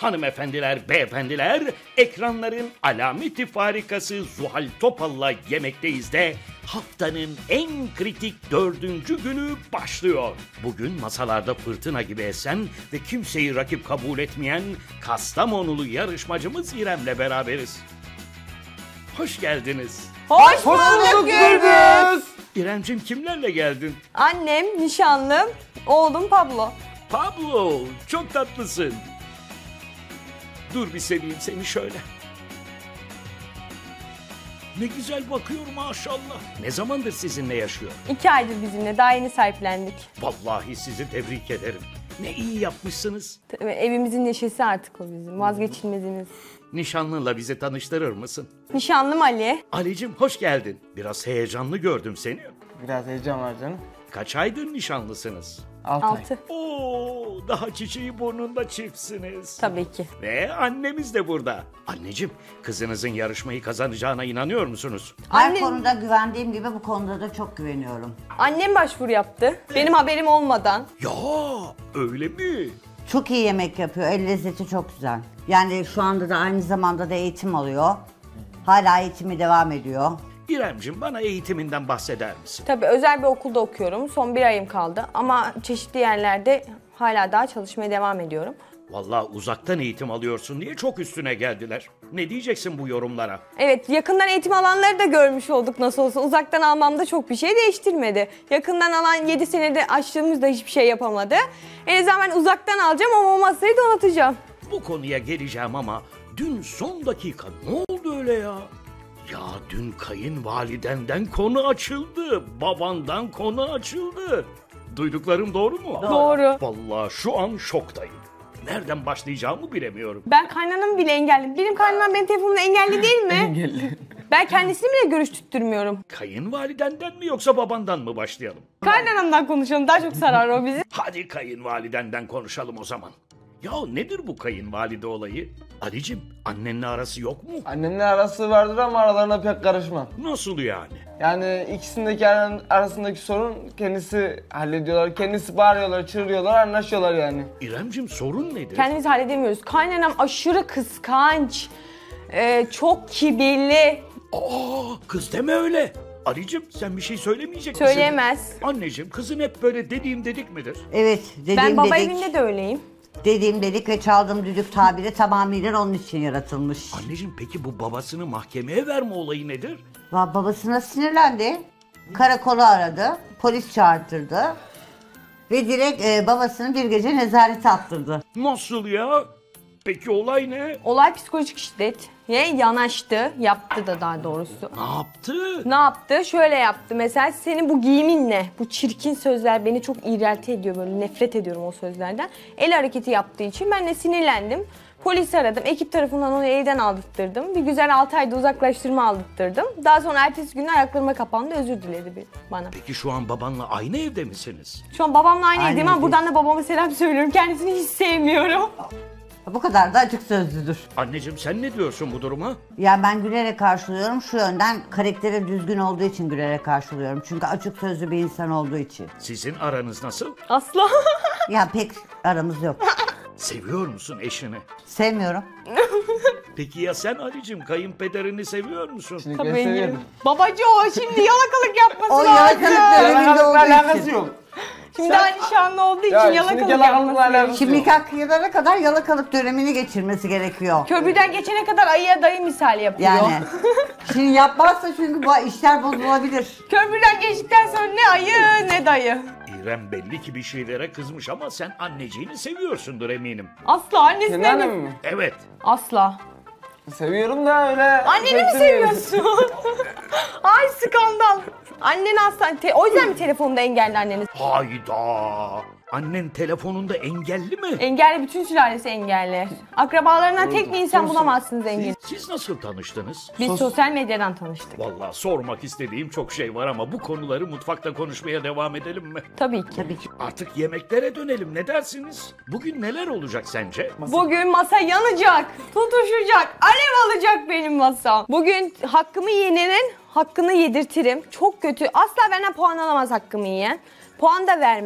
Hanımefendiler, beyefendiler, ekranların alameti farikası Zuhal Topal'la Yemekteyiz de haftanın en kritik 4. günü başlıyor. Bugün masalarda fırtına gibi esen ve kimseyi rakip kabul etmeyen Kastamonulu yarışmacımız İrem'le beraberiz. Hoş geldiniz. Hoş bulduk Gürbüz. İrem'cim kimlerle geldin? Annem, nişanlım, oğlum Pablo. Pablo, çok tatlısın. Dur bir seveyim seni şöyle. Ne güzel bakıyor maşallah. Ne zamandır sizinle yaşıyor? 2 aydır bizimle, daha yeni sahiplendik. Vallahi sizi tebrik ederim. Ne iyi yapmışsınız. Evimizin neşesi artık o bizim, vazgeçilmezimiz. Nişanlınla bizi tanıştırır mısın? Nişanlım Ali. Ali'cim hoş geldin. Biraz heyecanlı gördüm seni. Biraz heyecan var canım. Kaç aydır nişanlısınız? 6 ay. 6. Oo, daha çiçeği burnunda çiftsiniz. Tabii ki. Ve annemiz de burada. Anneciğim, kızınızın yarışmayı kazanacağına inanıyor musunuz? Her Annem- konuda güvendiğim gibi bu konuda da çok güveniyorum. Annem başvuru yaptı. Benim haberim olmadan. Ya, öyle mi? Çok iyi yemek yapıyor, el lezzeti çok güzel. Yani şu anda da aynı zamanda da eğitim alıyor. Hala eğitimi devam ediyor. İremciğim, bana eğitiminden bahseder misin? Tabii özel bir okulda okuyorum. Son 1 ayım kaldı. Ama çeşitli yerlerde hala daha çalışmaya devam ediyorum. Vallahi uzaktan eğitim alıyorsun diye çok üstüne geldiler. Ne diyeceksin bu yorumlara? Evet, yakından eğitim alanları da görmüş olduk nasıl olsa. Uzaktan almamda çok bir şey değiştirmedi. Yakından alan 7 senede açtığımızda hiçbir şey yapamadı. En azından ben uzaktan alacağım ama o masayı donatacağım. Bu konuya geleceğim ama dün son dakika ne oldu öyle ya? Ya dün kayınvalidenden konu açıldı, babandan konu açıldı. Duyduklarım doğru mu? Doğru. Vallahi şu an şoktayım. Nereden başlayacağımı bilemiyorum. Ben kaynanamı bile engelledim. Benim kaynanam benim telefonumda engelli değil mi? Engelli. Ben kendisini bile görüştürtmüyorum. Kayınvalidenden mi yoksa babandan mı başlayalım? Kaynanamdan konuşalım. Daha çok sarar o bizi. Hadi kayınvalidenden konuşalım o zaman. Ya nedir bu kayınvalide olayı? Ali'cim, annenle arası yok mu? Annemle arası vardır ama aralarına pek karışmam. Nasıl yani? Yani ikisindeki arasındaki sorun kendisi hallediyorlar. Kendisi bağırıyorlar, çığırıyorlar, anlaşıyorlar yani. İremcim, sorun nedir? Kendimizi halledemiyoruz. Kaynanam aşırı kıskanç. Çok kibirli. Aa, kız deme öyle. Ali'cim, sen bir şey söylemeyecek misin? Söyleyemez. Anneciğim, kızın hep böyle dediğim dedik midir? Evet, Ben baba dedik, evinde de öyleyim. dediğim dedik ve çaldığım düdük tabiri tamamıyla onun için yaratılmış. Anneciğim, peki bu babasını mahkemeye verme olayı nedir? Babasına sinirlendi, karakolu aradı, polis çağırtırdı ve direkt babasını bir gece nezarete attırdı. Nasıl ya? Peki olay ne? Olay psikolojik şiddet. Yanaştı. Yaptı da daha doğrusu. Ne yaptı? Ne yaptı? Şöyle yaptı. Mesela senin bu giyiminle, bu çirkin sözler beni çok iğrelti ediyor. Böyle nefret ediyorum o sözlerden. El hareketi yaptığı için ben de sinirlendim. Polisi aradım. Ekip tarafından onu evden aldırttırdım. Bir güzel 6 ayda uzaklaştırma aldırttırdım. Daha sonra ertesi gün ayaklarıma kapandı. Özür diledi bana. Peki şu an babanla aynı evde misiniz? Şu an babamla aynı Aynı evdeyim ama evdeyiz. buradan da babama selam söylüyorum. Kendisini hiç sevmiyorum. Bu kadar da açık sözlüdür. Anneciğim, sen ne diyorsun bu duruma? Yani ben gülerek karşılıyorum. Şu yönden karakteri düzgün olduğu için gülerek karşılıyorum. Çünkü açık sözlü bir insan olduğu için. Sizin aranız nasıl? Asla. Ya pek aramız yok. Seviyor musun eşini? Sevmiyorum. Peki ya sen Ali'cim, kayınpederini seviyor musun? Şimdi Tabii ben seviyorum. engelim. Babacı o şimdi yalakalık yapması O lazım. yalakalık döneminde olduğu alakası için. yok. Şimdi daha nişanlı olduğu için Ya, yalakalık şimdi yalakalıkla yapması alakası gerekiyor. Şimdi nikah kıyılana kadar yalakalık dönemini geçirmesi gerekiyor. Köprüden geçene kadar ayıya dayı misali yapıyor. Yani. Şimdi yapmazsa çünkü bu işler bozulabilir. Köprüden geçtikten sonra ne ayı ne dayı. İrem belli ki bir şeylere kızmış ama sen anneciğini seviyorsundur eminim. Asla Kendi annesinden annemi mi? Evet. Asla. Seviyorum da öyle... Anneni mi pek seviyorum. seviyorsun? Ay skandal. Annen asla... o yüzden mi telefonda engelli anneniz? Hayda. Annen telefonunda engelli mi? Engelli, bütün sülalesi engelli. Akrabalarından tek bir insan bulamazsınız engelli. Siz nasıl tanıştınız? Biz sosyal medyadan tanıştık. Vallahi sormak istediğim çok şey var ama bu konuları mutfakta konuşmaya devam edelim mi? Tabii ki. Tabii ki. Artık yemeklere dönelim, ne dersiniz? Bugün neler olacak sence? Bugün masa yanacak, tutuşacak, alev alacak benim masam. Bugün hakkımı yiyenin hakkını yedirtirim. Çok kötü. Asla benden puan alamaz hakkımı yiyen. Puan da vermem.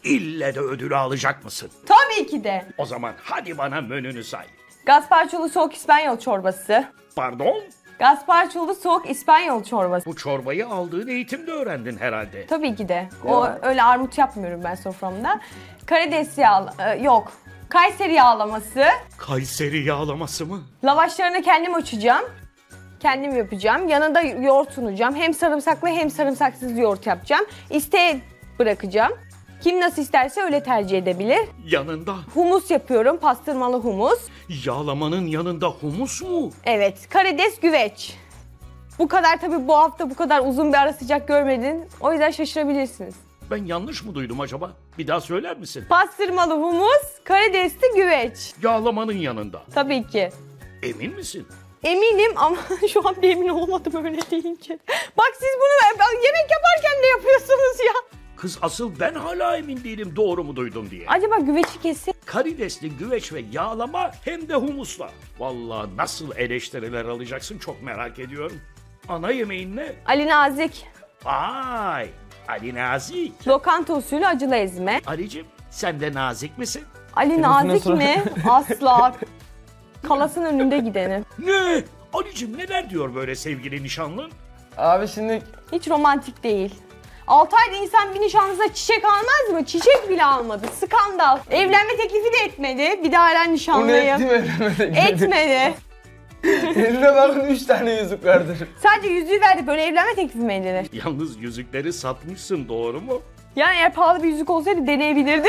İlle de ödülü alacak mısın? Tabii ki de. O zaman hadi bana menünü say. Gazpaçolu soğuk İspanyol çorbası. Pardon? Gazpaçolu soğuk İspanyol çorbası. Bu çorbayı aldığın eğitimde öğrendin herhalde. Tabii ki de. O öyle armut yapmıyorum ben soframda. Karides yok. Kayseri yağlaması. Kayseri yağlaması mı? Lavaşlarını kendim açacağım. Kendim yapacağım. Yanında yoğurt sunacağım. Hem sarımsaklı hem sarımsaksız yoğurt yapacağım. İsteğe bırakacağım. Kim nasıl isterse öyle tercih edebilir. Yanında Humus yapıyorum. Pastırmalı humus. yağlamanın yanında humus mu? Evet. Karides güveç. Bu kadar tabii bu hafta bu kadar uzun bir ara sıcak görmedin. O yüzden şaşırabilirsiniz. Ben yanlış mı duydum acaba? Bir daha söyler misin? Pastırmalı humus, karidesli güveç. Yağlamanın yanında. Tabii ki. Emin misin? Eminim ama şu an bir emin olmadım öyle deyince. Bak siz bunu yemek yaparken de yapıyorsunuz ya. Kız asıl ben hala emin değilim doğru mu duydum diye. Acaba güveci kesin? Karidesli güveç ve yağlama hem de humusla. Vallahi nasıl eleştiriler alacaksın çok merak ediyorum. Ana yemeğin ne? Ali Nazik. Vay! Ali Nazik. Lokanta usulü acılı ezme. Ali'cim sen de nazik misin? Ali Nazik mi? Asla. Kalasın önünde gideni. Ne? Ali'cim neler diyor böyle sevgili nişanlın? Abi şimdi Hiç romantik değil. 6 ayda insan bir nişanlısına çiçek almaz mı? Çiçek bile almadı. Skandal. Evlenme teklifi de etmedi. Bir daha hala bunu etti nişanlıyım. mi evlenmedi? Etmedi. Eline bakın 3 tane yüzük vardır. Sadece yüzüğü verdi. Böyle evlenme teklifi mi edilir? Yalnız yüzükleri satmışsın doğru mu? Yani eğer pahalı bir yüzük olsaydı deneyebilirdi.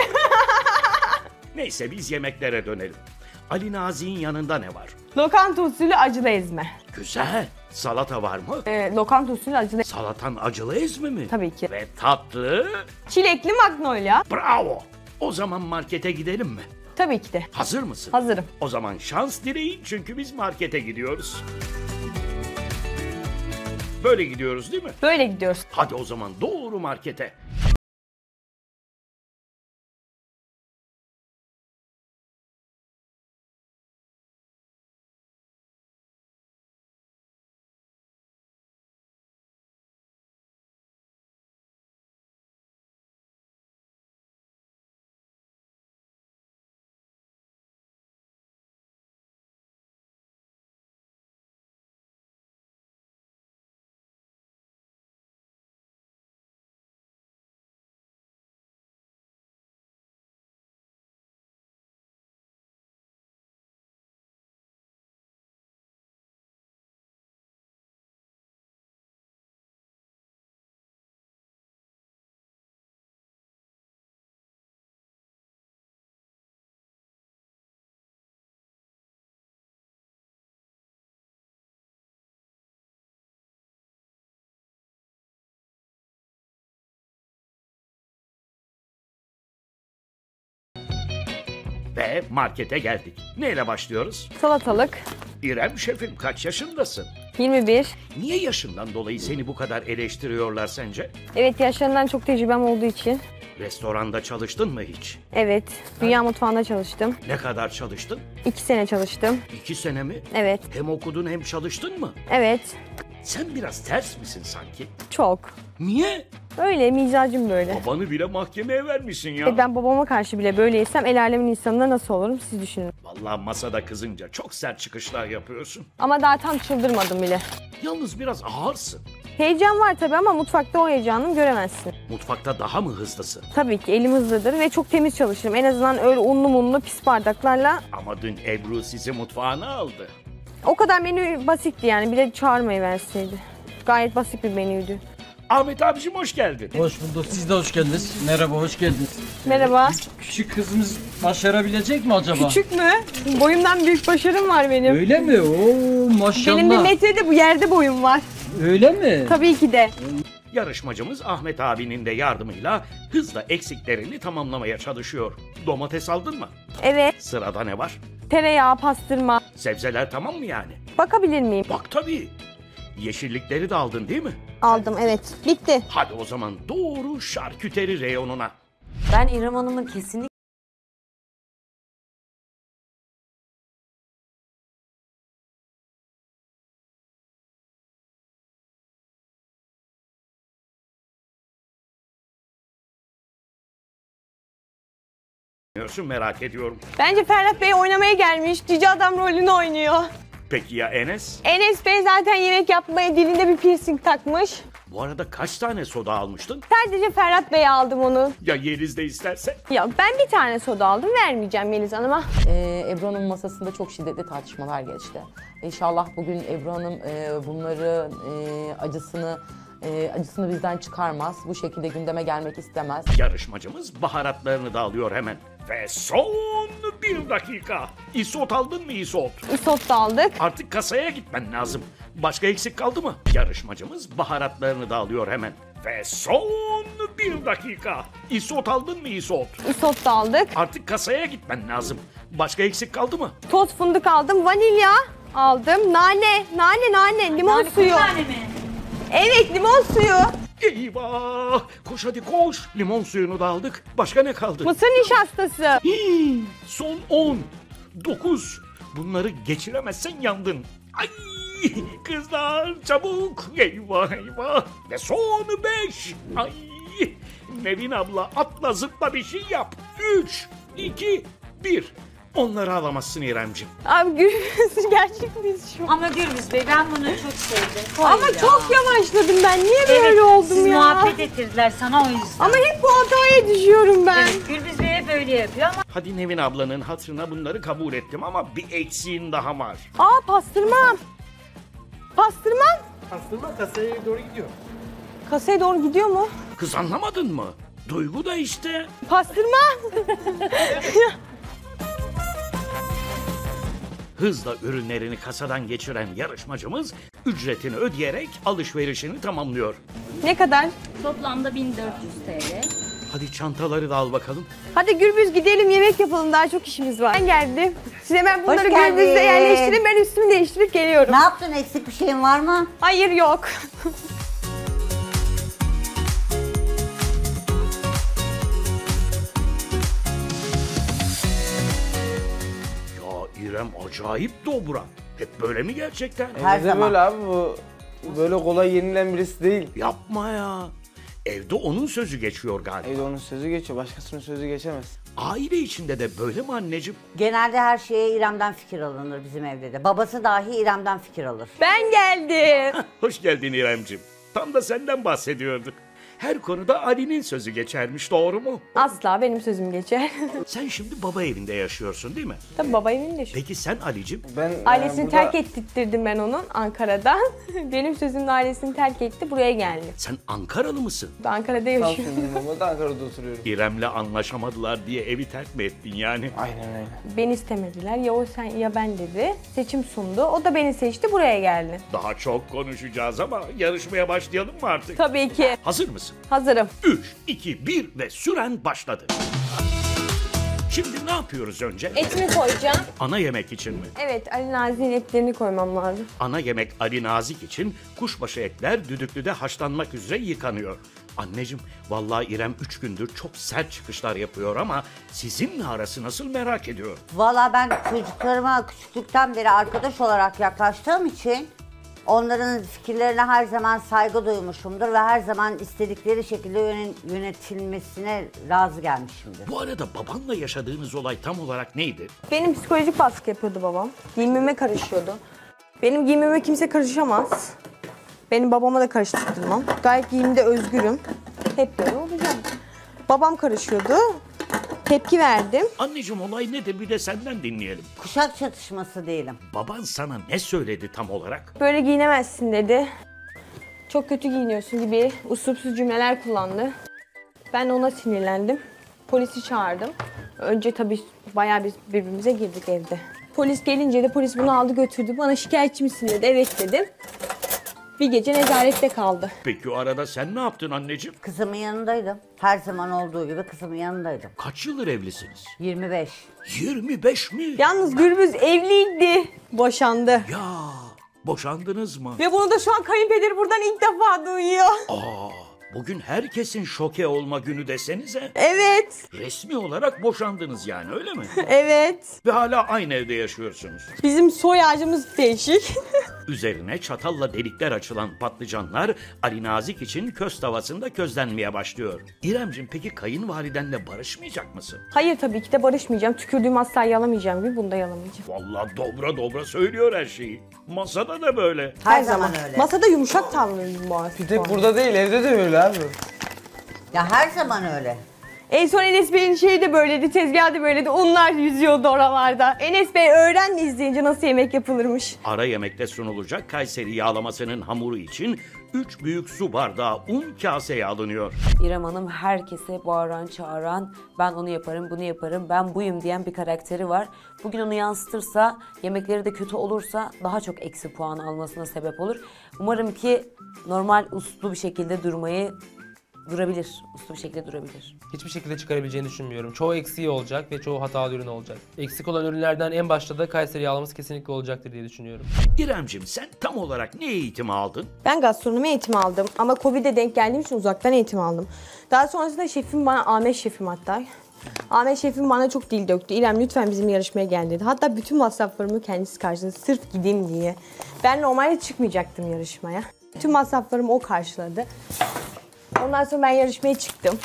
Neyse biz yemeklere dönelim. Ali Nazik'in yanında ne var? Lokanta usulü acılı ezme. Güzel. Salata var mı? Lokanta usulü acılı Salatan acılı ezme mi? Tabii ki. Ve tatlı? Çilekli magnolia. Bravo. O zaman markete gidelim mi? Tabii ki de. Hazır mısın? Hazırım. O zaman şans dileyin çünkü biz markete gidiyoruz. Böyle gidiyoruz değil mi? Böyle gidiyoruz. Hadi o zaman doğru markete. Ve markete geldik. Neyle başlıyoruz? Salatalık. İrem şefim kaç yaşındasın? 21. Niye yaşından dolayı seni bu kadar eleştiriyorlar sence? Evet yaşlarından çok tecrübem olduğu için. Restoranda çalıştın mı hiç? Evet. Dünya mutfağında çalıştım. Ne kadar çalıştın? 2 sene çalıştım. 2 sene mi? Evet. Hem okudun hem çalıştın mı? Evet. Sen biraz ters misin sanki? Çok. Niye? Öyle mizacım böyle. Babanı bile mahkemeye vermişsin ya. Ben babama karşı bile böyleysem el alemin insanına nasıl olurum siz düşünün. Vallahi masada kızınca çok sert çıkışlar yapıyorsun. Ama daha tam çıldırmadım bile. Yalnız biraz ağırsın. Heyecan var tabii ama mutfakta o heyecanımı göremezsin. Mutfakta daha mı hızlısın? Tabii ki elim hızlıdır ve çok temiz çalışırım. En azından öyle unlu munlu pis bardaklarla. Ama dün Ebru sizi mutfağına aldı. O kadar menü basitti yani bir de çağırmayı verseydi. Gayet basit bir menüydü. Ahmet abicim hoş geldin. Hoş bulduk. Siz de hoş geldiniz. Merhaba, hoş geldiniz. Merhaba. Küçük kızımız başarabilecek mi acaba? Küçük mü? Boyumdan büyük başarım var benim. Öyle mi? Oo maşallah. Benim 1 metrede bu yerde boyum var. Öyle mi? Tabii ki de. Yarışmacımız Ahmet abinin de yardımıyla hızla eksiklerini tamamlamaya çalışıyor. Domates aldın mı? Evet. Sırada ne var? Tereyağı, pastırma. Sebzeler tamam mı yani? Bakabilir miyim? Bak tabii. Yeşillikleri de aldın değil mi? Aldım evet. Bitti. Hadi o zaman doğru şarküteri reyonuna. Ben İrem Hanım'ın kesinlikle Diyorsun, merak ediyorum. Bence Ferhat Bey oynamaya gelmiş. Cici adam rolünü oynuyor. Peki ya Enes? Enes Bey zaten yemek yapmaya dilinde bir piercing takmış. Bu arada kaç tane soda almıştın? Sadece Ferhat Bey'e aldım onu. Ya Yeliz de isterse? Ya ben bir tane soda aldım, vermeyeceğim Yeliz Hanım'a. Ebru Hanım masasında çok şiddetli tartışmalar geçti. İnşallah bugün Ebru Hanım bunları acısını bizden çıkarmaz. Bu şekilde gündeme gelmek istemez. Yarışmacımız baharatlarını da alıyor hemen. Ve son 1 dakika. İsot aldın mı isot? Isot da aldık. Artık kasaya gitmen lazım. Başka eksik kaldı mı? Yarışmacımız baharatlarını da alıyor hemen. Ve son 1 dakika. İsot aldın mı isot? Isot da aldık. Artık kasaya gitmen lazım. Başka eksik kaldı mı? Toz fındık aldım. Vanilya aldım. Nane, limon suyu. Evet, limon suyu. Eyvah! Koş hadi koş. Limon suyunu da aldık. Başka ne kaldı? Mısır nişastası. Son 10, 9. Bunları geçiremezsen yandın. Ay! Kızlar çabuk. Eyvah eyvah. Ve son 5. Ay! Nevin abla atla zıpla bir şey yap. 3, 2, 1. Onları alamazsın İremciğim. Abi gülüyorsun gerçekten şu. Ama Gürbüz Bey ben bunu çok sevdim. Koy Ama ya. çok yavaşladım ben. Niye Evet, böyle oldum siz ya? muhabbet ettirdiler sana o yüzden. Ama hep bu hataya düşüyorum ben. Evet, Gürbüz Bey hep öyle yapıyor ama Hadi Nevin ablanın hatırına bunları kabul ettim ama bir eksiğin daha var. Aa, pastırmam. Pastırmam. Pastırma kasaya doğru gidiyor. Kasaya doğru gidiyor mu? Kız anlamadın mı? Duygu da işte. Pastırma. Hızla ürünlerini kasadan geçiren yarışmacımız ücretini ödeyerek alışverişini tamamlıyor. Ne kadar? Toplamda 1400 TL. Hadi çantaları da al bakalım. Hadi Gürbüz gidelim, yemek yapalım, daha çok işimiz var. Ben geldim. Siz hemen bunları Hoş geldin. Gürbüz'de yerleştirin, ben üstümü değiştirip geliyorum. Ne yaptın? Eksik bir şeyin var mı? Hayır, yok. Ya İrem acayip dobra. Hep böyle mi gerçekten? Her Evde zaman. böyle abi bu. Böyle kolay yenilen birisi değil. Yapma ya. Evde onun sözü geçiyor galiba. Evde onun sözü geçiyor. Başkasının sözü geçemez. Aile içinde de böyle mi anneciğim? Genelde her şeye İrem'den fikir alınır bizim evde de. Babası dahi İrem'den fikir alır. Ben geldim. Hoş geldin İremciğim. Tam da senden bahsediyorduk. Her konuda Ali'nin sözü geçermiş, doğru mu? Asla benim sözüm geçer. Sen şimdi baba evinde yaşıyorsun değil mi? Tabii baba evinde şu. Peki sen Ali'cim? Ben Ailesini burada- terk ettirdim ben onun Ankara'da. Benim sözümle ailesini terk etti, buraya geldi. Sen Ankaralı mısın? Ben Ankara'da yaşıyorum. Samsun'dayım ama da Ankara'da oturuyorum. İrem'le anlaşamadılar diye evi terk mi ettin yani? Aynen öyle. Beni istemediler, ya o sen ya ben dedi. Seçim sundu, o da beni seçti, buraya geldi. Daha çok konuşacağız ama yarışmaya başlayalım mı artık? Tabii ki. Hazır mısın? Hazırım. 3, 2, 1 ve süren başladı. Şimdi ne yapıyoruz önce? Etimi koyacağım. Ana yemek için mi? Evet, Ali Nazi'nin etlerini koymam lazım. Ana yemek Ali Nazik için kuşbaşı etler düdüklüde haşlanmak üzere yıkanıyor. Anneciğim, vallahi İrem 3 gündür çok sert çıkışlar yapıyor ama sizinle arası nasıl merak ediyor. Valla ben çocuklarıma küçüklükten beri arkadaş olarak yaklaştığım için onların fikirlerine her zaman saygı duymuşumdur ve her zaman istedikleri şekilde yönetilmesine razı gelmişimdir. Bu arada babanla yaşadığınız olay tam olarak neydi? Benim psikolojik baskı yapıyordu babam. Giyimime karışıyordu. Benim giyimime kimse karışamaz. Benim babama da karıştırmam. Gayet giyimde özgürüm. Hep böyle olacağım. Babam karışıyordu. Tepki verdim. Anneciğim, olay nedir, bir de senden dinleyelim. Kuşak çatışması değilim. Baban sana ne söyledi tam olarak? Böyle giyinemezsin dedi. Çok kötü giyiniyorsun gibi uslupsuz cümleler kullandı. Ben ona sinirlendim. Polisi çağırdım. Önce tabii bayağı biz birbirimize girdik evde. Polis gelince de polis bunu aldı götürdü. Bana şikayetçi misin dedi. Evet dedim. Bir gece nezarette kaldı. Peki o arada sen ne yaptın anneciğim? Kızımın yanındaydım. Her zaman olduğu gibi kızımın yanındaydım. Kaç yıldır evlisiniz? 25. 25 mi? Yalnız Gürbüz evliydi. Boşandı. Ya, boşandınız mı? Ve bunu da şu an kayınpederi buradan ilk defa duyuyor. Bugün herkesin şoke olma günü desenize. Evet. Resmi olarak boşandınız yani, öyle mi? Evet. Ve hala aynı evde yaşıyorsunuz. Bizim soy ağacımız değişik. Üzerine çatalla delikler açılan patlıcanlar Ali Nazik için köz tavasında közlenmeye başlıyor. İremcim peki kayınvalidenle barışmayacak mısın? Hayır tabii ki de barışmayacağım. Tükürdüğüm asla yalamayacağım gibi bunu da yalamayacağım. Vallahi dobra dobra söylüyor her şeyi. Masada da böyle. Her zaman öyle. Masada yumuşak tavrıyım bu arada. Bir tek burada değil, evde de öyle abi. Ya her zaman öyle. En son Enes Bey'in şeyi de böyleydi, tezgahı da böyleydi. Onlar yüzüyordu oralarda. Enes Bey öğren izleyince nasıl yemek yapılırmış. Ara yemekte sunulacak Kayseri yağlamasının hamuru için 3 büyük su bardağı un kaseye alınıyor. İrem Hanım herkese bağıran çağıran, ben onu yaparım, bunu yaparım, ben buyum diyen bir karakteri var. Bugün onu yansıtırsa, yemekleri de kötü olursa daha çok eksi puan almasına sebep olur. Umarım ki normal uslu bir şekilde durabilir. Uslu bir şekilde durabilir. Hiçbir şekilde çıkarabileceğini düşünmüyorum. Çoğu eksiği olacak ve çoğu hatalı ürün olacak. Eksik olan ürünlerden en başta da Kayseri yağlaması kesinlikle olacaktır diye düşünüyorum. İremcim sen tam olarak ne eğitimi aldın? Ben gastronomi eğitimi aldım ama Covid'e denk geldiğim için uzaktan eğitim aldım. Daha sonrasında şefim bana, Ahmet şefim hatta. Ahmet şefim bana çok dil döktü. İrem lütfen bizim yarışmaya gel dedi. Hatta bütün masraflarımı kendisi karşıladı sırf gideyim diye. Ben normalde çıkmayacaktım yarışmaya. Bütün masraflarımı o karşıladı. Ondan sonra ben yarışmaya çıktım.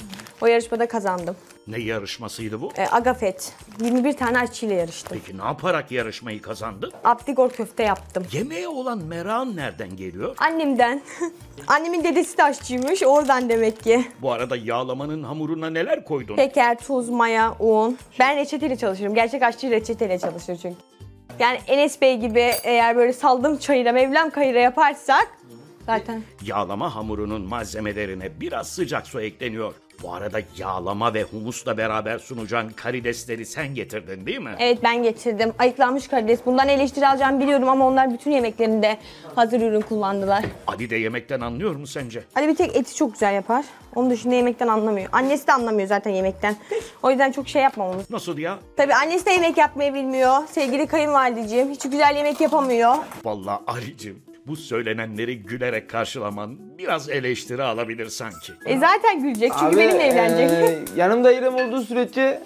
O yarışmada kazandım. Ne yarışmasıydı bu? Agafet. 21 tane aşçıyla yarıştım. Peki ne yaparak yarışmayı kazandın? Aptigor köfte yaptım. Yemeğe olan merakın nereden geliyor? Annemden. Annemin dedesi de aşçıymış. Oradan demek ki. Bu arada yağlamanın hamuruna neler koydun? Şeker, tuz, maya, un. Ben reçeteyle çalışırım. Gerçek aşçı reçeteyle çalışır çünkü. Yani Enes Bey gibi eğer böyle saldım çayıra, Mevlam kayıra yaparsak zaten. Yağlama hamurunun malzemelerine biraz sıcak su ekleniyor. Bu arada yağlama ve humusla beraber sunacağın karidesleri sen getirdin değil mi? Evet ben getirdim. Ayıklanmış karides. Bundan eleştiri alacağımı biliyorum ama onlar bütün yemeklerinde hazır ürün kullandılar. Ali de yemekten anlıyor mu sence? Ali bir tek eti çok güzel yapar. Onun dışında yemekten anlamıyor. Annesi de anlamıyor zaten yemekten. O yüzden çok şey yapmamamız. Nasıl ya? Tabii annesi de yemek yapmayı bilmiyor. Sevgili kayınvalideciğim hiç güzel yemek yapamıyor. Vallahi Ali'cim bu söylenenleri gülerek karşılaman biraz eleştiri alabilir sanki. Zaten gülecek çünkü benimle evlenecek. Yanımda İrem olduğu sürece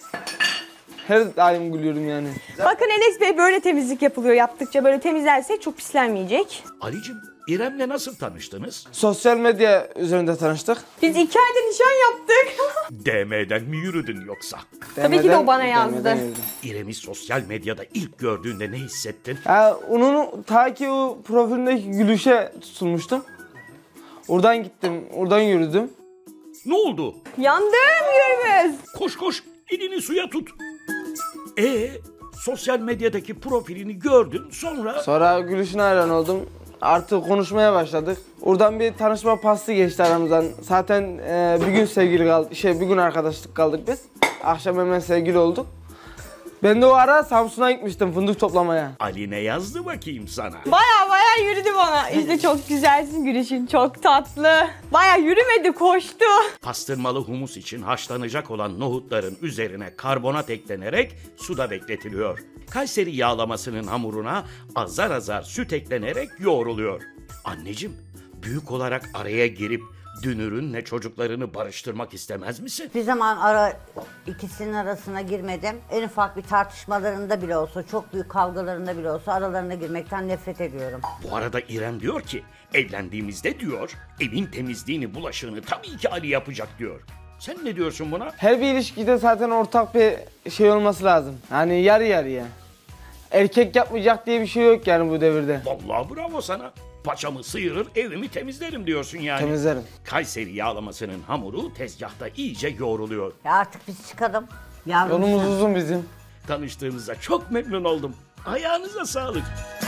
her daim gülüyorum yani. Bakın Enes Bey böyle temizlik yapılıyor. Yaptıkça böyle temizlerse çok pislenmeyecek. Ali'cim İrem'le nasıl tanıştınız? Sosyal medya üzerinde tanıştık. Biz 2 ayda nişan yaptık. DM'den mi yürüdün yoksa? Tabii ki de o bana yazdı. İrem'i sosyal medyada ilk gördüğünde ne hissettin? Ya onun ta ki o profilindeki gülüşe tutulmuştum. Oradan gittim, oradan yürüdüm. Ne oldu? Yandım Gürbüz. Koş koş elini suya tut. Sosyal medyadaki profilini gördün Sonra gülüşüne hayran oldum. Artık konuşmaya başladık. Oradan bir tanışma pastı geçti aramızdan. Zaten bir gün sevgili kaldık, bir gün arkadaşlık kaldık biz. Akşam hemen sevgili olduk. Ben de o ara Samsun'a gitmiştim fındık toplamaya. Ali ne yazdı bakayım sana? Baya yürüdü bana. İşte çok güzelsin gülüşün, çok tatlı. Baya yürümedi, koştu. Pastırmalı humus için haşlanacak olan nohutların üzerine karbonat eklenerek suda bekletiliyor. Kayseri yağlamasının hamuruna azar azar süt eklenerek yoğruluyor. Anneciğim, büyük olarak araya girip dünürünle çocuklarını barıştırmak istemez misin? Bir zaman ikisinin arasına girmedim. En ufak bir tartışmalarında bile olsa, çok büyük kavgalarında bile olsa aralarına girmekten nefret ediyorum. Bu arada İrem diyor ki, evlendiğimizde diyor, evin temizliğini, bulaşığını tabii ki Ali yapacak diyor. Sen ne diyorsun buna? Her bir ilişkide zaten ortak bir şey olması lazım. Yani yarı yarıya. Erkek yapmayacak diye bir şey yok yani bu devirde. Vallahi bravo sana. Paçamı sıyırır, evimi temizlerim diyorsun yani. Temizlerim. Kayseri yağlamasının hamuru tezgahta iyice yoğruluyor. Ya artık biz çıkalım. Yolumuz uzun bizim. Tanıştığımıza çok memnun oldum. Ayağınıza sağlık.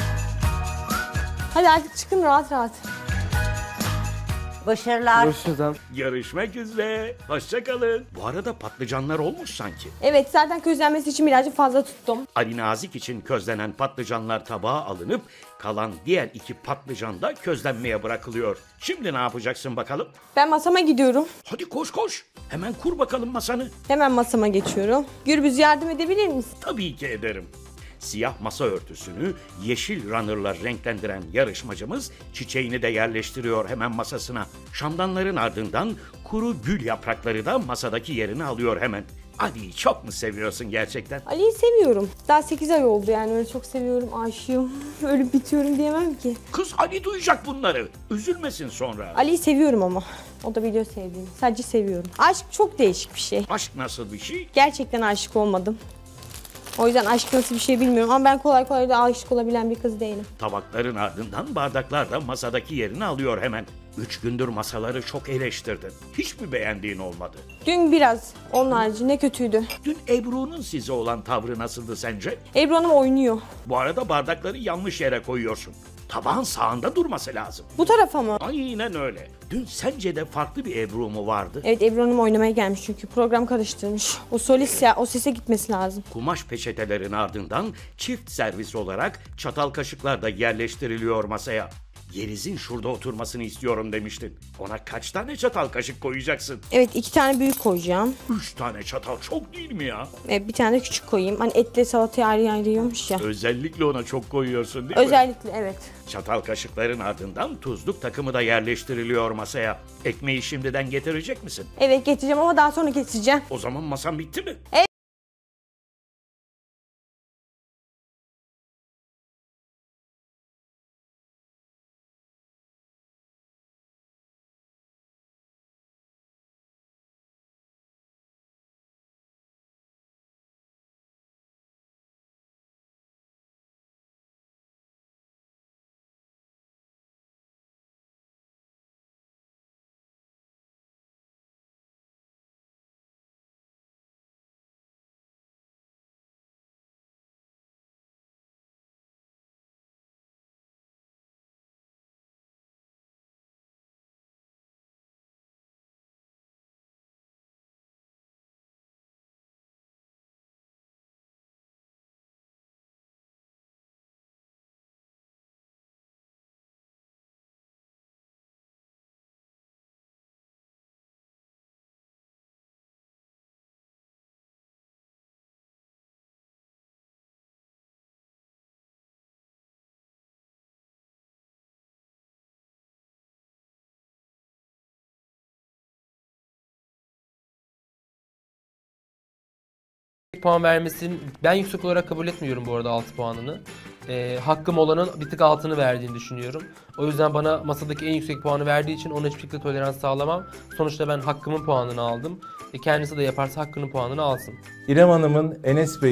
Hadi artık çıkın rahat rahat. Başarılar. Görüşürüz. Görüşmek üzere. Hoşça kalın. Bu arada patlıcanlar olmuş sanki. Evet zaten közlenmesi için birazcık fazla tuttum. Ali Nazik için közlenen patlıcanlar tabağa alınıp kalan diğer 2 patlıcan da közlenmeye bırakılıyor. Şimdi ne yapacaksın bakalım? Ben masama gidiyorum. Hadi koş koş. Hemen kur bakalım masanı. Hemen masama geçiyorum. Gürbüz yardım edebilir misin? Tabii ki ederim. Siyah masa örtüsünü yeşil runner'la renklendiren yarışmacımız çiçeğini de yerleştiriyor hemen masasına. Şamdanların ardından kuru gül yaprakları da masadaki yerini alıyor hemen. Ali'yi çok mu seviyorsun gerçekten? Ali'yi seviyorum. Daha 8 ay oldu yani öyle çok seviyorum, aşığım. Ölüp bitiyorum diyemem ki. Kız Ali duyacak bunları. Üzülmesin sonra. Ali'yi seviyorum ama. O da biliyor sevdiğimi. Sadece seviyorum. Aşk çok değişik bir şey. Aşk nasıl bir şey? Gerçekten aşık olmadım. O yüzden aşk nasıl bir şey bilmiyorum ama ben kolay kolay da aşık olabilen bir kız değilim. Tabakların ardından bardaklar da masadaki yerini alıyor hemen. 3 gündür masaları çok eleştirdin. Hiç mi beğendiğin olmadı? Dün biraz, onun haricinde kötüydü. Dün Ebru'nun size olan tavrı nasıldı sence? Ebru Hanım oynuyor. Bu arada bardakları yanlış yere koyuyorsun. Tabağın sağında durması lazım. Bu tarafa mı? Aynen öyle. Dün sence de farklı bir Ebru mu vardı? Evet, Ebru Hanım oynamaya gelmiş çünkü program karıştırmış. O solist ya, o sese gitmesi lazım. Kumaş peçetelerin ardından çift servis olarak çatal kaşıklar da yerleştiriliyor masaya. Yeriz'in şurada oturmasını istiyorum demiştin. Ona kaç tane çatal kaşık koyacaksın? Evet, 2 tane büyük koyacağım. 3 tane çatal çok değil mi ya? Bir tane de küçük koyayım. Hani etle salatayı ayrı ayrı yiyormuş ya. Özellikle ona çok koyuyorsun değil mi? Özellikle evet. Çatal kaşıkların ardından tuzluk takımı da yerleştiriliyor masaya. Ekmeği şimdiden getirecek misin? Evet, getireceğim ama daha sonra getireceğim. O zaman masan bitti mi? Evet. Puan vermesini ben yüksek olarak kabul etmiyorum bu arada 6 puanını. Hakkım olanın bir tık altını verdiğini düşünüyorum. O yüzden bana masadaki en yüksek puanı verdiği için ona hiçbir şekilde tolerans sağlamam. Sonuçta ben hakkımın puanını aldım. Kendisi de yaparsa hakkının puanını alsın. İrem Hanım'ın Enes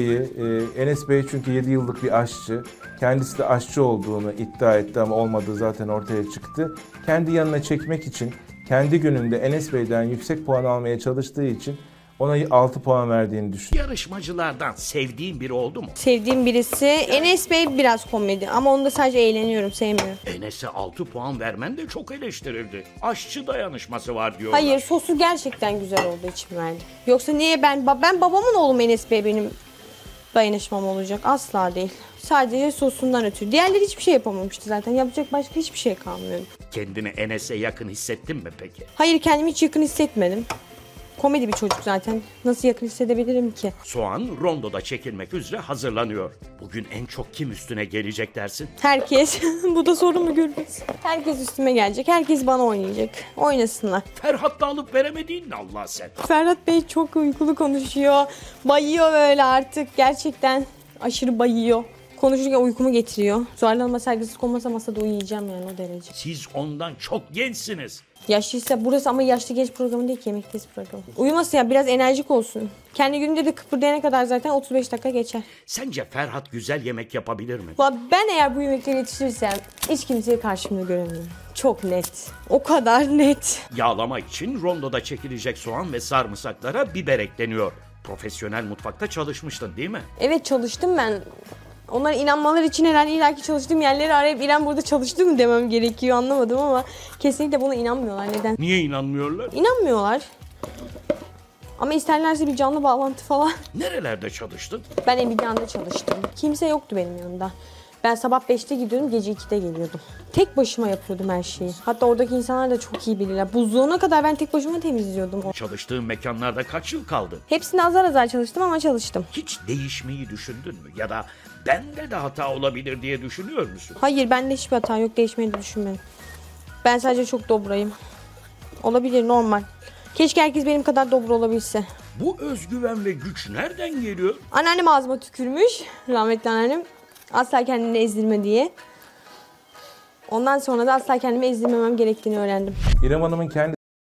Bey çünkü 7 yıllık bir aşçı. Kendisi de aşçı olduğunu iddia etti ama olmadığı zaten ortaya çıktı. Kendi yanına çekmek için kendi gününde Enes Bey'den yüksek puan almaya çalıştığı için ona 6 puan verdiğini düşünüyorum. Yarışmacılardan sevdiğin biri oldu mu? Sevdiğim birisi Enes Bey, biraz komedi ama onda sadece eğleniyorum, sevmiyorum. Enes'e 6 puan vermen de çok eleştirildi. Aşçı dayanışması var diyorlar. Hayır, sosu gerçekten güzel olduğu için verdim. Yoksa niye ben babamın oğlu mu Enes Bey benim dayanışmam olacak? Asla değil. Sadece sosundan ötürü. Diğerleri hiçbir şey yapamamıştı zaten. Yapacak başka hiçbir şey kalmıyor. Kendini Enes'e yakın hissettin mi peki? Hayır, kendimi hiç yakın hissetmedim. Komedi bir çocuk zaten. Nasıl yakın hissedebilirim ki? Soğan rondoda çekilmek üzere hazırlanıyor. Bugün en çok kim üstüne gelecek dersin? Herkes. Bu da sorun mu Gürbüz? Herkes üstüme gelecek. Herkes bana oynayacak. Oynasınlar. Ferhat'la alıp veremediğin ne Allah sen? Ferhat Bey çok uykulu konuşuyor. Bayıyor böyle artık. Gerçekten aşırı bayıyor. Konuşurken uykumu getiriyor. Zuhal Hanım'a saygısızlık olmasa masada uyuyacağım yani, o derece. Siz ondan çok gençsiniz. Yaşlıysa burası ama yaşlı genç programı değil ki, yemekteyiz programı. Uyumasın ya, biraz enerjik olsun. Kendi gününde de kıpırdayana kadar zaten 35 dakika geçer. Sence Ferhat güzel yemek yapabilir mi? Ben eğer bu yemekleri yetiştirirsem hiç kimseyi karşımda göremiyorum. Çok net. O kadar net. Yağlama için rondoda çekilecek soğan ve sarımsaklara biber ekleniyor. Profesyonel mutfakta çalışmıştın değil mi? Evet, çalıştım ben. Onlara inanmaları için herhalde illaki çalıştığım yerleri arayıp İrem burada çalıştı mı demem gerekiyor, anlamadım ama kesinlikle buna inanmıyorlar. Neden? Niye inanmıyorlar? İnanmıyorlar. Ama isterlerse bir canlı bağlantı falan. Nerelerde çalıştın? Ben Emilian'da çalıştım. Kimse yoktu benim yanımda. Ben sabah 5'te gidiyordum, gece 2'de geliyordum. Tek başıma yapıyordum her şeyi. Hatta oradaki insanlar da çok iyi bilirler. Buzluğuna kadar ben tek başıma temizliyordum. Çalıştığın mekanlarda kaç yıl kaldın? Hepsini azar azar çalıştım ama çalıştım. Hiç değişmeyi düşündün mü? Ya da bende de hata olabilir diye düşünüyor musun? Hayır, bende hiçbir hata yok, değişmeyi de düşünmedim. Ben sadece çok dobrayım. Olabilir, normal. Keşke herkes benim kadar dobra olabilse. Bu özgüven ve güç nereden geliyor? Anneannem ağzıma tükürmüş. Rahmetli anneannem. Asla kendini ezdirme diye. Ondan sonra da asla kendimi ezdirmemem gerektiğini öğrendim. İrem Hanım'ın kendi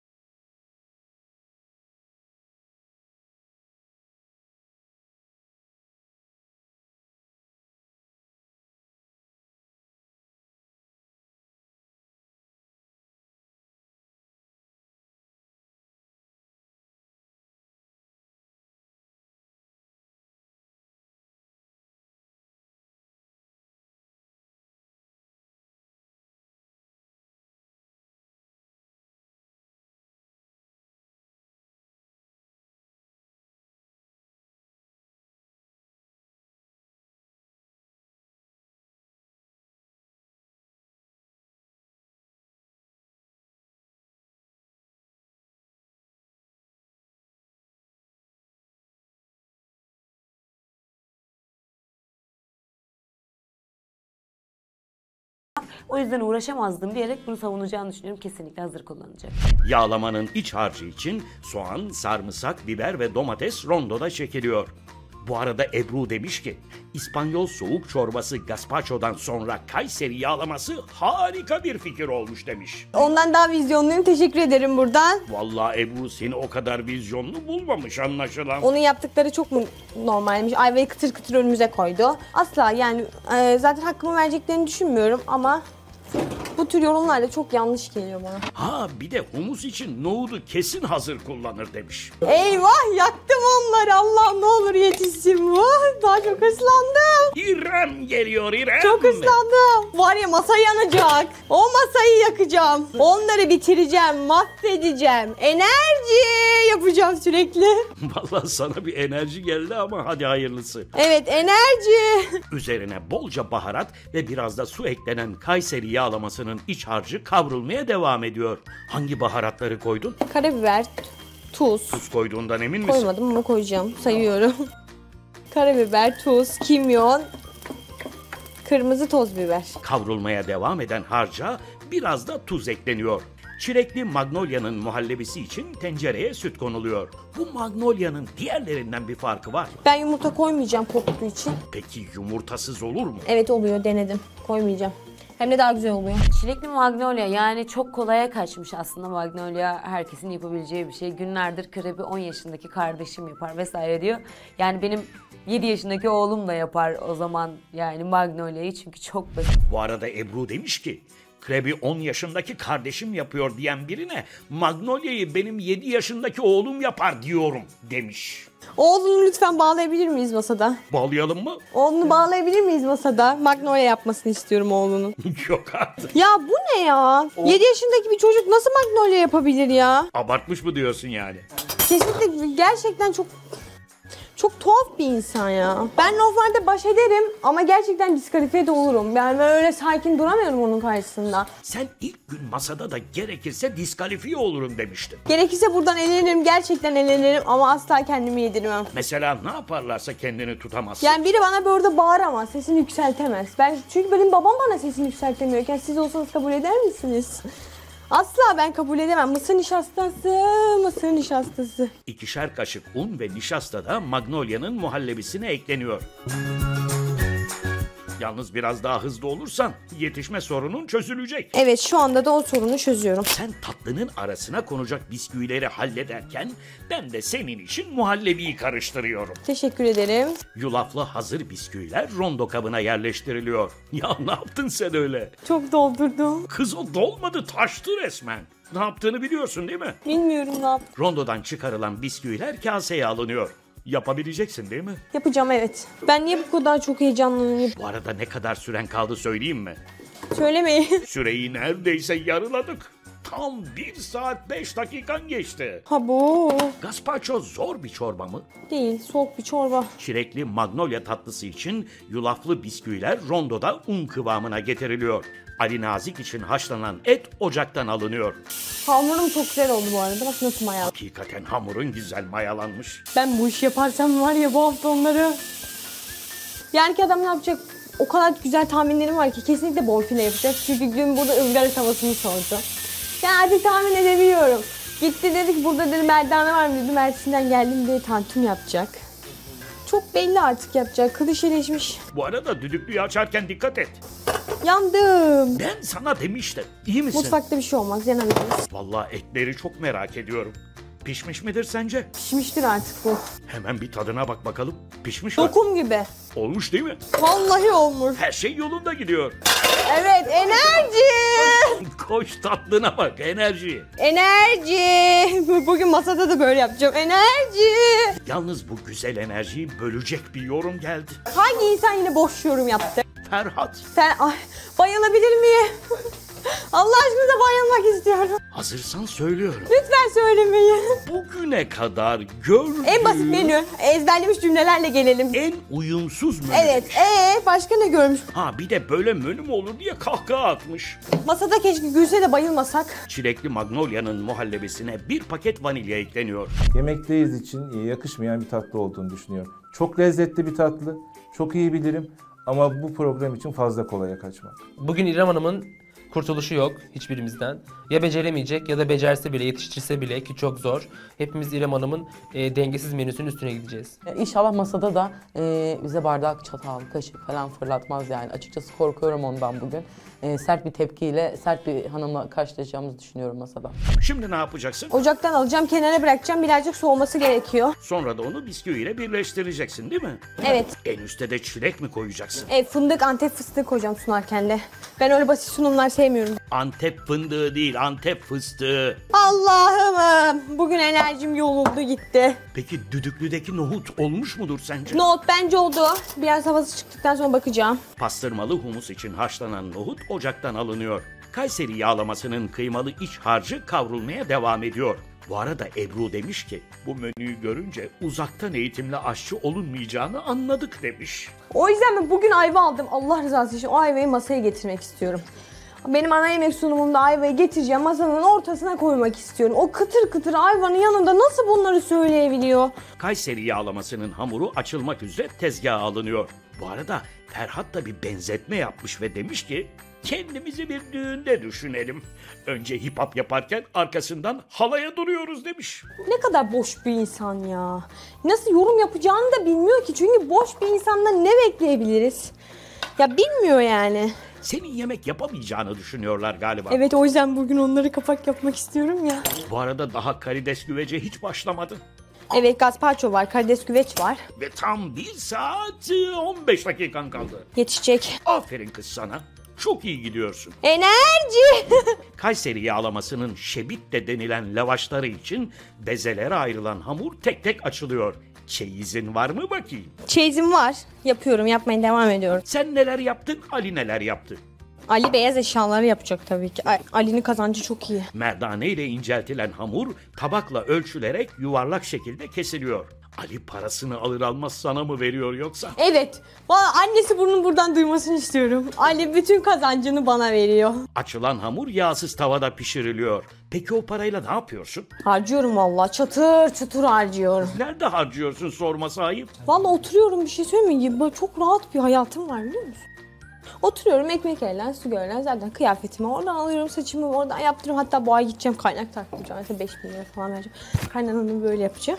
O yüzden uğraşamazdım diyerek bunu savunacağını düşünüyorum. Kesinlikle hazır kullanacak. Yağlamanın iç harcı için soğan, sarımsak, biber ve domates rondoda çekiliyor. Bu arada Ebru demiş ki, İspanyol soğuk çorbası gazpacho'dan sonra Kayseri yağlaması harika bir fikir olmuş demiş. Ondan daha vizyonluyum. Teşekkür ederim buradan. Vallahi Ebru seni o kadar vizyonlu bulmamış anlaşılan. Onun yaptıkları çok mu normalmiş? Ayvayı kıtır kıtır önümüze koydu. Asla yani zaten hakkımı vereceklerini düşünmüyorum ama bu tür yorumlar da çok yanlış geliyor bana. Ha bir de humus için nohudu kesin hazır kullanır demiş. Eyvah yaktım onları. Allah ne olur yetişsin bu. Daha çok hırslandım. İrem geliyor İrem. Çok hırslandım. Var ya masa yanacak. O masayı yakacağım. Onları bitireceğim, mahvedeceğim. Enerji yapacağım sürekli. Vallahi sana bir enerji geldi ama hadi hayırlısı. Evet enerji. Üzerine bolca baharat ve biraz da su eklenen Kayseri yağlamasının iç harcı kavrulmaya devam ediyor. Hangi baharatları koydun? Karabiber, tuz. Tuz koyduğundan emin misin? Koymadım ama koyacağım. Sayıyorum. Karabiber, tuz, kimyon, kırmızı toz biber. Kavrulmaya devam eden harca biraz da tuz ekleniyor. Çilekli Magnolia'nın muhallebisi için tencereye süt konuluyor. Bu Magnolia'nın diğerlerinden bir farkı var. Ben yumurta koymayacağım koktuğu için. Peki yumurtasız olur mu? Evet oluyor, denedim. Koymayacağım. Hem de daha güzel oluyor. Çilekli Magnolia yani çok kolaya kaçmış aslında Magnolia. Herkesin yapabileceği bir şey. Günlerdir krebi 10 yaşındaki kardeşim yapar vesaire diyor. Yani benim 7 yaşındaki oğlum da yapar o zaman yani Magnolia'yı çünkü çok basit. Bu arada Ebru demiş ki, krebi 10 yaşındaki kardeşim yapıyor diyen birine Magnolia'yı benim 7 yaşındaki oğlum yapar diyorum demiş. Oğlunu lütfen bağlayabilir miyiz masada? Bağlayalım mı? Oğlunu bağlayabilir miyiz masada? Magnolia yapmasını istiyorum oğlunun. Yok artık. Ya bu ne ya? 7 yaşındaki bir çocuk nasıl Magnolia yapabilir ya? Abartmış mı diyorsun yani? Kesinlikle gerçekten çok tuhaf bir insan ya. Ben normalde baş ederim ama gerçekten diskalifiye de olurum. Yani ben öyle sakin duramıyorum onun karşısında. Sen ilk gün masada da gerekirse diskalifiye olurum demiştin. Gerekirse buradan elenirim, gerçekten elenirim ama asla kendimi yedirmem. Mesela ne yaparlarsa kendini tutamazsın. Yani biri bana böyle orada bağıramaz, sesini yükseltemez. Çünkü benim babam bana sesini yükseltemiyorken siz olsanız kabul eder misiniz? Asla ben kabul edemem. Mısır nişastası. 2'şer kaşık un ve nişasta da Magnolia'nın muhallebisine ekleniyor. Yalnız biraz daha hızlı olursan yetişme sorunun çözülecek. Evet şu anda da o sorunu çözüyorum. Sen tatlının arasına konacak bisküvileri hallederken ben de senin için muhallebiyi karıştırıyorum. Teşekkür ederim. Yulaflı hazır bisküviler rondo kabına yerleştiriliyor. Ya ne yaptın sen öyle? Çok doldurdum. Kız o dolmadı, taştı resmen. Ne yaptığını biliyorsun değil mi? Bilmiyorum ne yaptım. Rondodan çıkarılan bisküviler kaseye alınıyor. Yapabileceksin değil mi? Yapacağım evet. Ben niye bu kadar çok heyecanlanıyorum? Bu arada ne kadar süren kaldı söyleyeyim mi? Söylemeyin. Süreyi neredeyse yarıladık. Tam 1 saat 5 dakikan geçti. Ha bu. Gazpacho zor bir çorba mı? Değil, soğuk bir çorba. Çilekli Magnolia tatlısı için yulaflı bisküviler rondoda un kıvamına getiriliyor. Ali Nazik için haşlanan et ocaktan alınıyor. Hamurum çok güzel oldu bu arada. Bak nasıl mayalı. Hakikaten hamurun güzel mayalanmış. Ben bu işi yaparsam var ya bu hafta onları. Yani ki adam ne yapacak? O kadar güzel tahminlerim var ki kesinlikle bonfile yapacak. Çünkü dün burada ızgara tavasını sordu. Yani artık tahmin edebiliyorum. Gitti dedi ki burada dedi merdane var mı dedi. Mersin'den geldim diye tantrum yapacak. Çok belli artık yapacak. Klişeleşmiş. Bu arada düdüklüyü açarken dikkat et. Yandım. Ben sana demiştim. İyi misin? Mutfakta bir şey olmaz. Yanabiliriz. Vallahi etleri çok merak ediyorum. Pişmiş midir sence? Pişmiştir artık bu. Hemen bir tadına bak bakalım. Pişmiş mi? Lokum gibi. Olmuş değil mi? Vallahi olmuş. Her şey yolunda gidiyor. Evet, enerji. Koş tatlına bak, enerji. Enerji. Bugün masada da böyle yapacağım. Enerji. Yalnız bu güzel enerjiyi bölecek bir yorum geldi. Hangi insan yine boş yorum yaptı? Ferhat. Sen bayılabilir miyim? Allah aşkına bayılmak istiyorum. Hazırsan söylüyorum. Lütfen söylemeyin. Bugüne kadar gördüğüm... En basit menü. Ezberlemiş cümlelerle gelelim. En uyumsuz menü. Evet. Başka ne görmüş? Ha bir de böyle menü mü olur diye kahkaha atmış. Masada keşke gülse de bayılmasak. Çilekli Magnolia'nın muhallebisine bir paket vanilya ekleniyor. Yemekteyiz için yakışmayan bir tatlı olduğunu düşünüyorum. Çok lezzetli bir tatlı, çok iyi bilirim ama bu program için fazla kolaya kaçmak. Bugün İrem Hanım'ın kurtuluşu yok hiçbirimizden. Ya beceremeyecek ya da becerse bile, yetiştirse bile ki çok zor. Hepimiz İrem Hanım'ın dengesiz menüsünün üstüne gideceğiz. İnşallah masada da bize bardak, çatal, kaşık falan fırlatmaz yani. Açıkçası korkuyorum ondan bugün. Sert bir tepkiyle, sert bir hanımla karşılaşacağımızı düşünüyorum masada. Şimdi ne yapacaksın? Ocaktan alacağım, kenara bırakacağım. Birazcık soğuması gerekiyor. Sonra da onu bisküviyle birleştireceksin değil mi? Evet. En üstte de çilek mi koyacaksın? Fındık, Antep fıstığı koyacağım sunarken de. Ben öyle basit sunumlar sevmiyorum. Antep fındığı değil, Antep fıstığı. Allah'ım! Bugün enerjim yoluldu gitti. Peki düdüklüdeki nohut olmuş mudur sence? Nohut bence oldu. Biraz havası çıktıktan sonra bakacağım. Pastırmalı humus için haşlanan nohut ocaktan alınıyor. Kayseri yağlamasının kıymalı iç harcı kavrulmaya devam ediyor. Bu arada Ebru demiş ki bu menüyü görünce uzaktan eğitimli aşçı olunmayacağını anladık demiş. O yüzden ben bugün ayva aldım. Allah rızası için o ayvayı masaya getirmek istiyorum. Benim ana yemek sunumumda ayvayı getireceğim, masanın ortasına koymak istiyorum. O kıtır kıtır ayvanın yanında nasıl bunları söyleyebiliyor? Kayseri yağlamasının hamuru açılmak üzere tezgaha alınıyor. Bu arada Ferhat da bir benzetme yapmış ve demiş ki kendimizi bir düğünde düşünelim. Önce hip hop yaparken arkasından halaya duruyoruz demiş. Ne kadar boş bir insan ya. Nasıl yorum yapacağını da bilmiyor ki. Çünkü boş bir insandan ne bekleyebiliriz? Ya bilmiyor yani. Senin yemek yapamayacağını düşünüyorlar galiba. Evet, o yüzden bugün onları kapak yapmak istiyorum ya. Bu arada daha karides güvece hiç başlamadı. Evet, gazpacho var, karides güveç var. Ve tam 1 saat 15 dakikan kaldı. Yetişecek. Aferin kız sana. Çok iyi gidiyorsun. Enerji! Kayseri yağlamasının şebit de denilen lavaşları için bezelere ayrılan hamur tek tek açılıyor. Çeyizin var mı bakayım? Çeyizim var. Yapıyorum, yapmaya devam ediyorum. Sen neler yaptın, Ali neler yaptı? Ali beyaz eşyaları yapacak tabii ki. Ali'nin kazancı çok iyi. Merdane ile inceltilen hamur tabakla ölçülerek yuvarlak şekilde kesiliyor. Ali parasını alır almaz sana mı veriyor yoksa? Evet. Vallahi annesi bunun buradan duymasını istiyorum. Ali bütün kazancını bana veriyor. Açılan hamur yağsız tavada pişiriliyor. Peki o parayla ne yapıyorsun? Harcıyorum vallahi. Çatır çatır harcıyorum. Nerede harcıyorsun sorması ayıp. Vallahi oturuyorum, bir şey söyleyeyim mi? Böyle çok rahat bir hayatım var biliyor musun? Oturuyorum, ekmek elden, su gölden, zaten kıyafetimi oradan alıyorum, saçımı oradan yaptırıyorum. Hatta bu ay gideceğim kaynak taktıracağım. Mesela 5.000 lira falan vereceğim. Kaynanamı böyle yapacağım.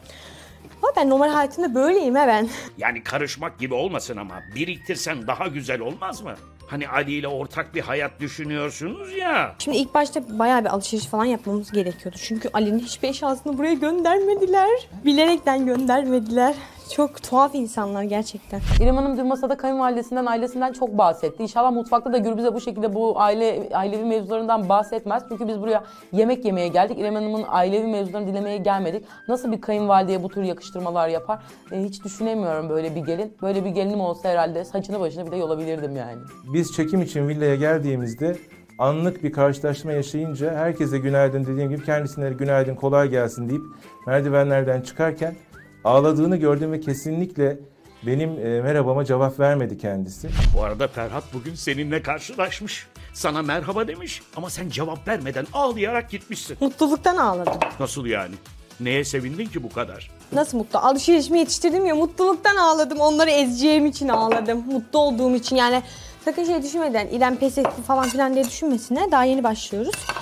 Ama ben normal hayatımda böyleyim ben. Yani karışmak gibi olmasın ama biriktirsen daha güzel olmaz mı? Hani Ali ile ortak bir hayat düşünüyorsunuz ya. Şimdi ilk başta bayağı bir alışveriş falan yapmamız gerekiyordu. Çünkü Ali'nin hiçbir eşyasını buraya göndermediler. Bilerekten göndermediler. Çok tuhaf insanlar gerçekten. İrem Hanım dün masada kayınvalidesinden, ailesinden çok bahsetti. İnşallah mutfakta da Gürbüz'e bu şekilde bu ailevi mevzularından bahsetmez. Çünkü biz buraya yemek yemeye geldik. İrem Hanım'ın ailevi mevzularını dinlemeye gelmedik. Nasıl bir kayınvalideye bu tür yakıştırmalar yapar? Hiç düşünemiyorum böyle bir gelin. Böyle bir gelinim olsa herhalde saçını başını bir de yolabilirdim yani. Biz çekim için villaya geldiğimizde anlık bir karşılaşma yaşayınca herkese günaydın dediğim gibi kendisine günaydın kolay gelsin deyip merdivenlerden çıkarken ağladığını gördüm ve kesinlikle benim merhabama cevap vermedi kendisi. Bu arada Ferhat bugün seninle karşılaşmış. Sana merhaba demiş ama sen cevap vermeden ağlayarak gitmişsin. Mutluluktan ağladım. Nasıl yani? Neye sevindin ki bu kadar? Nasıl mutlu? Alışverişimi yetiştirdim ya, mutluluktan ağladım. Onları ezeceğim için ağladım. Mutlu olduğum için yani. Sakın şey düşünmeden İrem pes etti falan filan diye düşünmesinler. Daha yeni başlıyoruz.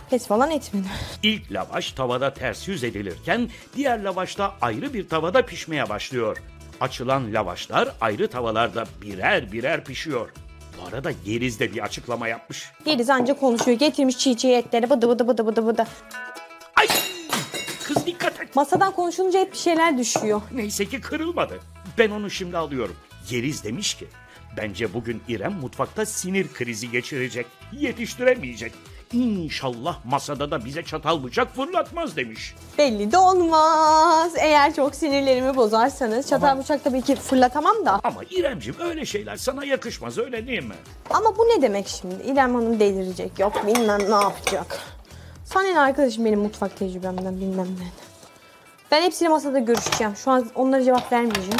Pes falan etmedim. İlk lavaş tavada ters yüz edilirken diğer lavaş da ayrı bir tavada pişmeye başlıyor. Açılan lavaşlar ayrı tavalarda birer birer pişiyor. Bu arada Yeliz de bir açıklama yapmış. Yeliz anca konuşuyor. Getirmiş çiğ çiğ etleri bıdı bıdı bıdı bıdı bıdı. Ay! Kız dikkat et. Masadan konuşulunca hep bir şeyler düşüyor. Neyse ki kırılmadı. Ben onu şimdi alıyorum. Yeliz demiş ki, bence bugün İrem mutfakta sinir krizi geçirecek. Yetiştiremeyecek. İnşallah masada da bize çatal bıçak fırlatmaz demiş. Belli de olmaz. Eğer çok sinirlerimi bozarsanız çatal bıçak tabii ki fırlatamam da. Ama İremciğim öyle şeyler sana yakışmaz, öyle değil mi? Ama bu ne demek şimdi? İrem Hanım delirecek. Yok bilmem ne yapacak. Sana ne arkadaşım benim mutfak tecrübemden bilmem ne. Ben hepsiyle masada görüşeceğim. Şu an onlara cevap vermeyeceğim.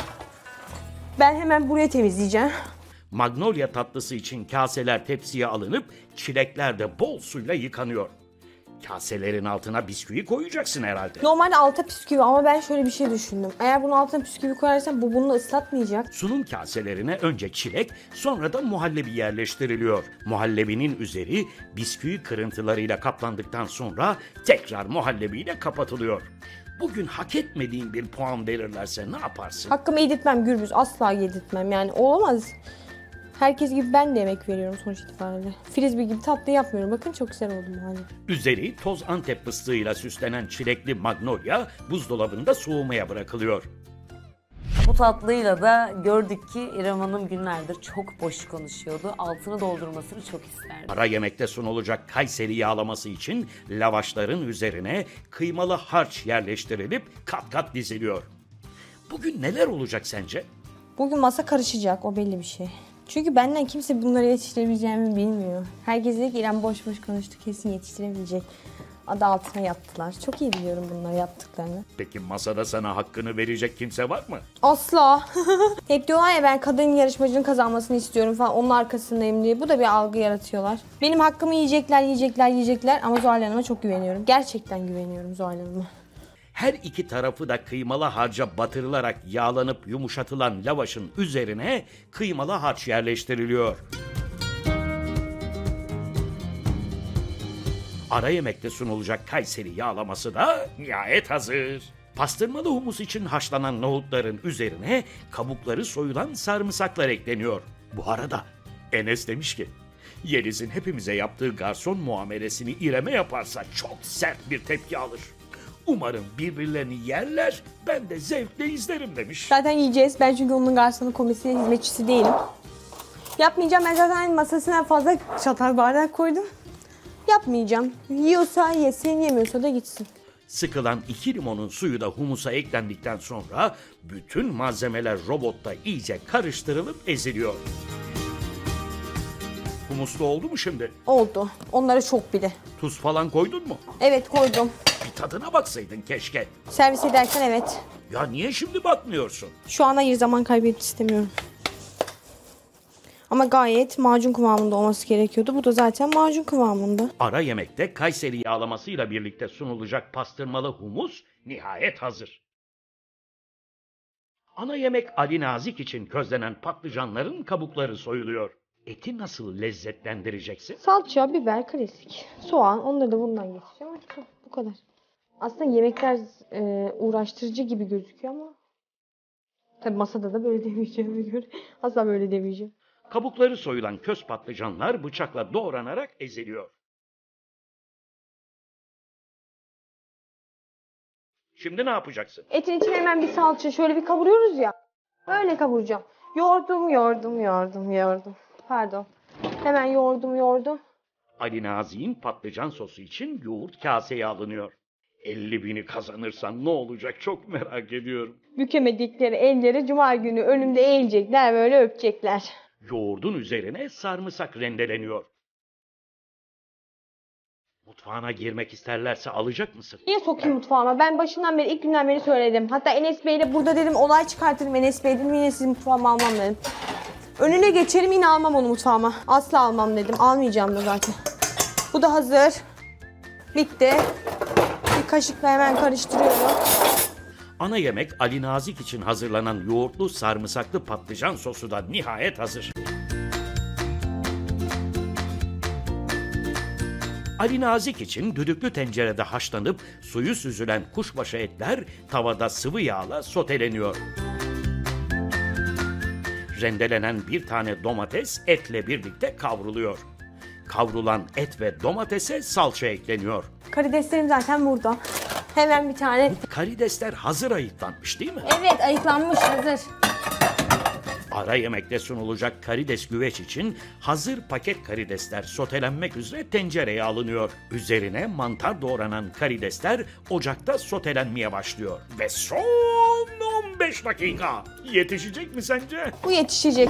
Ben hemen buraya temizleyeceğim. Magnolia tatlısı için kaseler tepsiye alınıp çilekler de bol suyla yıkanıyor. Kaselerin altına bisküvi koyacaksın herhalde. Normalde alta bisküvi ama ben şöyle bir şey düşündüm. Eğer bunun altına bisküvi koyarsam bu bunu ıslatmayacak. Sunum kaselerine önce çilek, sonra da muhallebi yerleştiriliyor. Muhallebinin üzeri bisküvi kırıntılarıyla kaplandıktan sonra tekrar muhallebiyle kapatılıyor. Bugün hak etmediğin bir puan verirlerse ne yaparsın? Hakkımı yedirtmem Gürbüz. Asla yedirtmem. Yani olamaz. Herkes gibi ben de yemek veriyorum sonuç itibariyle. Frisbee gibi tatlı yapmıyorum. Bakın çok güzel oldu muhallebi. Üzeri toz Antep fıstığıyla süslenen çilekli magnolia buzdolabında soğumaya bırakılıyor. Bu tatlıyla da gördük ki İrem Hanım günlerdir çok boş konuşuyordu. Altını doldurmasını çok isterdi. Ara yemekte sunulacak Kayseri yağlaması için lavaşların üzerine kıymalı harç yerleştirilip kat kat diziliyor. Bugün neler olacak sence? Bugün masa karışacak. O belli bir şey. Çünkü benden kimse bunları yetiştirebileceğimi bilmiyor. Herkes dedi ki İrem boş boş konuştu, kesin yetiştiremeyecek. Adı altına yaptılar. Çok iyi biliyorum bunları yaptıklarını. Peki masada sana hakkını verecek kimse var mı? Asla. Hep diyorlar ya ben kadın yarışmacının kazanmasını istiyorum falan, onun arkasındayım diye. Bu da bir algı yaratıyorlar. Benim hakkımı yiyecekler ama Zuhal Hanım'a çok güveniyorum. Gerçekten güveniyorum Zuhal Hanım'a. Her iki tarafı da kıymalı harca batırılarak yağlanıp yumuşatılan lavaşın üzerine kıymalı harç yerleştiriliyor. Ara yemekte sunulacak Kayseri yağlaması da nihayet hazır. Pastırmalı humus için haşlanan nohutların üzerine kabukları soyulan sarımsaklar ekleniyor. Bu arada Enes demiş ki, Yeliz'in hepimize yaptığı garson muamelesini İrem'e yaparsa çok sert bir tepki alır. Umarım birbirlerini yerler, ben de zevkle izlerim demiş. Zaten yiyeceğiz. Ben çünkü onun garsonu, komisyonu, hizmetçisi değilim. Yapmayacağım. Ben zaten masasına fazla çatal bardak koydum. Yapmayacağım. Yiyorsa yesin, yemiyorsa da gitsin. Sıkılan 2 limonun suyu da humusa eklendikten sonra bütün malzemeler robotta iyice karıştırılıp eziliyor. Humuslu oldu mu şimdi? Oldu. Onlara çok bile. Tuz falan koydun mu? Evet koydum. Bir tadına baksaydın keşke. Servis ederken evet. Ya niye şimdi bakmıyorsun? Şu an hayır, zaman kaybetmek istemiyorum. Ama gayet macun kıvamında olması gerekiyordu. Bu da zaten macun kıvamında. Ara yemekte Kayseri yağlamasıyla birlikte sunulacak pastırmalı humus nihayet hazır. Ana yemek Ali Nazik için közlenen patlıcanların kabukları soyuluyor. Eti nasıl lezzetlendireceksin? Salça, biber, klasik. Soğan, onları da bundan getireceğim. Bu kadar. Aslında yemekler uğraştırıcı gibi gözüküyor ama tabii masada da böyle demeyeceğime göre asla böyle demeyeceğim. Kabukları soyulan köz patlıcanlar bıçakla doğranarak eziliyor. Şimdi ne yapacaksın? Etin içine hemen bir salça şöyle bir kavuruyoruz ya. Böyle kavuracağım. Yoğurdum. Pardon. Hemen yoğurdum. Ali Nazik'in patlıcan sosu için yoğurt kaseye alınıyor. 50.000'i kazanırsan ne olacak çok merak ediyorum. Bükemedikleri elleri cuma günü önümde eğilecekler, böyle öpecekler. Yoğurdun üzerine sarımsak rendeleniyor. Mutfağına girmek isterlerse alacak mısın? Niye sokayım mutfağıma? Ben başından beri, ilk günden beri söyledim. Hatta Enes Bey'le burada dedim, olay çıkartırım Enes Bey dedim. Yine sizin mutfağıma almam dedim. Önüne geçerim, yine almam onu mutfağıma. Asla almam dedim. Almayacağım da zaten. Bu da hazır. Bitti. Bir kaşıkla hemen karıştırıyorum. Ana yemek Ali Nazik için hazırlanan yoğurtlu sarımsaklı patlıcan sosu da nihayet hazır. Ali Nazik için düdüklü tencerede haşlanıp suyu süzülen kuşbaşı etler tavada sıvı yağla soteleniyor. Rendelenen bir tane domates etle birlikte kavruluyor. Kavrulan et ve domatese salça ekleniyor. Karideslerim zaten burada. Hemen bir tane. Karidesler hazır ayıklanmış değil mi? Evet, ayıklanmış, hazır. Ara yemekte sunulacak karides güveç için hazır paket karidesler sotelenmek üzere tencereye alınıyor. Üzerine mantar doğranan karidesler ocakta sotelenmeye başlıyor. Ve son 15 dakika. Yetişecek mi sence? Bu yetişecek.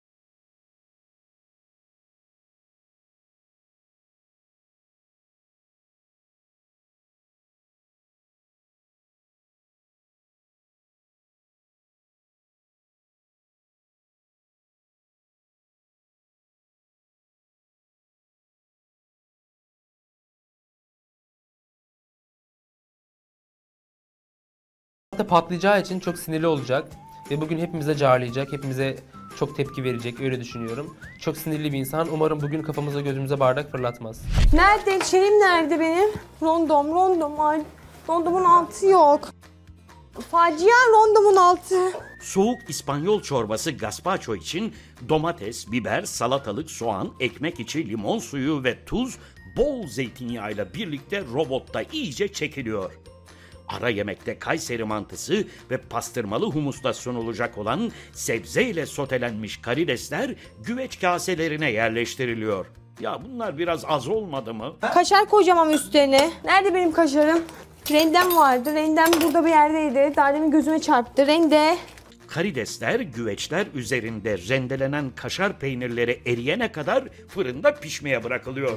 Patlayacağı için çok sinirli olacak ve bugün hepimize carlayacak, hepimize çok tepki verecek, öyle düşünüyorum. Çok sinirli bir insan. Umarım bugün kafamıza gözümüze bardak fırlatmaz. Nerede? Şeyim nerede benim? Rondom. Ay, rondomun altı yok. Facia, rondomun altı. Soğuk İspanyol çorbası gazpacho için domates, biber, salatalık, soğan, ekmek içi limon suyu ve tuz bol zeytinyağıyla birlikte robotta iyice çekiliyor. Ara yemekte Kayseri mantısı ve pastırmalı humusla sunulacak olan sebzeyle sotelenmiş karidesler güveç kaselerine yerleştiriliyor. Ya bunlar biraz az olmadı mı? Kaşar koyacağım ama üstlerine. Nerede benim kaşarım? Rendem vardı. Rendem burada bir yerdeydi. Daha demin gözüme çarptı. Rende. Karidesler, güveçler üzerinde rendelenen kaşar peynirleri eriyene kadar fırında pişmeye bırakılıyor.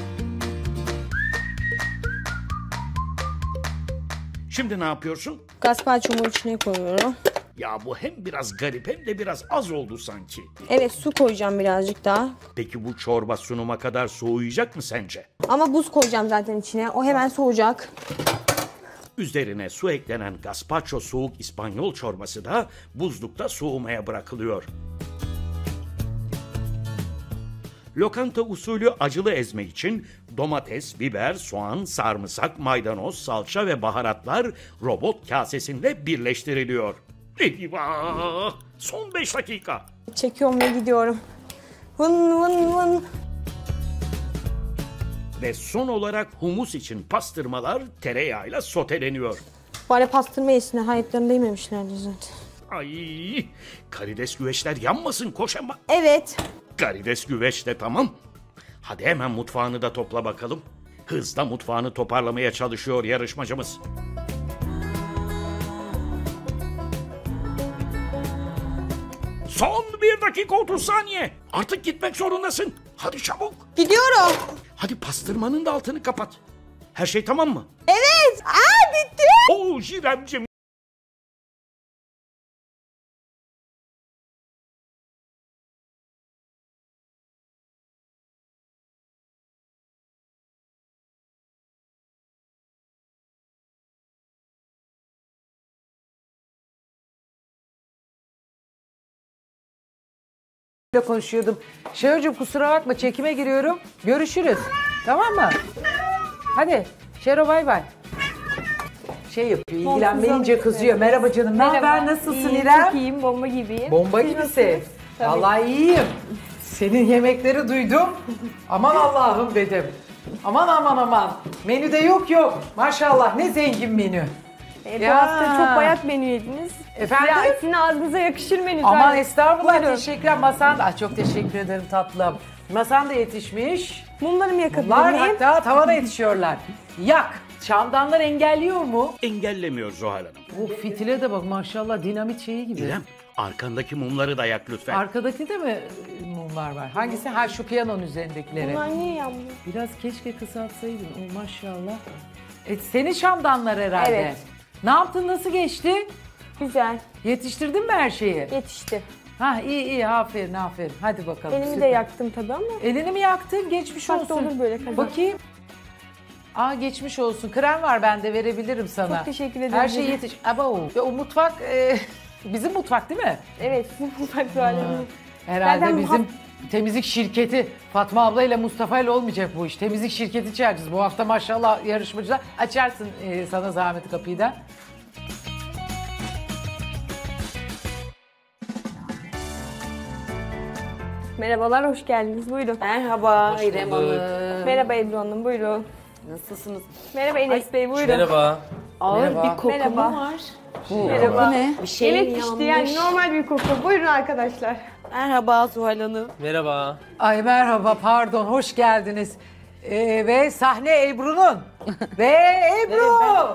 Şimdi ne yapıyorsun? Gazpacho'mu içine koyuyorum. Ya bu hem biraz garip hem de biraz az oldu sanki. Evet, su koyacağım birazcık daha. Peki bu çorba sunuma kadar soğuyacak mı sence? Ama buz koyacağım zaten içine. O hemen soğuyacak. Üzerine su eklenen gazpacho soğuk İspanyol çorbası da buzlukta soğumaya bırakılıyor. Lokanta usulü acılı ezme için domates, biber, soğan, sarımsak, maydanoz, salça ve baharatlar robot kasesinde birleştiriliyor. Eyvah! Son 5 dakika. Çekiyorum ve gidiyorum. Vın vın vın. Ve son olarak humus için pastırmalar tereyağıyla soteleniyor. Bari pastırma yesinler. Hayatlarında yememişlerdi zaten. Ay, karides güveçler yanmasın koş ama. Evet. Karides güveç de tamam. Hadi hemen mutfağını da topla bakalım. Hızla mutfağını toparlamaya çalışıyor yarışmacımız. Son 1 dakika 30 saniye. Artık gitmek zorundasın. Hadi çabuk. Gidiyorum. Hadi pastırmanın da altını kapat. Her şey tamam mı? Evet. Bitti. Oo Jiremcim. konuşuyordum. Şerocuğum kusura bakma çekime giriyorum. Görüşürüz. Tamam mı? Hadi. Şero bay bay. Şey yapıyor, ilgilenmeyince kızıyor. Merhaba canım. Ne haber? Nasılsın İrem? Çok iyiyim, bomba gibiyim. Bomba gibisin. Vallahi iyiyim. Senin yemekleri duydum. Aman Allah'ım dedim. Aman. Menüde yok. Maşallah ne zengin menü. Bu hafta çok bayat menü yediniz. Efendim? Sizin ağzınıza yakışır menü. Aman estağfurullah, Buyurun. teşekkürler. Masan da çok teşekkür ederim tatlım. Masan da yetişmiş. Mumlarımı yakabilir Bunlar miyim? hatta tavana yetişiyorlar. Yak. Şamdanlar engelliyor mu? Engellemiyor Zuhal Hanım. Bu fitile de bak maşallah dinamit şeyi gibi. İrem, arkandaki mumları da yak lütfen. Arkadaki de mi mumlar var? Hangisi? Ha şu piyanonun üzerindekileri. Bunlar niye yanmıyor? Biraz keşke kısaltsaydın. O maşallah. Senin şamdanlar herhalde. Evet. Ne yaptın? Nasıl geçti? Güzel. Yetiştirdin mi her şeyi? Yetişti. Ha iyi aferin. Hadi bakalım. Elimi de süper. yaktım tabii ama. Elini mi yaktın? Geçmiş Farklı olsun. olur böyle kazan. Bakayım. Geçmiş olsun. Krem var bende verebilirim sana. Çok teşekkür ederim. Her şey yetiş. O mutfak bizim mutfak değil mi? Evet, sizin mutfak alemi. Herhalde Zaten bizim temizlik şirketi Fatma abla ile Mustafa ile olmayacak bu iş. Temizlik şirketi çağıracağız. Bu hafta maşallah yarışmacılar. Açarsın sana zahmet kapıyı da. Merhabalar, hoş geldiniz. Buyurun. Merhaba Hoş İrem bulduk. Hanım. Merhaba Ebru Hanım, buyurun. Nasılsınız? Merhaba Enes Bey, buyurun. Merhaba. Ağır Merhaba. bir koku Merhaba. mu var? Merhaba. Ne? Bir şey Yemek mi pişti yanlış? yani normal bir koku. Buyurun arkadaşlar. Merhaba Zuhal Hanım. Merhaba. Ay merhaba pardon hoş geldiniz. Ve sahne Ebru'nun. Ve Ebru.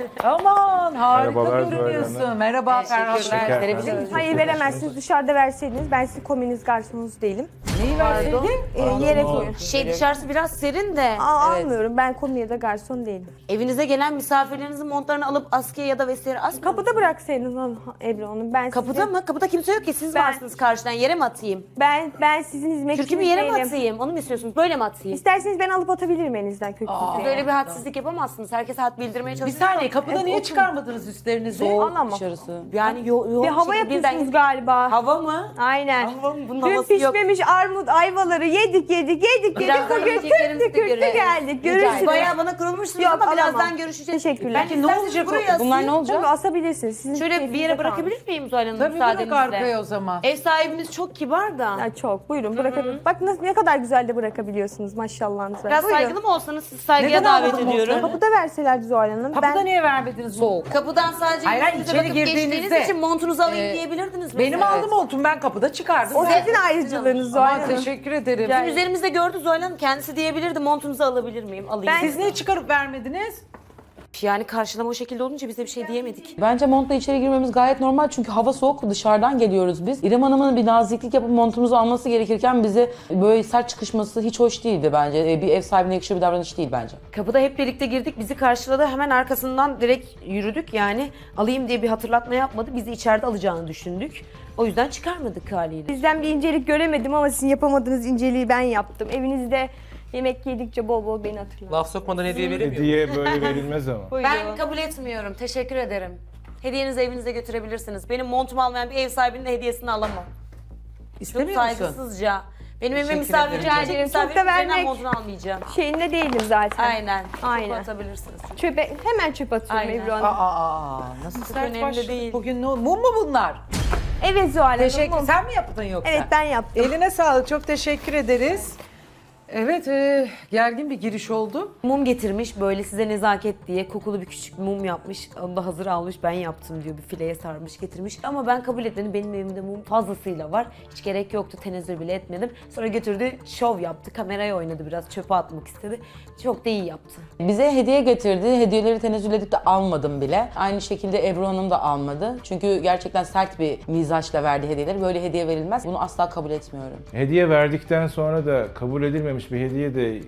Aman harika Merhabalar Zuhal görünüyorsun. Hanım. Merhaba Ferhat. Teşekkürler. Verebilir misiniz? Hayır veremezsiniz. Dışarıda verseydiniz. Ben sizin komüniniz garsonunuz değilim. Neyi verseydin? Yere koyun. Dışarısı biraz serin de. Almıyorum. Ben komüye de garson değilim. Evinize gelen misafirlerinizin montlarını alıp askıya ya da vestiyere asmayın. Kapıda bıraksaydınız Ebru Hanım. Ben Kapıda size, mı? Kapıda kimse yok ki. Siz Ben- varsınız karşıdan. Yere mi atayım? Ben sizin hizmetçiniz Kürkümü yere mi değilim. atayım? Onu mu istiyorsunuz? Böyle mi atayım? İsterseniz ben alıp atabilirim elinizden kürkünüzü. Böyle bir hadsizlik yapamazsınız. Herkes had bildirmeye Bir çalışıyor. saniye kapıda niye çıkarmadınız üstlerinizi? Alamam. Dışarısı. Yani yoğun Bir hava şekilde yapıyorsunuz galiba. Hava mı? Aynen. Hava mı? Bunun Dün havası yok. pişmemiş armut ayvaları yedik. Birazdan Bugün yiyeceklerimize tırtı göre- geldik. Görürsünüz. Bayağı bana kurulmuşsunuz Yok, ama birazdan alamam. görüşeceğiz. Teşekkürler. Peki ne olacak? Buraya Bunlar ne olacak? Tabii asabilirsiniz. Sizin Şöyle bir yere keyfinize bırakabilir miyim Zuhal Hanım Tabii bırak müsaadenizle? arkaya o zaman. Ev sahibimiz çok kibar da. Ya çok. Buyurun bırakabilir. Bak ne kadar güzel de bırakabiliyorsunuz maşallahınız var. Biraz Buyurun. saygılı mı olsanız siz saygıya Neden davet almadın ediyorum. Kapıda verseler Zuhal Hanım. Kapıda niye vermediniz? Soğuk. Kapıdan sadece Hayır, hayır, yüzünüze içeri bakıp girdiğinizde, geçtiğiniz için montunuzu alayım diyebilirdiniz. Benim mesela. aldım oltum ben kapıda çıkardım. O Ben- sizin ayrıcalığınız Zuhal Aman Hanım. teşekkür ederim. Bizim üzerimizde gördü Zuhal Hanım. Kendisi diyebilirdi montunuzu alabilir miyim? Alayım. Siz niye çıkarıp vermediniz? Yani karşılama o şekilde olunca biz de bir şey diyemedik. Bence montla içeri girmemiz gayet normal çünkü hava soğuk, dışarıdan geliyoruz biz. İrem Hanım'ın bir naziklik yapıp montumuzu alması gerekirken bize böyle sert çıkışması hiç hoş değildi bence. Bir ev sahibine yakışır bir davranış değil bence. Kapıda hep birlikte girdik. Bizi karşıladı. Hemen arkasından direkt yürüdük. Yani alayım diye bir hatırlatma yapmadı. Bizi içeride alacağını düşündük. O yüzden çıkarmadık haliyle. Sizden bir incelik göremedim ama sizin yapamadığınız inceliği ben yaptım. Evinizde yemek yedikçe bol bol beni hatırlayın. Laf sokmadan hediye veremiyor. Hediye böyle verilmez ama. Ben kabul etmiyorum. Teşekkür ederim. Hediyenizi evinize götürebilirsiniz. Benim montumu almayan bir ev sahibinin de hediyesini alamam. Çok İstemiyor musun? saygısızca. Benim evime Teşekkür misafir ederim. gelecek, Çok da misafirin üzerinden vermek- montunu almayacağım. Şeyinde değilim zaten. Aynen. Aynen. Çöpe atabilirsiniz. Çöpe hemen çöp atıyorum Aynen. Ebru Hanım. Nasıl Çok sert önemli başladık değil. bugün? Mum mu bunlar? Evet Zuhal Hanım. Teşekkür. Sen mi yaptın yoksa? Evet ben yaptım. Eline sağlık. Çok teşekkür ederiz. Evet, gergin bir giriş oldu. Mum getirmiş böyle size nezaket diye kokulu bir küçük mum yapmış. Onu da hazır almış ben yaptım diyor. Bir fileye sarmış getirmiş. Ama ben kabul etmedim. Benim evimde mum fazlasıyla var. Hiç gerek yoktu. Tenezzül bile etmedim. Sonra götürdü şov yaptı. Kameraya oynadı biraz. Çöpe atmak istedi. Çok da iyi yaptı. Bize hediye getirdi. Hediyeleri tenezzül edip de almadım bile. Aynı şekilde Ebru Hanım da almadı. Çünkü gerçekten sert bir mizaçla verdi hediyeleri. Böyle hediye verilmez. Bunu asla kabul etmiyorum. Hediye verdikten sonra da kabul edilmemiş bir hediye de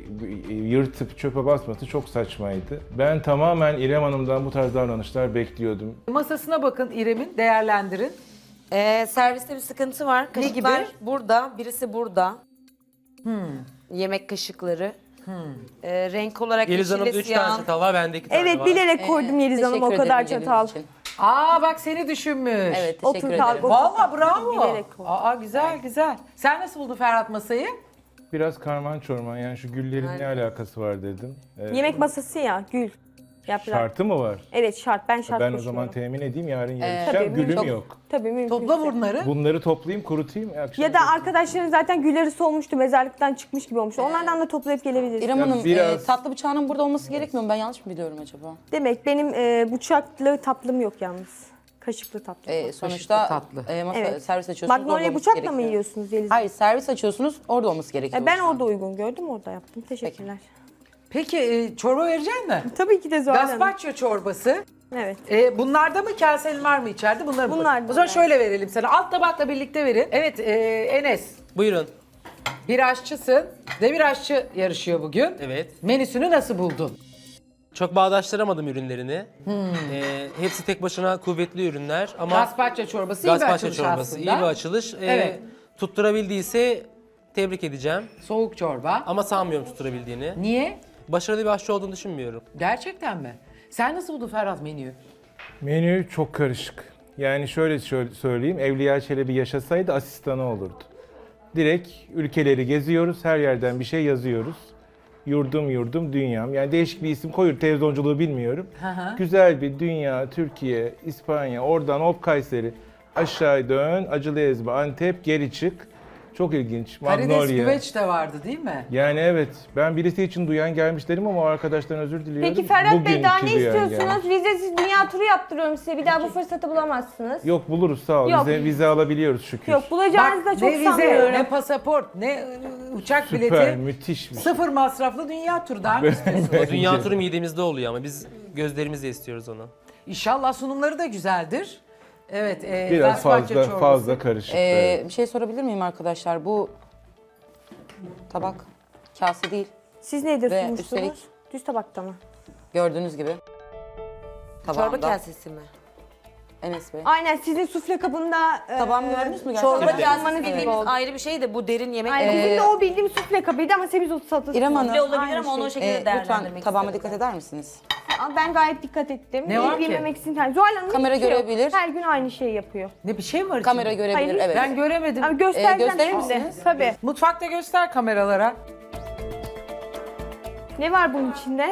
yırtıp çöpe basması çok saçmaydı. Ben tamamen İrem Hanım'dan bu tarz davranışlar bekliyordum. Masasına bakın İrem'in, değerlendirin. Serviste bir sıkıntı var. Kaşıklar gibi? burada, birisi burada. Yemek kaşıkları. Renk olarak Yeliz Hanım'da yeşil ve 3 tane siyah. çatal var, bende 2 tane Evet var. bilerek koydum Yeliz Hanım o Teşekkür kadar ederim çatal. geldiğiniz için. Bak seni düşünmüş. Evet, Otur teşekkür kalk, ederim. otur. Vallahi bravo. Bilerek koy. Güzel güzel. Sen nasıl buldun Ferhat masayı? Biraz karman çorman, yani şu güllerin ne alakası var dedim. Yemek masası ya gül. Yaprak. Şartı mı var? Evet şart. Ben şart Ben o koşuyorum. zaman temin edeyim, yarın tabii, yarışacağım. Gülüm çok- yok. Tabii mümkün. Topla bunları. Bunları toplayayım, kurutayım. Akşam Ya da arkadaşların zaten gülleri solmuştu, mezarlıktan çıkmış gibi olmuş. Onlardan da toplayıp gelebiliriz. İrem Ya Hanım, biraz- tatlı bıçağının burada olması gerekmiyor mu? Ben yanlış mı biliyorum acaba? Demek benim bıçaklı tatlım yok yalnız. Kaşıklı tatlı. Sonuçta tatlı. Evet. servis açıyorsunuz. orada Magnolia olması bıçakla mı gerekiyor. yiyorsunuz Yeliz? Hayır, servis açıyorsunuz, orada olması gerekiyor. Ben şu an. orada uygun gördüm, orada yaptım. Teşekkürler. Peki çorba verecek mi? Tabii ki de Zuhal Hanım. Gazpacho çorbası. Evet. Bunlarda mı kasenin var mı içeride? Bunlar mı? Bunlarda O zaman var. şöyle verelim sana. Alt tabakla birlikte verin. Evet Enes. Buyurun. Bir aşçısın. Bir aşçı yarışıyor bugün. Evet. Menüsünü nasıl buldun? Çok bağdaştıramadım ürünlerini. Hepsi tek başına kuvvetli ürünler ama Gazpacho çorbası iyi bir gazpacho açılış çorbası aslında. iyi bir açılış. Evet. Tutturabildiyse tebrik edeceğim. Soğuk çorba. Ama sanmıyorum tutturabildiğini. Niye? Başarılı bir aşçı olduğunu düşünmüyorum. Gerçekten mi? Sen nasıl buldun Ferhat menüyü? Menü çok karışık. Yani şöyle söyleyeyim, Evliya Çelebi yaşasaydı asistanı olurdu. Direkt ülkeleri geziyoruz, her yerden bir şey yazıyoruz. Yurdum dünyam. Yani değişik bir isim koyuyor. Televizyonculuğu bilmiyorum. Güzel bir dünya, Türkiye, İspanya, oradan hop Kayseri. Aşağı dön, Acılı Ezme, Antep, geri çık. Çok ilginç. Karides Magnolia. güveç de vardı değil mi? Yani evet. Ben birisi için duyan gelmiş dedim ama o arkadaştan özür diliyorum. Peki Ferhat Bey daha ne Bugünkü duyan istiyorsunuz? gelmiş. Vizesiz dünya turu yaptırıyorum size. Bir daha bu fırsatı bulamazsınız. Yok buluruz sağ ol. Yok. Vize alabiliyoruz şükür. Yok bulacağınızı da Bak, çok ne vize, sanmıyorum. ne pasaport, ne uçak Süper, bileti. müthiş bir şey. Sıfır masraflı dünya turu. Daha mı istiyorsun? O dünya turu midemizde oluyor ama biz gözlerimizle istiyoruz onu. İnşallah sunumları da güzeldir. Evet. Biraz Gazpacho çorbası. fazla karışık. evet. Bir şey sorabilir miyim arkadaşlar? Bu tabak kase değil. Siz nedir Ve sunmuşsunuz? üstelik Düz tabakta mı? gördüğünüz gibi. Çorba Tabağımda. kasesi mi? Enes Bey. Aynen sizin sufle kabında... Tabağımı gördünüz mü Çorba gerçekten? kasesi Evet. bildiğimiz ayrı bir şey de bu derin yemek. Aynen bizim de o bildiğim sufle kabıydı ama semizotu salatası. İrem Hanım. Sufle olabilir Aynı ama onu o şey. şekilde değerlendirmek Lütfen tabağıma istedim. dikkat eder misiniz? Ama ben gayet dikkat ettim. Ne var ki? Yememek için. Yani Zuhal Hanım Kamera hiçbir şey yok. görebilir. Her gün aynı şeyi yapıyor. Ne bir şey mi var Kamera içinde? görebilir, Hayır, evet. Ben göremedim. Abi göstereceğim gösterir şimdi. misiniz? Tabii. Mutfakta göster kameralara. Ne var bunun içinde?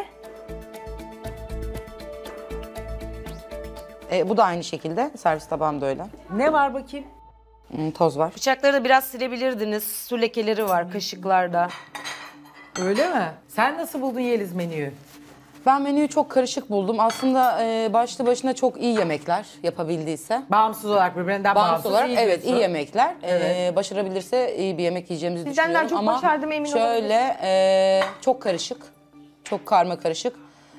Bu da aynı şekilde. Servis tabağım da öyle. Ne var bakayım? Toz var. Bıçakları da biraz silebilirdiniz. Su lekeleri var kaşıklarda. Öyle mi? Sen nasıl buldun Yeliz menüyü? Ben menüyü çok karışık buldum. Aslında başlı başına çok iyi yemekler yapabildiyse. Bağımsız olarak birbirinden Bağımsız olarak iyi evet iyi diyorsun. yemekler. Evet. Başarabilirse iyi bir yemek yiyeceğimizi Sizden daha düşünüyorum. çok Ama başardım, emin şöyle çok karışık. Çok karma karışık.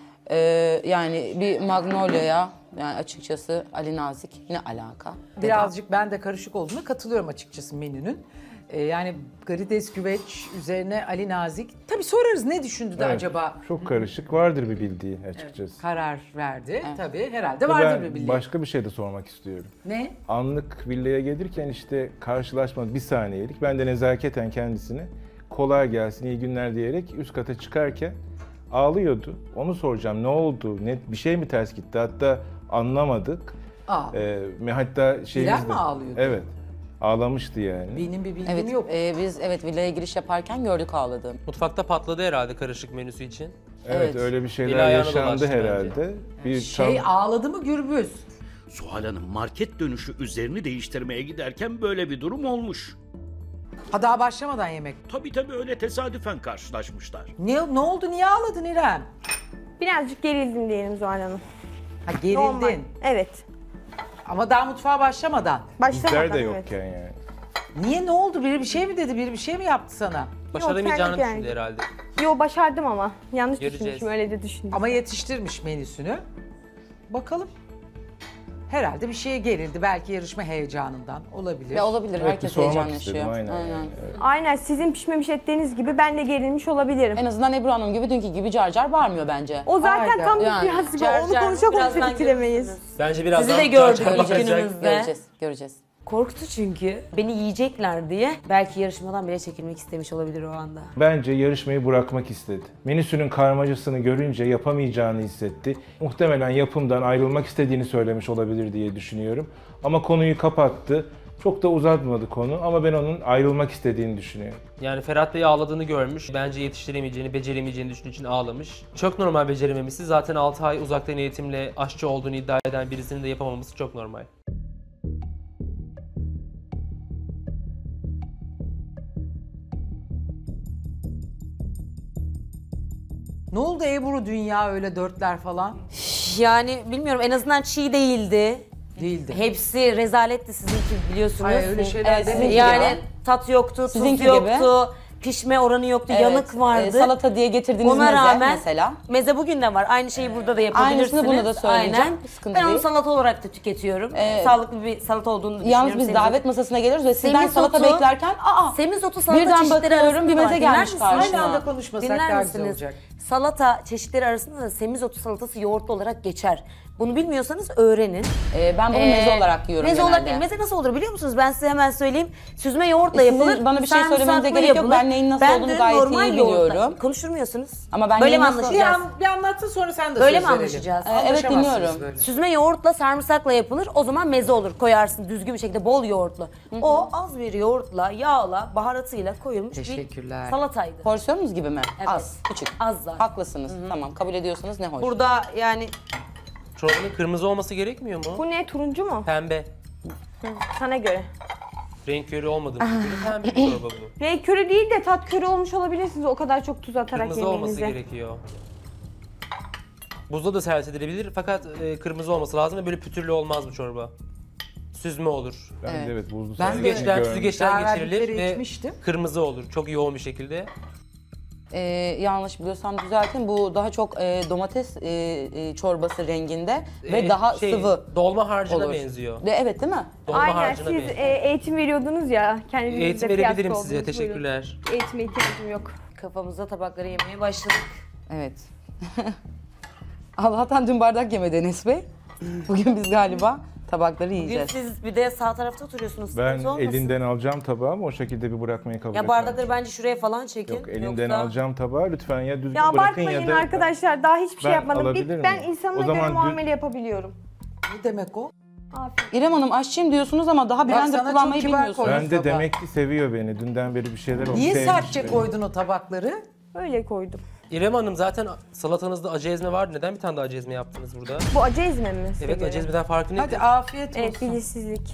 Yani bir Magnolia'ya yani açıkçası Ali Nazik ne alaka? Birazcık ben de karışık olduğuna katılıyorum açıkçası menünün. Yani karides güveç üzerine Ali Nazik. Tabii sorarız ne düşündü de Evet, acaba Çok karışık. Vardır bir bildiği açıkçası. karar verdi. Tabii herhalde Ve vardır bir ben bildiği. başka bir şey de sormak istiyorum. Ne? Anlık villaya gelirken işte karşılaşma bir saniyelik. Ben de nezaketen kendisine kolay gelsin, iyi günler diyerek üst kata çıkarken ağlıyordu. Onu soracağım. Ne oldu? Bir şey mi ters gitti? Hatta anlamadık. Hatta İrem mi ağlıyordu? Evet. Ağlamıştı yani. Benim bir bilgim Evet, yok. biz villaya giriş yaparken gördük ağladığını. Mutfakta patladı herhalde karışık menüsü için. Evet, Evet. öyle bir Eli şeyler ayağına yaşandı dolaştı herhalde. Bir Ağladı mı Gürbüz? Zuhal Hanım market dönüşü üzerini değiştirmeye giderken böyle bir durum olmuş. Ha daha başlamadan yemek. Tabii öyle tesadüfen karşılaşmışlar. Ne oldu? Niye ağladın İrem? Birazcık gerildim diyelim Zuhal Hanım. Ha gerildin. Normal. Evet. Ama daha mutfağa başlamadan. Başlamadan bizler de evet. yokken yani. Niye ne oldu? Biri bir şey mi dedi? Biri bir şey mi yaptı sana? Başaramayacağını kendi düşündü herhalde. Yo başardım ama. Yanlış Göreceğiz. düşünmüşüm öyle de düşündüm. Ama yetiştirmiş menüsünü. Bakalım. Herhalde bir şeye gerildi. Belki yarışma heyecanından olabilir. Ve olabilir. Evet, bir Herkes sormak heyecanlaşıyor. istedim aynen. Aynen sizin pişmemiş ettiğiniz gibi ben de gerilmiş olabilirim. En azından Ebru Hanım gibi dünkü gibi car car bağırmıyor bence. O zaten Aynen. tam bir Yani, prensip. car Onu car konuşa birazdan konuşa bitiremeyiz. Bence biraz Sizi daha de gördük çarçur ilk bakacak. günümüzde. Göreceğiz. Korktu çünkü. Beni yiyecekler diye. Belki yarışmadan bile çekilmek istemiş olabilir o anda. Bence yarışmayı bırakmak istedi. Menüsünün karmacasını görünce yapamayacağını hissetti. Muhtemelen yapımdan ayrılmak istediğini söylemiş olabilir diye düşünüyorum. Ama konuyu kapattı. Çok da uzatmadı konu ama ben onun ayrılmak istediğini düşünüyorum. Yani Ferhat Bey ağladığını görmüş. Bence yetiştiremeyeceğini, beceremeyeceğini düşündüğü için ağlamış. Çok normal becerememesi. Zaten 6 ay uzaktan eğitimle aşçı olduğunu iddia eden birisinin de yapamaması çok normal. Ne oldu Ebru dünya öyle dörtler falan? Yani bilmiyorum en azından çiğ değildi. Değildi. Hepsi rezaletti sizinki biliyorsunuz. Hayır öyle şeyler demeyin Yani ya. tat yoktu, Sizinki tuz yoktu, gibi. pişme oranı yoktu, Evet, yanık vardı. salata diye getirdiğiniz Ona meze rağmen mesela. meze bugün de var. Aynı şeyi burada da yapabilirsiniz. Aynısını buna da söyleyeceğim. Aynen. Sıkıntı Ben onu değil. salata olarak da tüketiyorum. Sağlıklı bir salata olduğunu düşünüyorum. Yalnız biz davet masasına geliyoruz ve sizden Semizotu- salata beklerken Semizotu salata birden çeşitleri bakıyorum, arasında bir meze var. Dinler gelmiş misiniz? karşıma. Aynı anda konuşmasak Dinler daha güzel misiniz? olacak. Salata çeşitleri arasında da semizotu salatası yoğurtlu olarak geçer. Bunu bilmiyorsanız öğrenin. Ben bunu meze olarak yiyorum Meze genelde. olarak değil. Meze nasıl olur biliyor musunuz? Ben size hemen söyleyeyim. Süzme yoğurtla Sizin yapılır. bana bir şey söylemenize sarımsaklı gerek yok. yapılır. Ben neyin nasıl olduğunu de gayet normal iyi yoğurtla- biliyorum. Konuşturmuyorsunuz. Ama ben Böyle neyin mi nasıl- anlaşacağız? Bir anlatsın sonra sen de Böyle söz mi verelim. anlaşacağız? Evet, Anlaşamazsınız dinliyorum. böyle. Süzme yoğurtla sarımsakla yapılır. O zaman meze olur. Koyarsın düzgün bir şekilde bol yoğurtlu. O az bir yoğurtla, yağla, baharatıyla koyulmuş Teşekkürler. bir salataydı. Porsiyonumuz gibi mi? Evet. Az, küçük. Az zaten. Haklısınız. Tamam, kabul ediyorsanız ne hoş. Burada yani Çorbanın kırmızı olması gerekmiyor mu? Bu ne, turuncu mu? Pembe. Sana göre. Renk körü olmadığını göre pembe bir çorba bu. Renk körü değil de tat körü olmuş olabilirsiniz o kadar çok tuz atarak Kırmızı olması yemeğinize. gerekiyor. Buzda da servis edilebilir fakat kırmızı olması lazım ve böyle pütürlü olmaz bu çorba. Süzme olur. Ben de evet buzlu Ben sarı de- Süzgeçten, görmüştüm. süzgeçten Daha geçirilir evvelleri ve içmiştim. kırmızı olur. Çok yoğun bir şekilde. Yanlış biliyorsam düzeltin. Bu daha çok domates çorbası renginde ve daha sıvı Dolma harcına olur. benziyor. Evet değil mi? Dolma Aynen, harcına siz benziyor. eğitim veriyordunuz ya. Kendinizde Eğitim fiyatlı verebilirim oldunuz. size. Buyurun. Teşekkürler. Eğitime ihtiyacım yok. kafamızda tabakları yemeye başladık. Evet. Allah'tan dün bardak yemedi Enes Bey. Bugün biz galiba tabakları Bugün yiyeceğiz. siz bir de sağ tarafta oturuyorsunuz. Ben sıkıntı olmasın. elinden alacağım tabağı ama o şekilde bir bırakmayı kabul Ya etmem. bardakları bence şuraya falan çekin. Yok elinden Yoksa- alacağım tabağı lütfen ya düzgün Ya bırakın abartmayın ya da... arkadaşlar, daha hiçbir şey Ben yapmadım. alabilir Ben miyim? insanına O göre zaman muamele yapabiliyorum. Ne demek o? Afiyet. İrem Hanım aşçıyım diyorsunuz ama daha blender sana kullanmayı çok kibar bilmiyorsunuz. koydum. Ben de Tabağı. demek ki seviyor beni. Dünden beri bir şeyler oldu. Niye sevmiş sertçe beni. koydun o tabakları? Öyle koydum. İrem Hanım zaten salatanızda acı ezme vardı. Neden bir tane daha acı ezme yaptınız burada? Bu acı ezme mi size Evet göre? acı ezmeden farkı nedir? Hadi afiyet olsun. Evet, bilinçsizlik.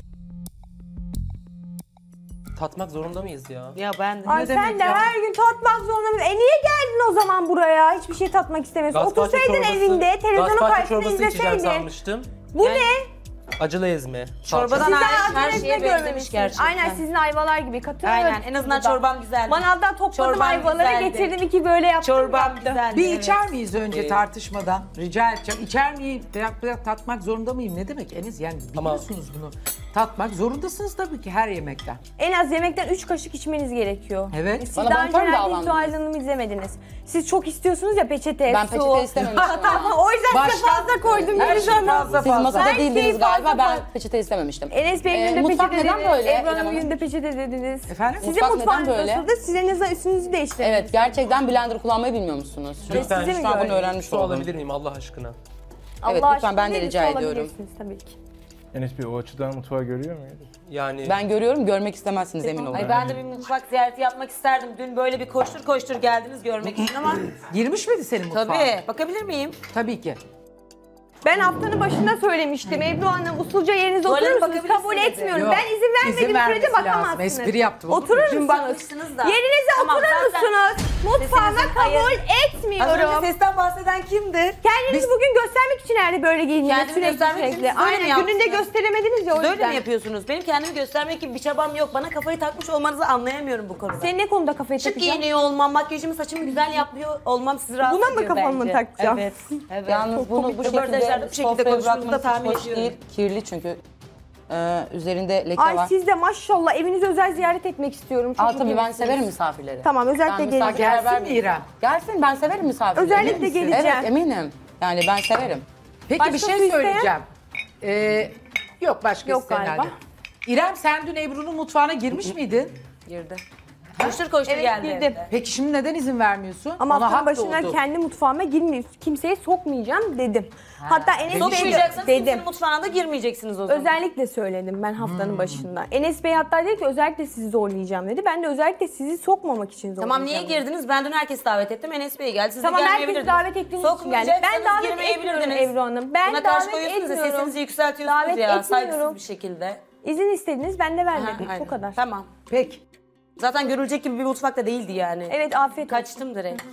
Tatmak zorunda mıyız ya? Ya ben de. Ay demek sen de ya? her gün tatmak zorunda mısın? Niye geldin o zaman buraya? Hiçbir şey tatmak istemiyorsun. Gazpacho Otursaydın çorbası- evinde, televizyonun gazpacho karşısında çorbası içeceğim izleseydin. sanmıştım. Bu Yani- ne? Acılı ezme. Çorbadan Salça. Sizden hariç her acı şeye ezme benzemiş görmemişsiniz. gerçekten. Aynen sizin ayvalar gibi katılıyorum. Aynen en azından çorbam güzeldi. Manavdan topladım Çorbam ayvaları, güzeldi. getirdim iki böyle yaptım. Çorbam yaptım. güzeldi. Bir evet. içer miyiz önce tartışmadan? Rica edeceğim. İçer miyim? Biraz tatmak zorunda mıyım? Ne demek Enes? Yani biliyorsunuz bunu. Tatmak zorundasınız tabii ki her yemekten. En az yemekten 3 kaşık içmeniz gerekiyor. Evet. Siz Bana daha bonfire mi önce davlandınız? Zuhal Hanım'ı izlemediniz. Siz çok istiyorsunuz ya peçete, Ben su. peçete istememiştim. O yüzden size fazla koydum Her Gülüz şey Hanım. fazla Siz masada Her değildiniz şeyi galiba, fazla ben fazla. peçete istememiştim. Enes Bey'in günde mutfak peçete neden dediniz, böyle Ebru İrem Hanım'ın Hanım? günde peçete dediniz. Efendim? Sizin Mutfak mutfağınız neden böyle? nasıldı? Siz en azından üstünüzü değiştirdiniz. Evet, gerçekten blender kullanmayı bilmiyor musunuz? Lütfen. Size mi Şu an bunu gördünüz? öğrenmiş Su oldum. alabilir miyim Allah aşkına? Evet, Allah lütfen ben de aşkına rica neyse ediyorum. alabilirsiniz tabii ki. Enes Bey o açıdan mutfağı görüyor muydu? Yani Ben görüyorum, görmek istemezsiniz emin olun. Ay ben de bir mutfak ziyareti yapmak isterdim. Dün böyle bir koştur koştur geldiniz görmek için ama Girmiş miydi senin mutfağa? tabii. Bakabilir miyim? Tabii ki. Ben haftanın başında söylemiştim. Ebru Hanım usulca yerinize Tuvalete oturur musunuz? bakabilirsin Kabul dedi. etmiyorum. Yok, Ben izin vermediğim izin sürece vermesi lazım. bakamazsınız. Espri yaptım, olur mu? Oturur Dün musunuz? bakmışsınız da. Yerinize Tamam, oturur zaten musunuz? Mutfağıma sesinizin kabul Az önce etmiyorum. sesten bahseden kimdir? Kendinizi bugün göstermek için herhalde böyle giyindiniz Kendimi sürekli göstermek için sürekli. siz öyle mi Aynen gününde yaptınız? gösteremediniz ya o Siz öyle yüzden. mi yapıyorsunuz? Benim kendimi göstermek gibi bir çabam yok. Bana kafayı takmış olmanızı anlayamıyorum bu konuda. Senin ne konuda kafayı Şık takacağım? giyiniyor olmam, makyajımı, saçımı güzel yapıyor olmam sizi rahatsız Buna mı ediyor kafamı bence. takacağım? Evet. Evet. Yalnız bunu bu Röportajlarda şekilde bu şekilde sofraya konuştuğunuzu da bırakmanız tahmin hiç hoş ediyorum. değil. Kirli çünkü üzerinde leke Ay var. siz de maşallah evinize özel ziyaret etmek istiyorum. Çok Tabii ben ilgilisinz. severim misafirleri. Tamam, özellikle Ben geleceğim. misafirperver Gelsin mi biriyim. İrem? Gelsin, ben severim misafirleri. Özellikle Emin misin? geleceğim. Evet eminim. Yani ben severim. Peki Başka bir su şey isteyen? söyleyeceğim. Yok başka Yok isteyen galiba. halde. İrem sen dün Ebru'nun mutfağına girmiş miydin? Girdi. Koştur koştur Evet, geldi. girdim. evde. Peki şimdi neden izin vermiyorsun? Ama Ona haftanın hak başına doğdu. kendi mutfağıma girmeyip kimseye sokmayacağım dedim. Hatta Enes Bey'e Sokmayacaksınız, de dedim. dedim. Mutfağına da girmeyeceksiniz o zaman. Özellikle söyledim ben haftanın başında. Enes Bey hatta dedi ki özellikle sizi zorlayacağım dedi. Ben de özellikle sizi sokmamak için zorlayacağım. Tamam niye girdiniz? Ben dün herkesi davet ettim. Enes Bey'i geldi. Siz Tamam de herkesi gelmeyebilirdiniz. davet ettiğiniz için geldi. Ben davet etmiyorum Ebru Hanım. Ben Buna karşı davet koyuyorsunuz ya, etmiyorum. sesinizi yükseltiyorsunuz Davet ya etmiyorum. saygısız bir şekilde. İzin istediniz ben de vermedim. Aha, aynen. Bu kadar. Tamam. Peki. Zaten görülecek gibi bir mutfakta değildi yani. Evet afiyet olsun. Kaçtım direkt.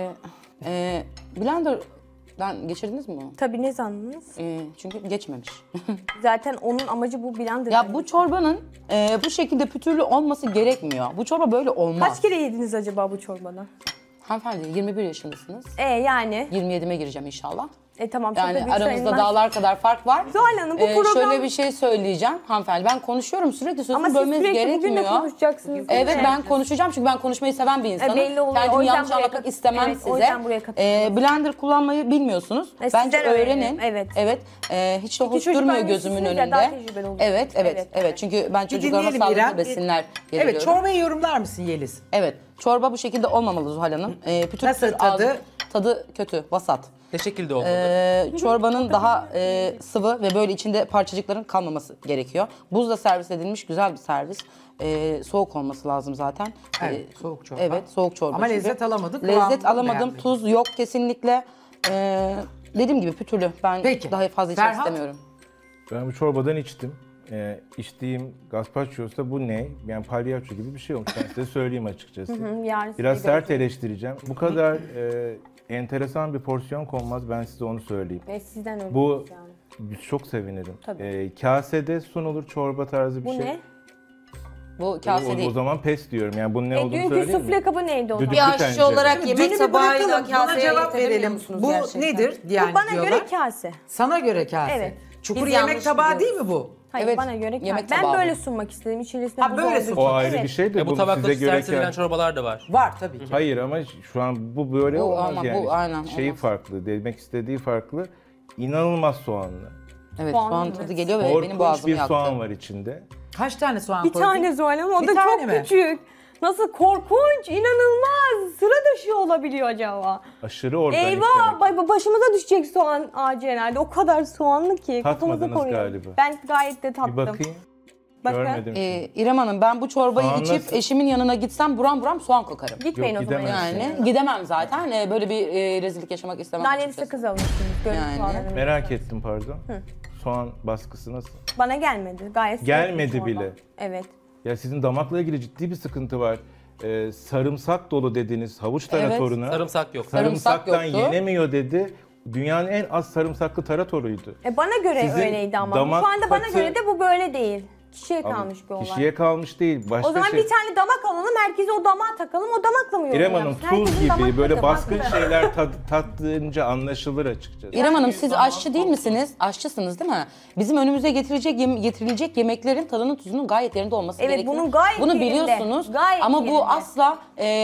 Blender'dan geçirdiniz mi bunu? Tabii ne sandınız? Çünkü geçmemiş. Zaten onun amacı bu blender. Ya bu çorbanın bu şekilde pütürlü olması gerekmiyor. Bu çorba böyle olmaz. Kaç kere yediniz acaba bu çorbadan? Hanımefendi 21 yaşındasınız. Yani 27'me gireceğim inşallah. Tamam. çok da Yani büyük aramızda sayılmaz. dağlar kadar fark var. Zuhal Hanım bu program... Şöyle bir şey söyleyeceğim hanımefendi. Ben konuşuyorum sürekli Ama sözümü siz bölmeniz sürekli bugün de gerekmiyor. konuşacaksınız. Evet değil mi? ben konuşacağım çünkü ben konuşmayı seven bir insanım. belli oluyor. O Kendimi yüzden yanlış buraya anlatmak istemem evet, size. o yüzden buraya katılıyorum. Blender kullanmayı bilmiyorsunuz. Sizden Bence öğrenin. öğrenelim, evet. Evet. Hiç de İki hoş çocuk durmuyor gözümün annesiniz ya, daha önünde. tecrübeli olursunuz. Evet. Çünkü ben çocuklarıma dinleyelim sağlıklı İrem. besinler Evet, veriyorum. çorbayı yorumlar mısın Yeliz? Evet. Çorba bu şekilde olmamalı Zuhal Hanım. Pütür Nasıl pütür tadı? ağzı- Tadı kötü, vasat. Ne şekilde olmalı? Çorbanın daha sıvı ve böyle içinde parçacıkların kalmaması gerekiyor. Buzla servis edilmiş güzel bir servis. Soğuk olması lazım zaten. Evet, soğuk çorba. Evet, soğuk çorba. Ama çünkü. lezzet alamadık, Lezzet kıvamını alamadım. beğenmedik. Tuz yok kesinlikle. Dediğim gibi pütürlü. Ben Peki. daha fazla içmek Ferhat? istemiyorum. Ben bu çorbadan içtim. İçtiğim gazpacho'sta bu ne? Yani palyaço gibi bir şey olmuş. Ben size söyleyeyim açıkçası. Yarın Biraz size sert eleştireceğim. Bu kadar enteresan bir porsiyon konmaz, ben size onu söyleyeyim. Ve sizden öyle Bu yani. biz çok sevinirim. Tabii. Kasede sunulur çorba tarzı bir Bu şey. ne? Bu kase O değil. zaman pes diyorum. Yani bunun ne olduğunu Dünkü söyleyeyim mi? sufle kabı neydi o zaman? Düdüklü Bir aşçı tencere. olarak Dünü yemek bir tabağıyla bırakalım, buna kaseye cevap yetebiliyor verelim. musunuz Bu gerçekten? nedir? Yani Bana diyorlar. göre kase. Sana göre kase. Evet. Çukur Biz yemek yanlış tabağı biliyoruz. değil mi bu? Hayır Evet, bana göre yemek kase. Ben tabağı böyle bu. sunmak istedim. İçerisinde Ha, buz böyle olduğu sun. için. O ayrı Evet. bir şey de Bu bu tabakta size göre servis edilen çorbalar da var. Var tabii ki. Hayır ama şu an bu böyle Bu olmaz ama bu yani. aynen Şeyi olmaz. farklı, demek istediği farklı. İnanılmaz soğanlı. Evet, Soğan soğan mı? tadı geliyor ve benim Korkunç boğazımı bir yaktı. soğan var içinde. Kaç tane soğan Bir koydun? tane Zuhal ama o Bir da tane çok mi? küçük. Nasıl korkunç, inanılmaz. Sıra dışı olabiliyor acaba. Aşırı organik Eyvah, demek. başımıza düşecek soğan ağacı herhalde. O kadar soğanlı ki. Kafamızı Tatmadınız koyuyoruz. galiba. Ben gayet de Bir tattım. bakayım. Bakın. Görmedim. çünkü. İrem Hanım ben bu çorbayı Soğan içip nasıl? eşimin yanına gitsem buram buram soğan kokarım. Gitmeyin Yok, o zaman. gidemezsin. Yani gidemem zaten. Böyle bir rezillik yaşamak istemem. Naneli açıkçası. sakız alırsınız. Görün Yani. soğanlarını. Merak ettim pardon. Soğan baskısı nasıl? Bana gelmedi. Gayet sıcak Gelmedi bir çorba. bile. Evet. Ya sizin damakla ilgili ciddi bir sıkıntı var. Sarımsak dolu dediniz havuç taratoruna. Sarımsak yok. Sarımsaktan Sarımsak yoktu. yenemiyor dedi. Dünyanın en az sarımsaklı taratoruydu. Bana göre Sizin öyleydi ama. damak Şu anda bana katı- göre de bu böyle değil. Kişiye Ama kalmış bir olay. kişiye kalmış değil. Başka O zaman şey. bir tane damak alalım, herkese o damağa takalım, o damakla mı İrem yorumlayalım? Hanım tuz gibi böyle baskın farklı. şeyler tattığınca anlaşılır açıkçası. İrem Hanım siz aşçı değil misiniz? Aşçısınız değil mi? Bizim önümüze getirilecek yemeklerin tadının tuzunun gayet yerinde olması Evet, gerekiyor. bunun gayet Bunu yerinde. biliyorsunuz Gayet ama yerinde. bu asla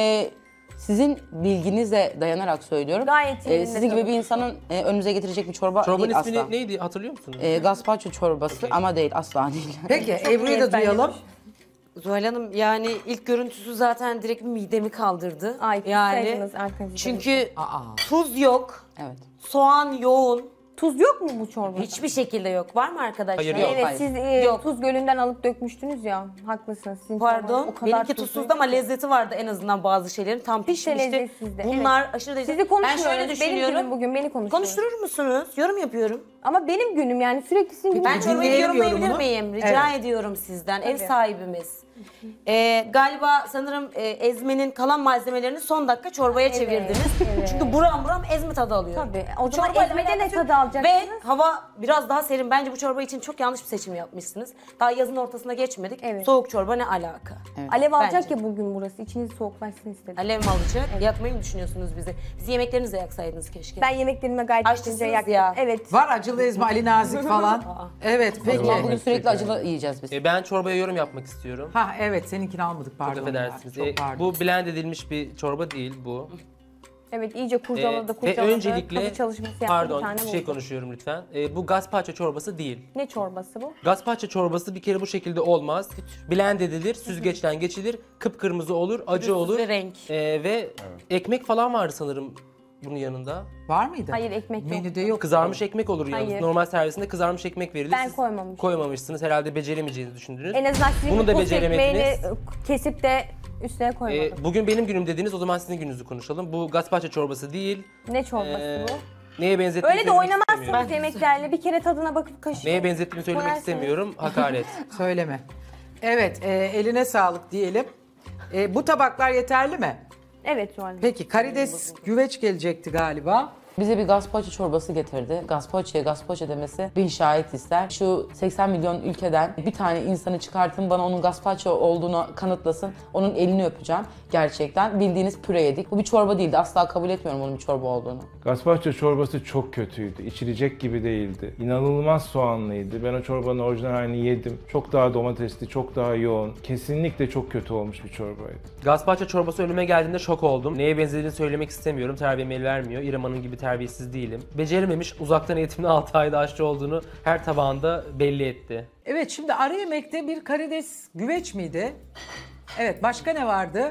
sizin bilginize dayanarak söylüyorum. Gayet yerinde Sizin gibi tabii. bir insanın önümüze getirecek bir çorba Çorbanın değil ismini asla. neydi hatırlıyor musunuz? Gazpacho çorbası ama değil asla değil. Peki Ebru'yu da duyalım. Zuhal Hanım yani ilk görüntüsü zaten direkt midemi kaldırdı. Ay, yani kızsaydınız arkanızda. çünkü Aa. tuz yok, Evet. soğan yoğun, Tuz yok mu bu çorbada? hiçbir şekilde yok. Var mı arkadaşlar? Hayır, yok. Evet, Hayır. siz Yok. tuz gölünden alıp dökmüştünüz ya. Haklısınız. Sizin çorbanız Pardon. o kadar Benimki tuzlu. tuzsuzdu ama lezzeti vardı en azından bazı şeylerin. Tam Hiç de pişmişti. lezzetsizdi, Bunlar evet. aşırı lezzetli. Sizi Ben konuşmuyoruz. şöyle Benim düşünüyorum. günüm bugün, beni konuşuyoruz. Konuşturur musunuz? Yorum yapıyorum. Ama benim günüm yani sürekli sizin gününüz. Ben çorbayı dinleyelim yorumlayabilir yorumunu. miyim? Rica Evet. ediyorum sizden. Ev Tabii. sahibimiz. Galiba sanırım ezmenin kalan malzemelerini son dakika çorbaya çevirdiniz. evet. Çünkü buram buram ezme tadı alıyor. Tabii. O zaman Çorbayla ezmede ne alakası yok. tadı alacaksınız? Ve hava biraz daha serin. Bence bu çorba için çok yanlış bir seçim yapmışsınız. Daha yazın ortasına geçmedik. Evet. Soğuk çorba ne alaka? Alev alacak Bence. ya bugün burası. İçiniz soğuklaşsın istedim. Alev mi alacak? Yakmayı mı düşünüyorsunuz bizi? Bizi yemeklerinize yaksaydınız keşke. Ben yemeklerime gayet Aşçısınız içince yaktım. ya. Evet. Var acılı ezme Ali Nazik falan. Evet peki. Ulan bugün sürekli acılı yiyeceğiz biz. Ben çorbaya yorum yapmak istiyorum. Ha evet seninkini almadık pardon. Çok affedersiniz. ya, Çok pardon. Bu blend edilmiş bir çorba değil bu. Evet iyice kurcaladı Ve kurcaladı. öncelikle Kazı çalışması yaptı, bir pardon tane bir şey buldu. konuşuyorum lütfen. Bu gazpacho çorbası değil. Ne çorbası bu? Gazpacho çorbası bir kere bu şekilde olmaz. Blend edilir, süzgeçten geçilir, kıpkırmızı olur, acı Pürüzsüz olur. ve renk. Ve ekmek falan vardı sanırım bunun yanında. Var mıydı? Hayır, ekmek yok. Menüde yok. Kızarmış ekmek olur yalnız. Hayır. Normal servisinde kızarmış ekmek verilir. Ben Siz koymamışım. koymamışsınız. Herhalde beceremeyeceğinizi düşündünüz. En azından sizin Bunu da tost ekmeğini beceremediniz. kesip de üstüne koymadım. Bugün benim günüm dediniz, o zaman sizin gününüzü konuşalım. Bu gazpacho çorbası değil. Ne çorbası Ee, bu? Neye benzettiğimi Öyle de söylemek oynamazsınız istemiyorum. yemeklerle. Bir kere tadına bakıp kaşık. Neye benzettiğimi söylemek Koyarsanız- istemiyorum. Hakaret. Söyleme. Evet eline sağlık diyelim. Bu tabaklar yeterli mi? Evet Zuhal Hanım. Peki karides güveç gelecekti galiba. Bize bir gazpacho çorbası getirdi. Gazpacho demesi bin şahit ister. Şu 80 milyon ülkeden bir tane insanı çıkartın, bana onun gazpacho olduğunu kanıtlasın. Onun elini öpeceğim. Gerçekten bildiğiniz püre yedik. Bu bir çorba değildi. Asla kabul etmiyorum onun bir çorba olduğunu. Gazpacho çorbası çok kötüydü. İçilecek gibi değildi. İnanılmaz soğanlıydı. Ben o çorbanın orijinal halini yedim. Çok daha domatesli, çok daha yoğun. Kesinlikle çok kötü olmuş bir çorbaydı. Gazpacho çorbası önüme geldiğinde şok oldum. Neye benzediğini söylemek istemiyorum. Terbiyem el vermiyor. İrem Hanım gibi terbiyesiz değilim. Becerememiş, uzaktan eğitimli 6 ayda aşçı olduğunu her tabağında belli etti. Evet, şimdi ara yemekte bir karides güveç miydi? Evet, başka ne vardı?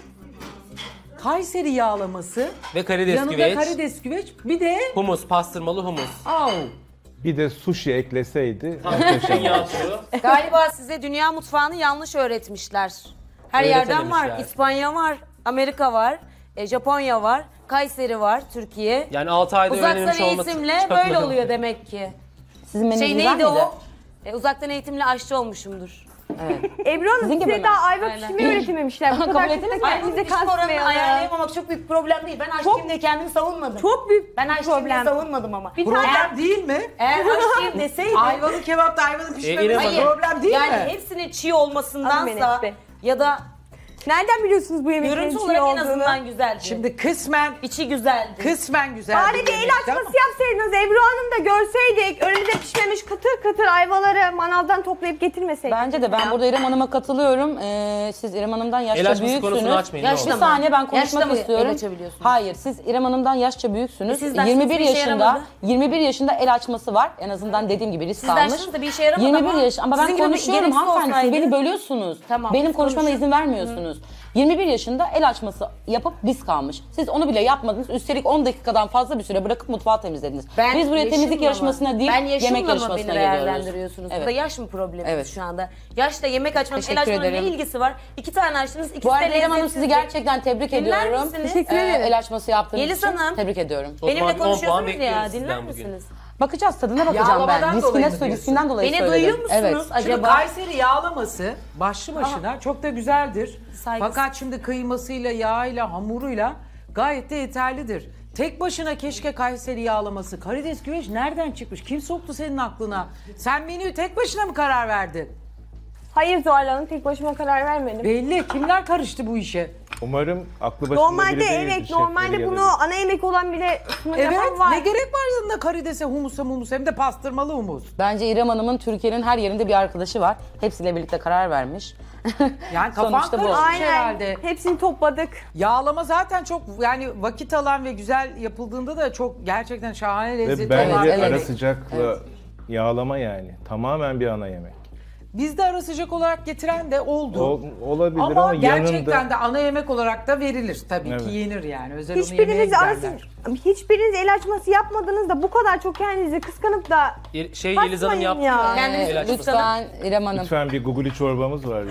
Kayseri yağlaması. Ve karides yanında güveç. karides güveç. Bir de Humus, pastırmalı humus. au. Bir de sushi ekleseydi. Dünya turu. Galiba size dünya mutfağını yanlış öğretmişler. Her yerden var. Öğretememişler. İspanya var, Amerika var, Japonya var, Kayseri var, Türkiye. Yani 6 ayda öğrenilmiş Uzaktan olması. eğitimle çok böyle bakın. oluyor demek ki. Sizin menünüz Şey güzel neydi miydi? o? Uzaktan eğitimle aşçı olmuşumdur. Ebru Hanım Sizin gibi size mi? daha ayva Aynen. pişirmeyi öğretememişler. Bu Kabul kadar ettiniz mi? kendinize Pişme oranını kasmayalım. ayarlayamamak çok büyük bir problem değil. Ben aşçıyım diye kendimi savunmadım. Çok büyük Ben aşçıyım diye problem. savunmadım ama. Problem değil mi? Eğer aşçıyım deseydim. Ayvalı kebapta ayvanın pişmemesi İrem Hanım. problem değil yani mi? hepsinin çiğ Alın olmasındansa Enes Bey. ya da Nereden biliyorsunuz bu yemeklerin görüntü çiğ olarak en olduğunu? azından güzeldi. Şimdi kısmen içi güzeldi. güzel. Bari bir el açması yapsaydınız Ebru Hanım da görseydik. Önümüze pişmemiş kıtır kıtır ayvaları manavdan toplayıp getirmeseydik. Bence de ben burada İrem Hanım'a katılıyorum. Siz İrem Hanım'dan El yaşça açması konusunu büyüksünüz. açmayın. ne Yaşlı olur. Bir saniye ben Yaşlı konuşmak mı el istiyorum. açabiliyorsunuz? Hayır, siz İrem Hanım'dan yaşça büyüksünüz. Siz de 21 açtınız, bir işe yaşında, yaramadı. 21 yaşında el açması var. En azından dediğim gibi risk Siz almış. dersiniz de bir işe yaramadı 21 ama. yaş ama ben Sizin gibi konuşuyorum gereksiz hanımefendi. Siz olsaydı. beni bölüyorsunuz. Tamam, Benim siz konuşmama konuşun. izin vermiyorsunuz. 21 yaşında el açması yapıp risk almış. Siz onu bile yapmadınız. Üstelik 10 dakikadan fazla bir süre bırakıp mutfağı temizlediniz. Biz buraya temizlik yaşımla yarışmasına mı? değil, Ben yemek yaşımla mı yarışmasına beni geliyoruz. değerlendiriyorsunuz? Evet. Burada yaş mı problemimiz Evet. şu anda? Yaşla yemek açmanın, el Teşekkür açmanın ne ederim. ilgisi var? 2 tane açtınız, ikisi Bu arada de İrem Hanım lezzetsiz. sizi gerçekten tebrik Dinler ediyorum. misiniz? Teşekkür ederim. El açması yaptığınız Yeliz için Hanım. tebrik ediyorum. O zaman Benimle bir 10 puan konuşuyorsunuz bekliyoruz ya, sizden dinler bugün. misiniz? Bakacağız, tadına bakacağım Yağlamadan ben. dolayı mı diyorsun? Riskinden dolayı Beni söyledim. duyuyor musunuz Evet. Şimdi acaba? Kayseri yağlaması başlı başına çok da güzeldir. Saygısız. Fakat şimdi kıymasıyla, yağıyla, hamuruyla gayet de yeterlidir. Tek başına keşke Kayseri yağlaması, karides güveç nereden çıkmış? Kim soktu senin aklına? Sen menüyü tek başına mı karar verdin? Hayır Zuhal Hanım tek başıma karar vermedim. Belli. Kimler karıştı bu işe? Umarım aklı başında Normalde biri değildir. evet şefleri normalde ya da- bunu ana yemek olan bile sunum Evet. yapan var. Ne gerek var yanında karidese, humusa, hem de pastırmalı humus. Bence İrem Hanım'ın Türkiye'nin her yerinde bir arkadaşı var. Hepsiyle birlikte karar vermiş. Yani kafan Sonuçta bu. karışmış Aynen. herhalde. Hepsini topladık. Yağlama zaten çok yani vakit alan ve güzel yapıldığında da çok gerçekten şahane Ve lezzeti bence olan. Evet, ara evet. sıcakla yağlama yani. Tamamen bir ana yemek. Bizde ara sıcak olarak getiren de oldu. Olabilir ama, Ama gerçekten yanında... de ana yemek olarak da verilir tabii Evet. ki yenir yani. Özel onu yemeğe Hiçbiriniz giderler. hiçbiriniz el açması yapmadınız da bu kadar çok kendinizi kıskanıp da Yeliz Hanım Basmayın yaptı. ya. Kendinizi El açması. Lütfen İrem Hanım. Lütfen bir Googly çorbamız var ya.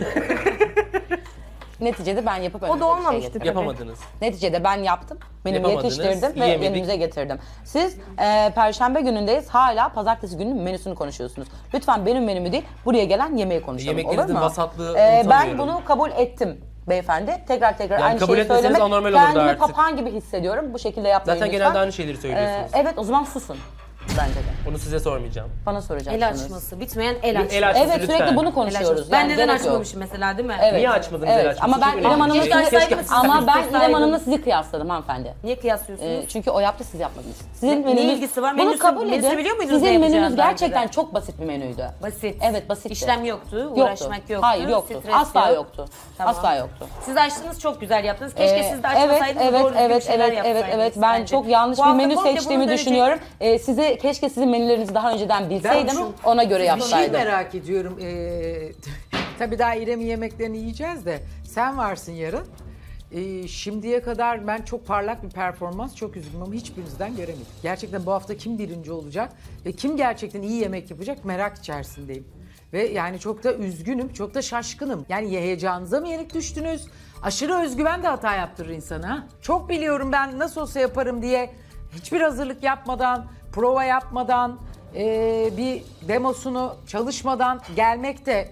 Neticede ben yapıp o önünüze da bir şey olmamıştı getirdim. tabii. Yapamadınız. Neticede ben yaptım. Menümü Yapamadınız, yetiştirdim ve yiyemedik. önünüze getirdim. Siz Perşembe günündeyiz. Hala pazartesi gününün menüsünü konuşuyorsunuz. Lütfen benim menümü değil, buraya gelen yemeği konuşalım. Olur Yemeklerinizin mu? vasatlığı Ben unutamıyorum. bunu kabul ettim beyefendi. Tekrar Yani aynı kabul şeyi etmeseniz söylemek. anormal olurdu Kendimi artık. papağan gibi hissediyorum. Bu şekilde yapmayın Zaten lütfen. genelde aynı şeyleri söylüyorsunuz. Evet, o zaman susun. Bence de. Onu size sormayacağım. Bana soracaksınız. El açması, bitmeyen el açması. El açması Evet, lütfen. sürekli bunu El konuşuyoruz. açması. Ben Yani neden gerek yok. açmamışım mesela değil mi? Evet. Niye açmadınız el açması? Ama ben Çok İrem önemli. Hanım'la Keşke açsaydınız. ama ben Keşke İrem Hanım'la açsaydınız. sizi kıyasladım hanımefendi. Niye kıyaslıyorsunuz? Çünkü o yaptı, siz yapmadınız. Sizin Ne menünüz, ilgisi var? Bunu Menüsü- kabul menüsü edin. biliyor muydunuz ne Sizin menünüz yapacağını daha gerçekten önceden? çok basit bir menüydü. Basit. Evet, basitti. İşlem yoktu, uğraşmak yoktu. Hayır, yoktu. stres Asla yok. yoktu. Tamam. Asla yoktu. Siz açtınız, çok güzel yaptınız. Keşke siz de Evet, açmasaydınız, doğru düzgün bir şeyler yapsaydınız. Ben bence. çok yanlış Bu bir hafta menü komple seçtiğimi bunu dönecek- düşünüyorum. Keşke sizin menülerinizi daha önceden bilseydim. çok- Ona göre Bir şey yapsaydım. merak ediyorum. Tabii daha İrem'in yemeklerini yiyeceğiz de sen varsın yarın. Şimdiye kadar ben çok parlak bir performans, çok üzgünüm ama hiçbirinizden göremedim. Gerçekten bu hafta kim birinci olacak ve kim gerçekten iyi yemek yapacak merak içerisindeyim. Ve yani çok da üzgünüm, çok da şaşkınım. Yani heyecanınıza mı yenik düştünüz? Aşırı özgüven de hata yaptırır insana. Ha? Çok biliyorum ben nasıl olsa yaparım diye hiçbir hazırlık yapmadan, prova yapmadan, bir demosunu çalışmadan gelmek de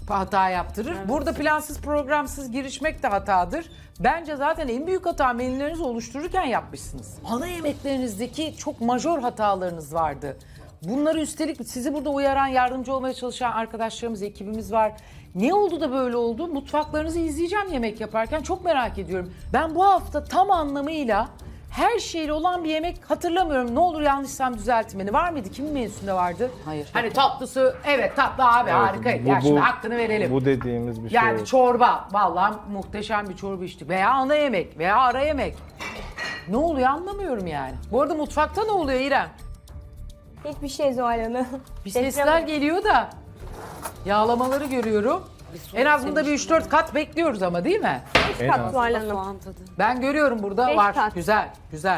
hata yaptırır. Burada plansız programsız girişmek de hatadır. Bence zaten en büyük hata menülerinizi oluştururken yapmışsınız. Ana yemeklerinizdeki çok majör hatalarınız vardı. Bunları üstelik sizi burada uyaran, yardımcı olmaya çalışan arkadaşlarımız, ekibimiz var. Ne oldu da böyle oldu? Mutfaklarınızı izleyeceğim yemek yaparken, çok merak ediyorum. Ben bu hafta tam anlamıyla her şeyle olan bir yemek hatırlamıyorum. Ne olur yanlışsam düzeltin beni. Var mıydı? Kimin menüsünde vardı? Hayır. Hani tatlısı, evet tatlı abi harikaydı. Ya şimdi hakkını verelim. Bu dediğimiz bir şey. Yani çorba, vallahi muhteşem bir çorba içtik. Veya ana yemek, veya ara yemek. Ne oluyor anlamıyorum yani. Bu arada mutfakta ne oluyor İrem? Hiçbir şey Zuhal Hanım. Bir sesler geliyor da yağlamaları görüyorum. En az bunda bir 3-4 kat bekliyoruz ama değil mi? 5 kat Zuhal Hanım. Ben görüyorum burada 5 var. kat. Güzel, güzel.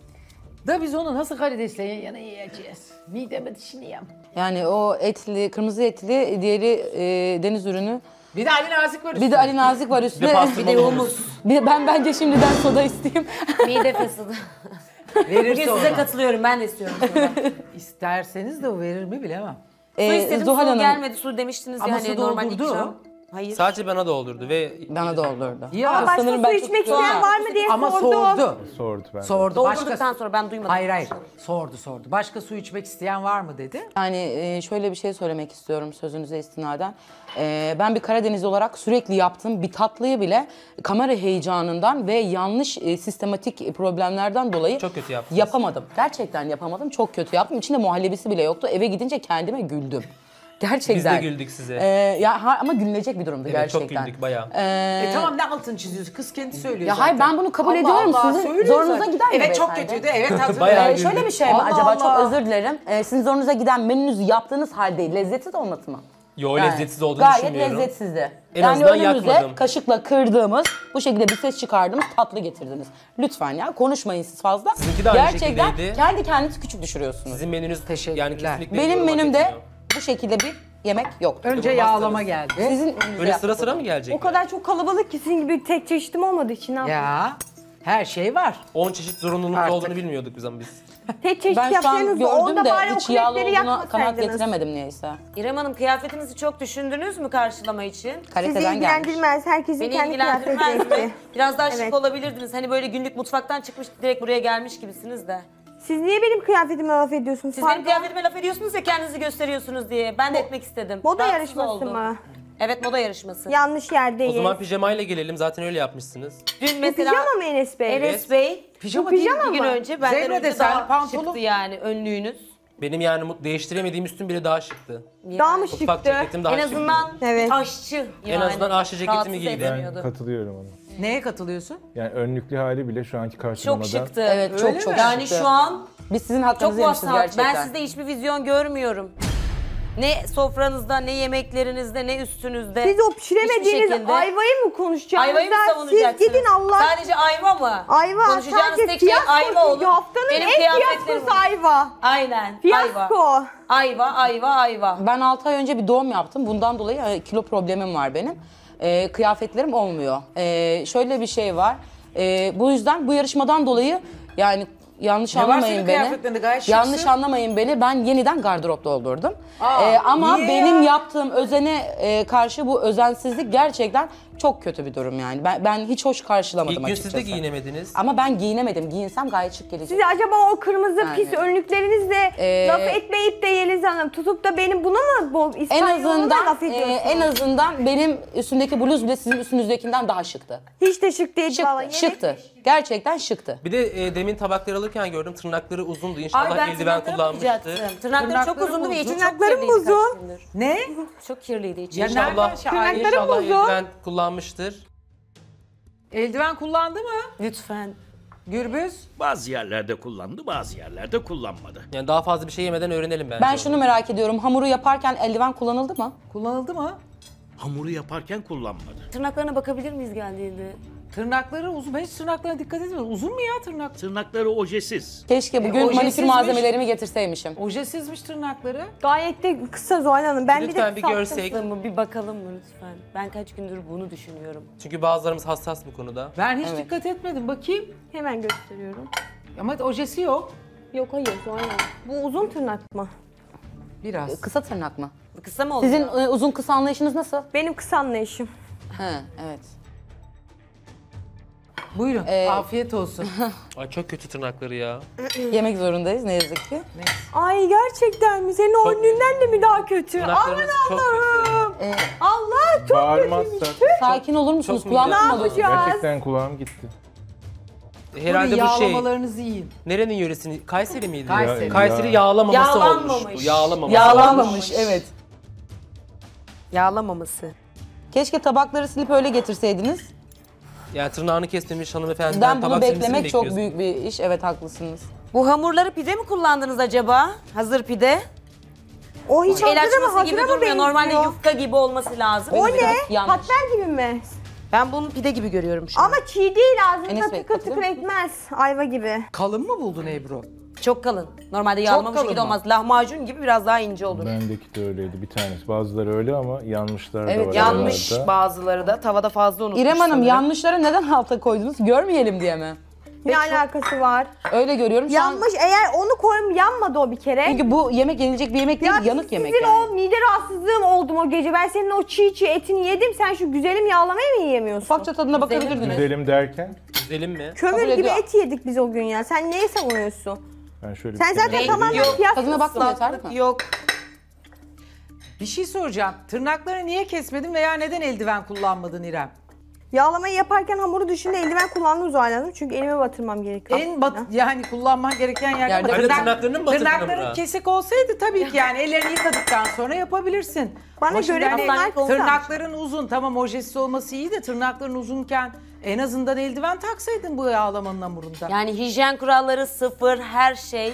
Da biz onu nasıl karidesle yan yana yiyeceğiz? Mideme düşünüyorum. Yani o etli, kırmızı etli, diğeri deniz ürünü. Bir de Ali Nazik var üstüne. Bir de Ali Nazik var üstüne. Bir de humus. Bir de ben bence şimdiden soda isteyeyim. Mide fesadı. Verirse Bugün size ona. katılıyorum, ben de istiyorum. İsterseniz de o verir mi bilemem. Su istedim, Zuhal su Hanım, gelmedi, su demiştiniz Ama ya su hani normal doldurdu. ikram. Hayır. Sadece bana doldurdu ve bana doldurdu. Ya Ama başka sanırım su ben çok içmek güzel- isteyen var mı diye ama sordu. sordu. Ben. Sordu. Doldurduktan sonra ben duymadım. Hayır. Sordu. Başka su içmek isteyen var mı dedi. Yani şöyle bir şey söylemek istiyorum sözünüze istinaden. Ben bir Karadenizli olarak sürekli yaptığım bir tatlıyı bile kamera heyecanından ve yanlış sistematik problemlerden dolayı çok kötü yaptınız. yapamadım. Gerçekten yapamadım. Çok kötü yaptım. İçinde muhallebisi bile yoktu. Eve gidince kendime güldüm. Gerçekten. Biz de güldük size. Ama gülünecek bir durumdu Evet, gerçekten. çok güldük bayağı. Tamam, ne altını çiziyorsun? Kız kendi söylüyor Ya zaten. hayır, ben bunu kabul Allah ediyorum. Allah, Sizin söylüyor zorunuza zaten. gider mi Evet, çok beyefendi? kötüydü. Evet, hatırlıyorum. Bayağı Şöyle bir şey mi Allah acaba? Allah. Çok özür dilerim. Sizin zorunuza giden menünüzü yaptığınız halde lezzetsiz olması mı? Yo, Yani lezzetsiz olduğunu gayet düşünmüyorum. lezzetsizdi. En Yani azından önümüze yakmadım. kaşıkla kırdığımız, bu şekilde bir ses çıkardığımız tatlı getirdiniz. Lütfen ya, konuşmayın siz fazla. Sizinki de aynı Gerçekten şekildeydi. kendi kendinizi küçük düşürüyorsunuz. Sizin menünüz Teşekkürler. yani kesinlikle Benim yoruma menümde geçmiyor. bu şekilde bir yemek yoktu. Önce Yapamazsınız. yağlama geldi. Sizin önünüze Böyle sıra yaptım. sıra mı gelecek? O kadar çok kalabalık ki sizin gibi tek çeşitim olmadığı için ne yapayım? Ya her şey var. 10 çeşit zorunluluğumuz Artık. olduğunu bilmiyorduk biz ama biz. Tek çeşit Ben şu an yapsaydınız da onda gördüm de bari o hiç yağlı kulekleri olduğuna kanaat yakmasaydınız. getiremedim niyeyse. İrem Hanım, kıyafetinizi çok düşündünüz mü karşılama için? Sizi Kaliteden gelmiş. ilgilendirmez. Herkesin Beni kendi ilgilendirmez kıyafeti. mi? Biraz daha şık Evet. olabilirdiniz. Hani böyle günlük mutfaktan çıkmış direkt buraya gelmiş gibisiniz de. Siz niye benim kıyafetime laf ediyorsunuz? Siz Pardon. benim kıyafetime laf ediyorsunuz ya, kendinizi gösteriyorsunuz diye. Ben de etmek istedim. Moda Rahatsız yarışması oldum. mı? Evet, moda yarışması. Yanlış O yerdeyiz. zaman pijamayla gelelim. Zaten öyle yapmışsınız. Dün Bu mesela pijama mı Enes Bey? Enes Bey Pijama Bu pijama değil, bir gün mı? önce benden Zebra önce desen, daha pantolon. şıktı yani önlüğünüz. Benim yani değiştiremediğim üstüm bile daha şıktı. Daha mı Mutfak şıktı? ceketim daha En şıktı. azından Evet. taşçı yani. En azından aşçı ceketimi Rahatsız giydi. etmiyordu. Katılıyorum ona. Neye katılıyorsun? Yani önlüklü hali bile şu anki karşılamada. Çok şıktı. Evet, Öyle çok mi? çok Yani şıktı. şu an Biz sizin çok hakkınızı yemişiz vasat. gerçekten. Ben sizde hiçbir vizyon görmüyorum. Ne sofranızda, ne yemeklerinizde, ne üstünüzde. Siz o pişiremediğiniz Hiçbir şekilde. ayvayı mı konuşacaksınız? Ayvayı mı savunacaksınız? Siz gidin Allah. Sadece ayva mı? Ayva. Konuşacağınız Sadece tek şey fiyasko ayva olur. çünkü haftanın Benim en kıyafetlerim- fiyaskosu ayva. Aynen. Fiyasko. Ayva. Ben 6 ay önce bir doğum yaptım. Bundan dolayı kilo problemim var benim. Kıyafetlerim olmuyor. Şöyle bir şey var. Bu yüzden bu yarışmadan dolayı yani yanlış Ne var senin anlamayın beni. kıyafetlerinde? Gayet şıksın. Yanlış anlamayın beni. Ben yeniden gardırop doldurdum. Ama niye benim ya? yaptığım özene karşı bu özensizlik gerçekten çok kötü bir durum yani. Ben hiç hoş karşılamadım İlk gün siz açıkçası. de giyinemediniz. Ama ben giyinemedim. Giyinsem gayet şık gelecek. Siz acaba o kırmızı Yani. pis önlüklerinizle laf etmeyip de Yeliz Hanım tutup da benim buna mı En İspanyol'una azından laf ediyorsunuz? en azından benim üstümdeki bluz bile sizin üstünüzdekinden daha şıktı. Hiç de şık değil vallahi. Şıktı. Gerçekten şıktı. Bir de demin tabakları alırken gördüm tırnakları uzundu. İnşallah Ay, ben eldiven tırnaklarımı kullanmıştır. yapacaktım. Tırnakları çok uzundu ve içi çok Tırnaklarım kirliydi uzun. kaç gündür. Ne? Çok kirliydi içi. Ya nereden İnşallah, şahane? inşallah uzun. eldiven kullanmıştır. Eldiven kullandı mı? Lütfen. Gürbüz? Bazı yerlerde kullandı, bazı yerlerde kullanmadı. Yani daha fazla bir şey yemeden öğrenelim bence. Ben onu. şunu merak ediyorum. Hamuru yaparken eldiven kullanıldı mı? Kullanıldı mı? Hamuru yaparken kullanmadı. Tırnaklarına bakabilir miyiz geldiğinde? Tırnakları uzun. Ben hiç tırnaklarına dikkat etmedim. Uzun mu ya tırnak? Tırnakları ojesiz. Keşke bugün manikür ojesizmiş. malzemelerimi getirseymişim. Ojesizmiş tırnakları. Gayet de kısa Zuhal Hanım. Ben Lütfen bir bir de görsek. Bir bakalım mı lütfen? Ben kaç gündür bunu düşünüyorum. Çünkü bazılarımız hassas bu konuda. Ben hiç Evet. dikkat etmedim. Bakayım. Hemen gösteriyorum. Ama ojesi yok. Yok hayır Zuhal Hanım. Bu uzun tırnak mı? Biraz. Kısa tırnak mı? Kısa mı oluyor? Sizin uzun kısa anlayışınız nasıl? Benim kısa anlayışım. He, evet. Buyurun. Afiyet olsun. Ay çok kötü tırnakları ya. Yemek zorundayız ne yazık ki. Ay gerçekten mi? Senin o önlüğünden de mi daha kötü? Aman Tırnaklarınız çok kötü. Allah çok Bağırmazsak Sakin olur musunuz? Çok Kulağınız iyi. mı alıyorsunuz? gerçekten kulağım gitti. Herhalde bu şey. Yağlamalarınızı yiyin. Nerenin yöresini? Kayseri miydi? Kayseri. Kayseri yağlamaması olmuş. Bu yağlamaması. Yağlanmamış, evet. Yağlamaması. Keşke tabakları silip öyle getirseydiniz. Yani tırnağını kestirmiş hanımefendiden Ben bunu tabak silmesini beklemek çok bekliyorsun. büyük bir iş. Evet haklısınız. Bu hamurları pide mi kullandınız acaba? Hazır pide. O hiç El hazıra mı? açması gibi Hazıra mı durmuyor. Normalde benziyor? yufka gibi olması lazım. O ne? yanlış. Patlar gibi mi? Ben bunu pide gibi görüyorum şu an. Ama çiğ değil, ağzında Enes Bey, tıkır katılıyor tıkır etmez. Ayva gibi. Kalın mı buldun Ebru? Çok kalın. Normalde yağlama bu kalın şekilde mı? olmaz. Lahmacun gibi biraz daha ince olur. Bendeki de öyleydi bir tanesi. Bazıları öyle ama yanlışlar da Evet, var. Yanmış aralarda. bazıları da. Tavada fazla unutmuş İrem Hanım sanırım. yanlışları neden alta koydunuz? Görmeyelim diye mi? Ne alakası var? Öyle görüyorum. Şu an- Yanmış, eğer onu koyayım yanmadı o bir kere. Çünkü bu yemek yenilecek bir yemek değil, yanık yemek Sizin yani. o mide rahatsızlığım oldum o gece. Ben senin o çiğ etini yedim. Sen şu güzelim yağlamayı mı yiyemiyorsun? Ufakça tadına bakabilirdiniz. Güzelim derken Güzelim mi? Kömür kabul gibi ediyor. et yedik biz o gün ya. Sen neyi savunuyorsun? ben şöyle Sen bir kenara- zaten tamamen Yok, kıyas. Tadına bakma yeter mi? Yok. Bir şey soracağım. Tırnakları niye kesmedin veya neden eldiven kullanmadın İrem? Yağlamayı yaparken hamuru dışında eldiven kullandım Zuhal Hanım. Çünkü elime batırmam gerekiyor. Yani kullanman gereken yer Yerde ama Öyle tırnaklarını mı batırdın tırnakların hamura? kesik olsaydı tabii ki yani ellerini yıkadıktan sonra yapabilirsin. Bana Ama şimdi göre hani bunlar olsa- tırnakların uzun, tamam ojesiz olması iyi de tırnakların uzunken en azından eldiven taksaydın bu yağlamanın hamurunda. Yani hijyen kuralları sıfır, her şey.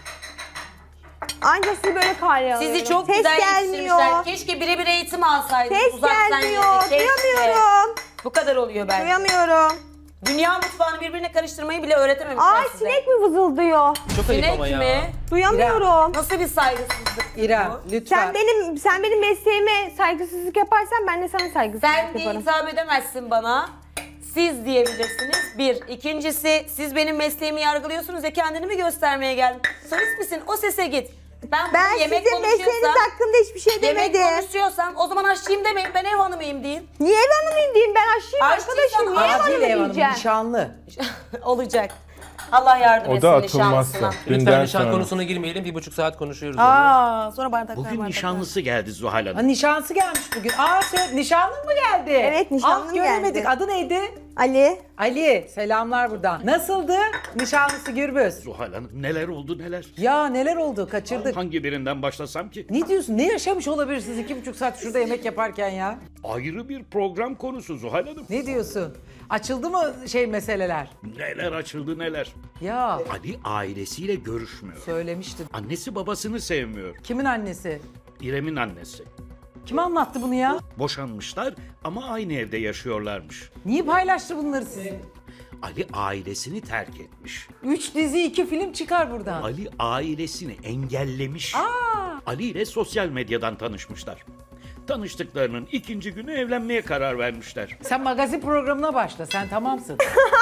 Anca sizi böyle kare alıyorum. Sizi çok Ses güzel gelmiyor. yetiştirmişler. Keşke birebir eğitim alsaydınız. Ses uzaktan gelmiyor. yerde. Keşke. Duyamıyorum. Bu kadar oluyor belki. Duyamıyorum. Dünya mutfağını birbirine karıştırmayı bile öğretememişler Ay size. sinek mi vızıldıyor? Çok ayıp Sinek ama ya. mi? Duyamıyorum. Nasıl bir saygısızlık İrem bu? lütfen. Sen benim mesleğime saygısızlık yaparsan ben de sana Sen saygısızlık diye yaparım. hitap edemezsin bana. Siz diyebilirsiniz. Bir. İkincisi siz benim mesleğimi yargılıyorsunuz ya, kendini mi göstermeye geldin? Solist misin? O sese git. Ben Ben burada yemek sizin mesleğiniz konuşuyorsam, hakkında hiçbir şey yemek demedim. konuşuyorsam o zaman aşçıyım demeyin. Ben ev hanımıyım deyin. Niye ev hanımıyım diyeyim, ben aşçıyım Aşçıysan arkadaşım. Niye ev Adil hanımı ev hanım diyeceğim? nişanlı. Olacak. Allah yardım O etsin da nişanlısına. atılmazsa. Lütfen Dünden nişan sonra. konusuna girmeyelim. 1,5 saat konuşuyoruz. onu. Aa, sonra bardaklar Bugün nişanlısı geldi Zuhal Ha, Hanım. nişanlısı gelmiş bugün. nişanlın mı geldi? Evet, nişanlım Göremedik. geldi. Adı neydi? Ali. Ali. Selamlar buradan. Nasıldı nişanlısı Gürbüz? Zuhal Hanım neler oldu neler. Ya neler oldu? Kaçırdık. Hangi birinden başlasam ki? Ne diyorsun? Ne yaşamış olabilirsiniz 2,5 saat şurada yemek yaparken ya? Ayrı bir program konusu Zuhal Hanım. Ne diyorsun? Açıldı mı meseleler? Neler açıldı neler. Ya Ali ailesiyle görüşmüyor. söylemiştin. Annesi babasını sevmiyor. Kimin annesi? İrem'in annesi. Kim anlattı bunu ya? Boşanmışlar ama aynı evde yaşıyorlarmış. Niye paylaştı bunları size? Ali ailesini terk etmiş. 3 dizi 2 film çıkar buradan. Ali ailesini engellemiş. Ali ile sosyal medyadan tanışmışlar. Tanıştıklarının ikinci günü evlenmeye karar vermişler. Sen magazin programına başla. Sen tamamsın.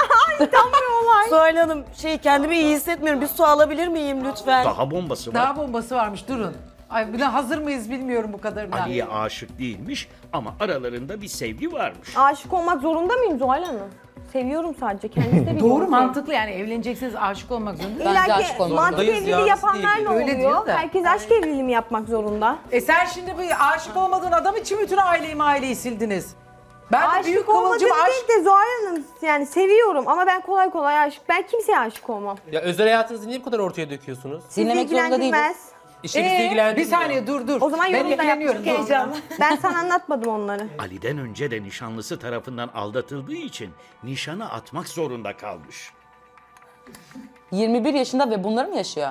Zuhal Hanım kendimi iyi hissetmiyorum. Bir su alabilir miyim lütfen? Daha bombası var. Daha bombası varmış. Durun. Ay bir de hazır mıyız bilmiyorum bu kadarına. Ali'ye aşık değilmiş ama aralarında bir sevgi varmış. Aşık olmak zorunda mıyım Zuhal Hanım? Seviyorum sadece, kendisi de biliyor. Doğru, mantıklı yani evleneceksiniz aşık olmak zorunda. Bence İlla aşık ki olmak mantık zorundayız evliliği ya, yapanlar değil. ne Öyle diyor oluyor? da. Herkes aşk evliliği mi yapmak zorunda? Sen şimdi bir aşık olmadığın adam için bütün aileyi sildiniz. Ben de büyük Aşık olmadığım kıvılcım aşk... değil de Zuhal Hanım, yani seviyorum ama ben kolay kolay aşık. Ben kimseye aşık olmam. Ya özel hayatınızı niye bu kadar ortaya döküyorsunuz? Sizi Dinlemek zorunda değiliz. ilgilendirmez. İşte bizi ilgilendirmiyor. bir saniye dur. O zaman ben yorumda ilgileniyorum. yapmak heyecanlı. Ben sana anlatmadım onları. Ali'den önce de nişanlısı tarafından aldatıldığı için nişanı atmak zorunda kalmış. 21 yaşında ve bunları mı yaşıyor?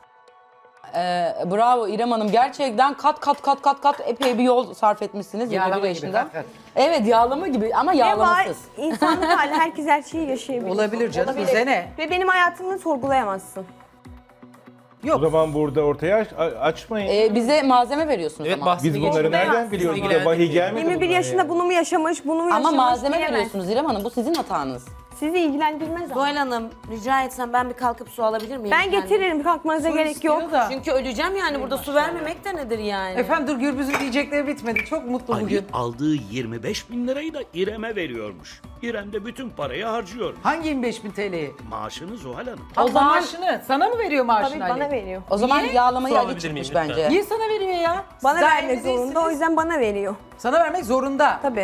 Bravo İrem Hanım. Gerçekten kat epey bir yol sarf etmişsiniz 21 Yağlama gibi, yaşında. kat. Evet yağlama gibi ama Ne var? yağlamasız. İnsanlık hali, herkes her şeyi yaşayabilir. Olabilir canım, Olabilir. bize ne? Ve benim hayatımı sorgulayamazsın. O zaman burada ortaya açmayın. Bize malzeme veriyorsunuz Evet, ama. bahsini Biz bunları geçtik. nereden biliyoruz? Bizi Burada vahiy ilgilendirmiyor. gelmedi 21 bunlara yaşında ya. bunu mu yaşamış, bunu mu yaşamış Ama malzeme diyemez. veriyorsunuz İrem Hanım. Bu sizin hatanız. Sizi ilgilendirmez ama. Zuhal Hanım rica etsem ben bir kalkıp su alabilir miyim? Ben getiririm, kalkmanıza Su gerek istiyor yok. da. Çünkü öleceğim yani burada su vermemek de nedir yani? Efendim dur Gürbüz'ün diyecekleri bitmedi. Çok mutlu Ali bugün. aldığı 25 bin lirayı da İrem'e veriyormuş. İrem de bütün parayı harcıyor. Hangi 25.000 TL'yi? Maaşını Zuhal Hanım. O zaman maaşını sana mı veriyor maaşını Tabii Ali? bana veriyor. O zaman yağlamayı Su Ali alabilir miyim çıkmış lütfen? bence. Niye sana veriyor ya? Bana Siz daha vermek evli değilsiniz. zorunda, o yüzden bana veriyor. Sana vermek zorunda. Tabii.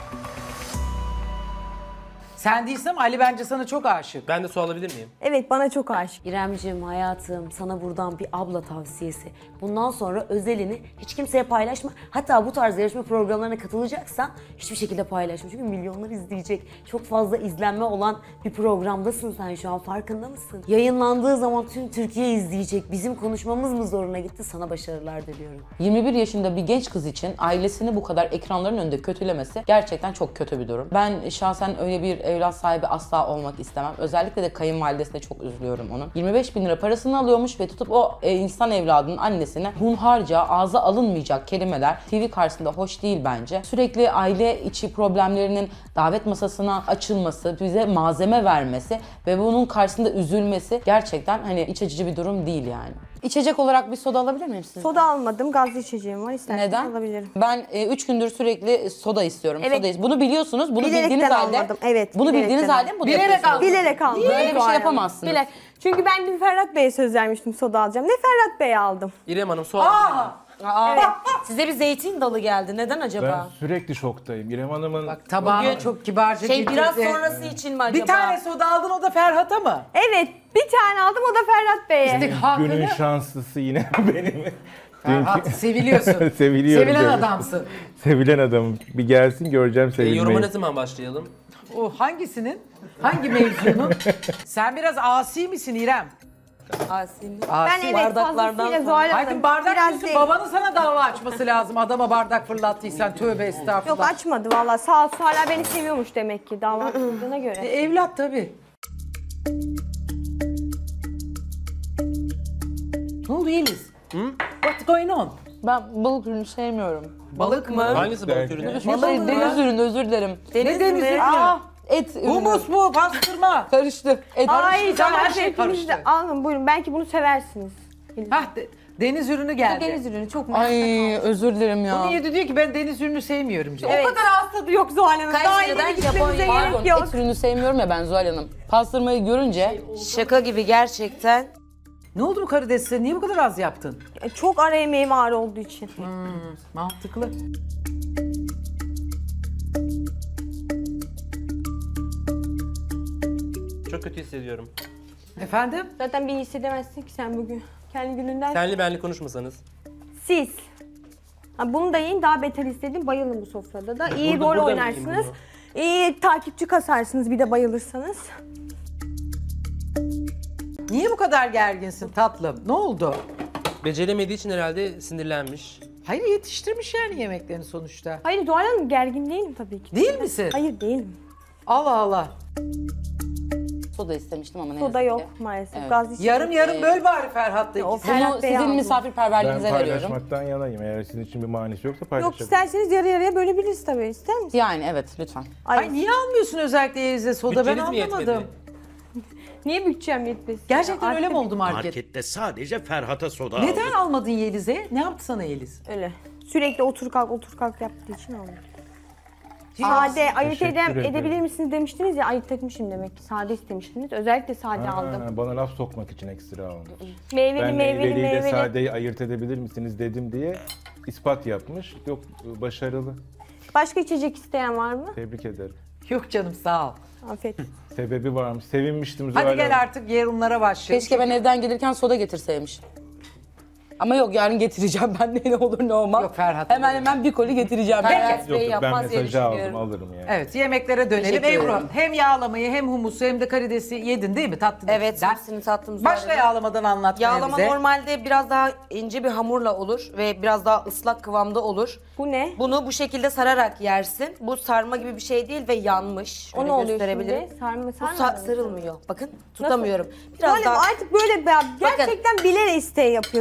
Sen değilsin ama Ali bence sana çok aşık. Ben de su alabilir miyim? Evet, bana çok aşık. İremciğim hayatım sana buradan bir abla tavsiyesi. Bundan sonra özelini hiç kimseye paylaşma. Hatta bu tarz yarışma programlarına katılacaksan hiçbir şekilde paylaşma. Çünkü milyonlar izleyecek. Çok fazla izlenme olan bir programdasın sen şu an, farkında mısın? Yayınlandığı zaman tüm Türkiye izleyecek. Bizim konuşmamız mı zoruna gitti? Sana başarılar diliyorum. 21 yaşında bir genç kız için ailesini bu kadar ekranların önünde kötülemesi gerçekten çok kötü bir durum. Ben şahsen öyle bir evlat sahibi asla olmak istemem. Özellikle de kayınvalidesine çok üzülüyorum onun. 25 bin lira parasını alıyormuş ve tutup o insan evladının annesine hunharca, ağza alınmayacak kelimeler TV karşısında hoş değil bence. Sürekli aile içi problemlerinin davet masasına açılması, bize malzeme vermesi ve bunun karşısında üzülmesi gerçekten hani iç açıcı bir durum değil yani. İçecek olarak bir soda alabilir miyim sizin? Soda almadım, gazlı içeceğim var. İsterseniz Neden? alabilirim. Ben 3 gündür sürekli soda istiyorum. Evet. Soda bunu biliyorsunuz. Bunu Bilerekten bildiğiniz halde. almadım, evet, Bunu bilerekten bildiğiniz halde aldım. mi bunu Bilerek yapıyorsunuz? Bilerek aldım. Böyle bir şey yapamazsınız. Bilerek. Çünkü ben dün Ferhat Bey'e söz vermiştim, soda alacağım. Ne Ferhat Bey'e aldım. İrem Hanım su alabilir miyim? Evet. Size bir zeytin dalı geldi. Neden acaba? Ben sürekli şoktayım. İrem Hanım'ın Bak tabağını çok kibarca Şey getirdi. biraz sonrası için mi acaba? Bir tane soda aldın, o da Ferhat'a mı? Evet, bir tane aldım, o da Ferhat Bey'e. İşte hakkını günün şanslısı yine benim. Ferhat seviliyorsun. Seviliyorum. Sevilen evet. adamsın. Sevilen adamım. Bir gelsin göreceğim sevilmeyi. Yoruma ne zaman başlayalım? O hangisinin? Hangi mevzunun? Sen biraz asi misin İrem? Asin. Asi. Ben evet bardaklardan fazlasıyla sonra. Zuhal Haydi Hanım. bardak Biraz diyorsun, değil. babanın sana dava açması lazım. Adama bardak fırlattıysan tövbe estağfurullah. Yok açmadı valla, sağ olsun, hala beni seviyormuş demek ki dava açmadığına göre. Evlat tabii. Ne oldu Yeliz? What's going on? Ben balık ürünü sevmiyorum. Balık mı? Hangisi balık ürünü? Deniz ürünü, özür dilerim. Ne deniz ürünü? Et ürünü. Humus bu, pastırma. Karıştı. Et. Ay Karıştı, tamam, her şey hepiniz de karıştı. alın buyurun, belki bunu seversiniz. Deniz ürünü geldi. Deniz ürünü çok Ay özür dilerim ya. Bunu yedi diyor ki ben deniz ürünü sevmiyorum diyor. O kadar hastadı yok Zuhal Hanım. Daha Kayseri'den ileri gitmemize Japonya. gerek Pardon, yok. et ürünü sevmiyorum ya ben Zuhal Hanım. Pastırmayı görünce Şaka gibi gerçekten. Ne oldu bu karidesine? Niye bu kadar az yaptın? Çok ara yemeğim ağır olduğu için. Mantıklı. Çok kötü hissediyorum. Efendim? Zaten bir hissedemezsin ki sen bugün. Kendi gününden. Senli benli konuşmasanız. Siz. Ha, bunu da yiyin, daha beter hissedin, bayılın bu sofrada da. İyi Burada- rol burada mı oynarsınız. yiyeyim İyi takipçi kasarsınız bir de bayılırsanız. Niye bu kadar gerginsin tatlım? Ne oldu? Beceremediği için herhalde sinirlenmiş. Hayır, yetiştirmiş yani yemeklerini sonuçta. Hayır Zuhal Hanım, gergin değilim tabii ki. Değil misin? Hayır değilim. Allah Allah. soda istemiştim ama ne Soda yazık ki. yok maalesef. Evet. Gaz içecek. Yarım yarım böl bari Ferhat'la O ikisini. Ferhat Bunu Bey sizin aldı. Ben misafirperverliğinize veriyorum. paylaşmaktan yanayım. Eğer sizin için bir manisi yoksa Yok, paylaşabilirim. isterseniz yarı yarıya bölebiliriz tabii. İster misiniz? Yani evet lütfen. Ay niye almıyorsun özellikle Yeliz'e soda, ben Bütçeniz mi anlamadım. yetmedi? Niye bütçem yetmesin? Gerçekten Ya, öyle mi artık- oldu market? Markette sadece Ferhat'a soda Neden aldık. almadın Yeliz'e? Ne yaptı sana Yeliz? Öyle. Sürekli otur kalk yaptığı için oldu. Sade ayırt Teşekkür ederim. edebilir misiniz demiştiniz ya, ayırt etmişim demek ki. Sade istemiştiniz. Özellikle sade aldım. Bana laf sokmak için ekstra almış. Meyveli Ben meyveli meyveliyle meyveli. sadeyi ayırt edebilir misiniz dedim diye ispat yapmış. Yok, başarılı. Başka içecek isteyen var mı? Tebrik ederim. Yok canım, sağ ol. Afiyet. Sebebi varmış. Sevinmiştim Zuhal Hadi gel Hanım. artık yorumlara başlayalım. Keşke ben evden gelirken soda getirseymiş. Ama yok, yarın getireceğim ben de, ne olur ne olmaz. Yok, Ferhat Hemen bir koli getireceğim. Ferhat Yok, Bey yok, ben yapmaz diye mesajı aldım, düşünüyorum. alırım yani. Evet, yemeklere dönelim. Teşekkür Ebru, ederim. hem yağlamayı hem humusu hem de karidesi yedin değil mi? Tattın Evet, hepsinden. hepsini tattım. Başla yağlamadan anlatmaya Yağlama bize. normalde biraz daha ince bir hamurla olur ve biraz daha ıslak kıvamda olur. Bu ne? Bunu bu şekilde sararak yersin. Bu sarma gibi bir şey değil ve yanmış. O Şöyle ne oluyor gösterebilirim. şimdi? Sarma Bu sarma. sarılmıyor. Bakın tutamıyorum. Biraz Böyle daha artık böyle gerçekten bile isteği yapıyor. Böyle üçgen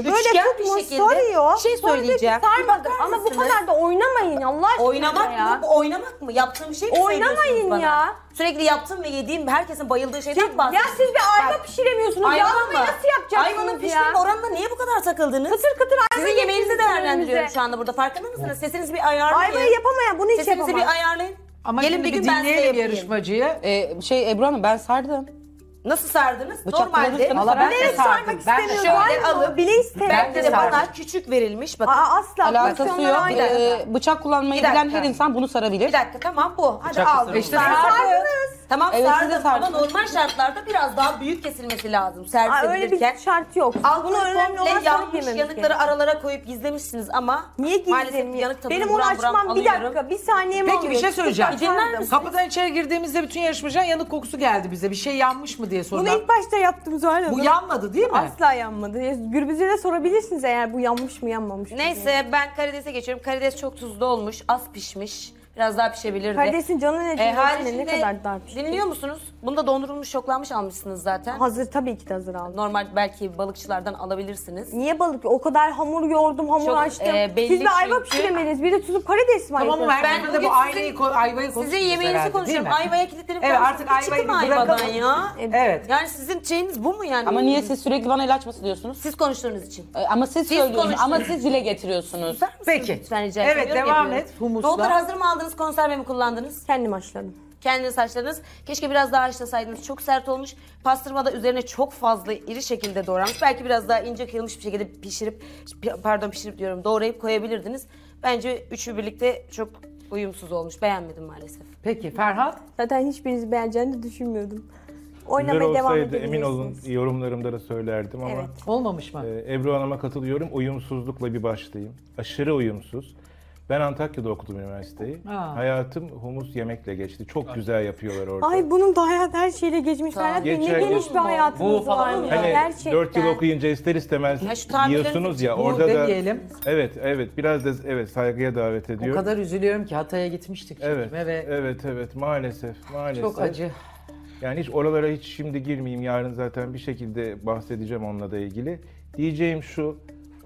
bir mu? şekilde Sarıyor. bir şey Sonra diyor ki söyleyeceğim. Bir sarmadı. bakar Ama bu mısınız? kadar da oynamayın Allah aşkına Oynamak ya. mı? Bu oynamak mı? Yaptığım bir şey mi Oynamayın söylüyorsunuz bana? ya. Sürekli yaptığım ve yediğim, herkesin bayıldığı şeyden Ya bahsediyorsunuz. siz bir ayva pişiremiyorsunuz. Ayva Yağlamayı mı? nasıl yapacaksınız Ayvanın ya? piştiği oranına niye bu kadar takıldınız? Kıtır kıtır ayva Sizin yemeğinizi yediniz değerlendiriyorum önümüze. şu anda burada. Farkında mısınız? Sesinizi bir ayarlayın. Ayvayı yapamayan bunu hiç Sesinizi yapamaz. bir ayarlayın. Ama Gelin şimdi bir bir gün ben size dinleyelim yapayım. yarışmacıyı. Ebru Hanım ben sardım. Nasıl sardınız? Bıçak Normalde kullanırsanız Valla ben de Bilerek sardım. sarmak Ben istemiyorum. şöyle Var mı? alıp Bile istemiyorum. Ben de de bana sardım. küçük verilmiş. Bakın. Asla. Alakası Porsiyonlar yok. aynı. Bıçak kullanmayı Bir bilen dakika. her insan bunu sarabilir. Bir dakika tamam bu. Hadi Bıçakla aldım. sarılır. İşte Sardım. sardınız. Tamam Evet, siz de sardım ama sardınız. normal şartlarda biraz daha büyük kesilmesi lazım servis Aa, öyle edilirken. bir şart yok. Altını Bunu önemli olan komple sarıp yanmış yememiz yanıkları gerekiyor. aralara koyup gizlemişsiniz ama Niye maalesef gizlemiyor? yanık tadını Benim onu buram buram açmam bir alıyorum. dakika, bir saniyemi Peki alıyor. bir şey Tutup söyleyeceğim. açardım. Kapıdan içeri girdiğimizde bütün yarışmacılar yanık kokusu geldi bize. Bir şey yanmış mı diye Bunu sordular. ilk başta yaptım Zuhal Hanım. Bu yanmadı değil mi? Asla yanmadı. Gürbüz'e de sorabilirsiniz eğer bu yanmış mı yanmamış mı diye. Neyse ben karidese geçiyorum. Karides çok tuzlu olmuş, az pişmiş. Biraz daha pişebilirdi. Karidesin canı ne? Haricinde Ne kadar dar pişti. dinliyor musunuz? Bunu da dondurulmuş, şoklanmış almışsınız zaten. Hazır tabii ki de hazır aldım. Normal belki balıkçılardan alabilirsiniz. Niye balık? O kadar hamur yoğurdum, hamur Çok, açtım. belli Siz bir ayva çünkü. pişiremediniz. Bir de tutup karides mi Tamam mı? ayırdınız? Ben de bu ayvayı konuşuyoruz Sizin yemeğinizi herhalde, değil konuşuyorum. mi? Ayvaya kilitlenip Evet, kalmışsınız. artık Bir ayvayı çıkın bir bırakalım. ayvadan ya. Evet. Yani sizin şeyiniz bu mu yani? Ama niye siz sürekli bana el açması diyorsunuz? Siz konuştuğunuz için. Ama siz Siz söylüyorsunuz ama konuştunuz. siz dile getiriyorsunuz. Peki. Lütfen rica Evet ediyorum, devam yapıyorum. et. Humusla. Tavukları hazır mı aldınız, konserve mi kullandınız? Kendim haşladım. Kendiniz haşladınız. Keşke biraz daha haşlasaydınız. Çok sert olmuş. Pastırma da üzerine çok fazla iri şekilde doğranmış. Belki biraz daha ince kıyılmış bir şekilde pişirip diyorum doğrayıp koyabilirdiniz. Bence üçü birlikte çok uyumsuz olmuş. Beğenmedim maalesef. Peki Ferhat? Zaten hiçbirinizi beğeneceğini düşünmüyordum. Güzel Oynamaya devam olsaydı emin olun edebilirsiniz. yorumlarımda da söylerdim ama Evet. Olmamış mı? Ebru Hanım'a katılıyorum. Uyumsuzlukla bir başlayayım. Aşırı uyumsuz. Ben Antakya'da okudum üniversiteyi. Aa. Hayatım humus yemekle geçti. Çok güzel yapıyorlar orada. Ay bunun da hayat her şeyle geçmiş. Hayat ne Geçer, geniş geç. bir hayatınız Bu falan var mı? ya. Hani Gerçekten. 4 yıl okuyunca ister istemez Ya şu tabirlerinizi- yiyorsunuz ya Bu orada da demeyelim. evet biraz da saygıya davet O ediyorum. kadar üzülüyorum ki Hatay'a gitmiştik. Evet, Ve evet maalesef. çok acı. Yani hiç oralara hiç şimdi girmeyeyim. Yarın zaten bir şekilde bahsedeceğim onunla da ilgili. Diyeceğim şu,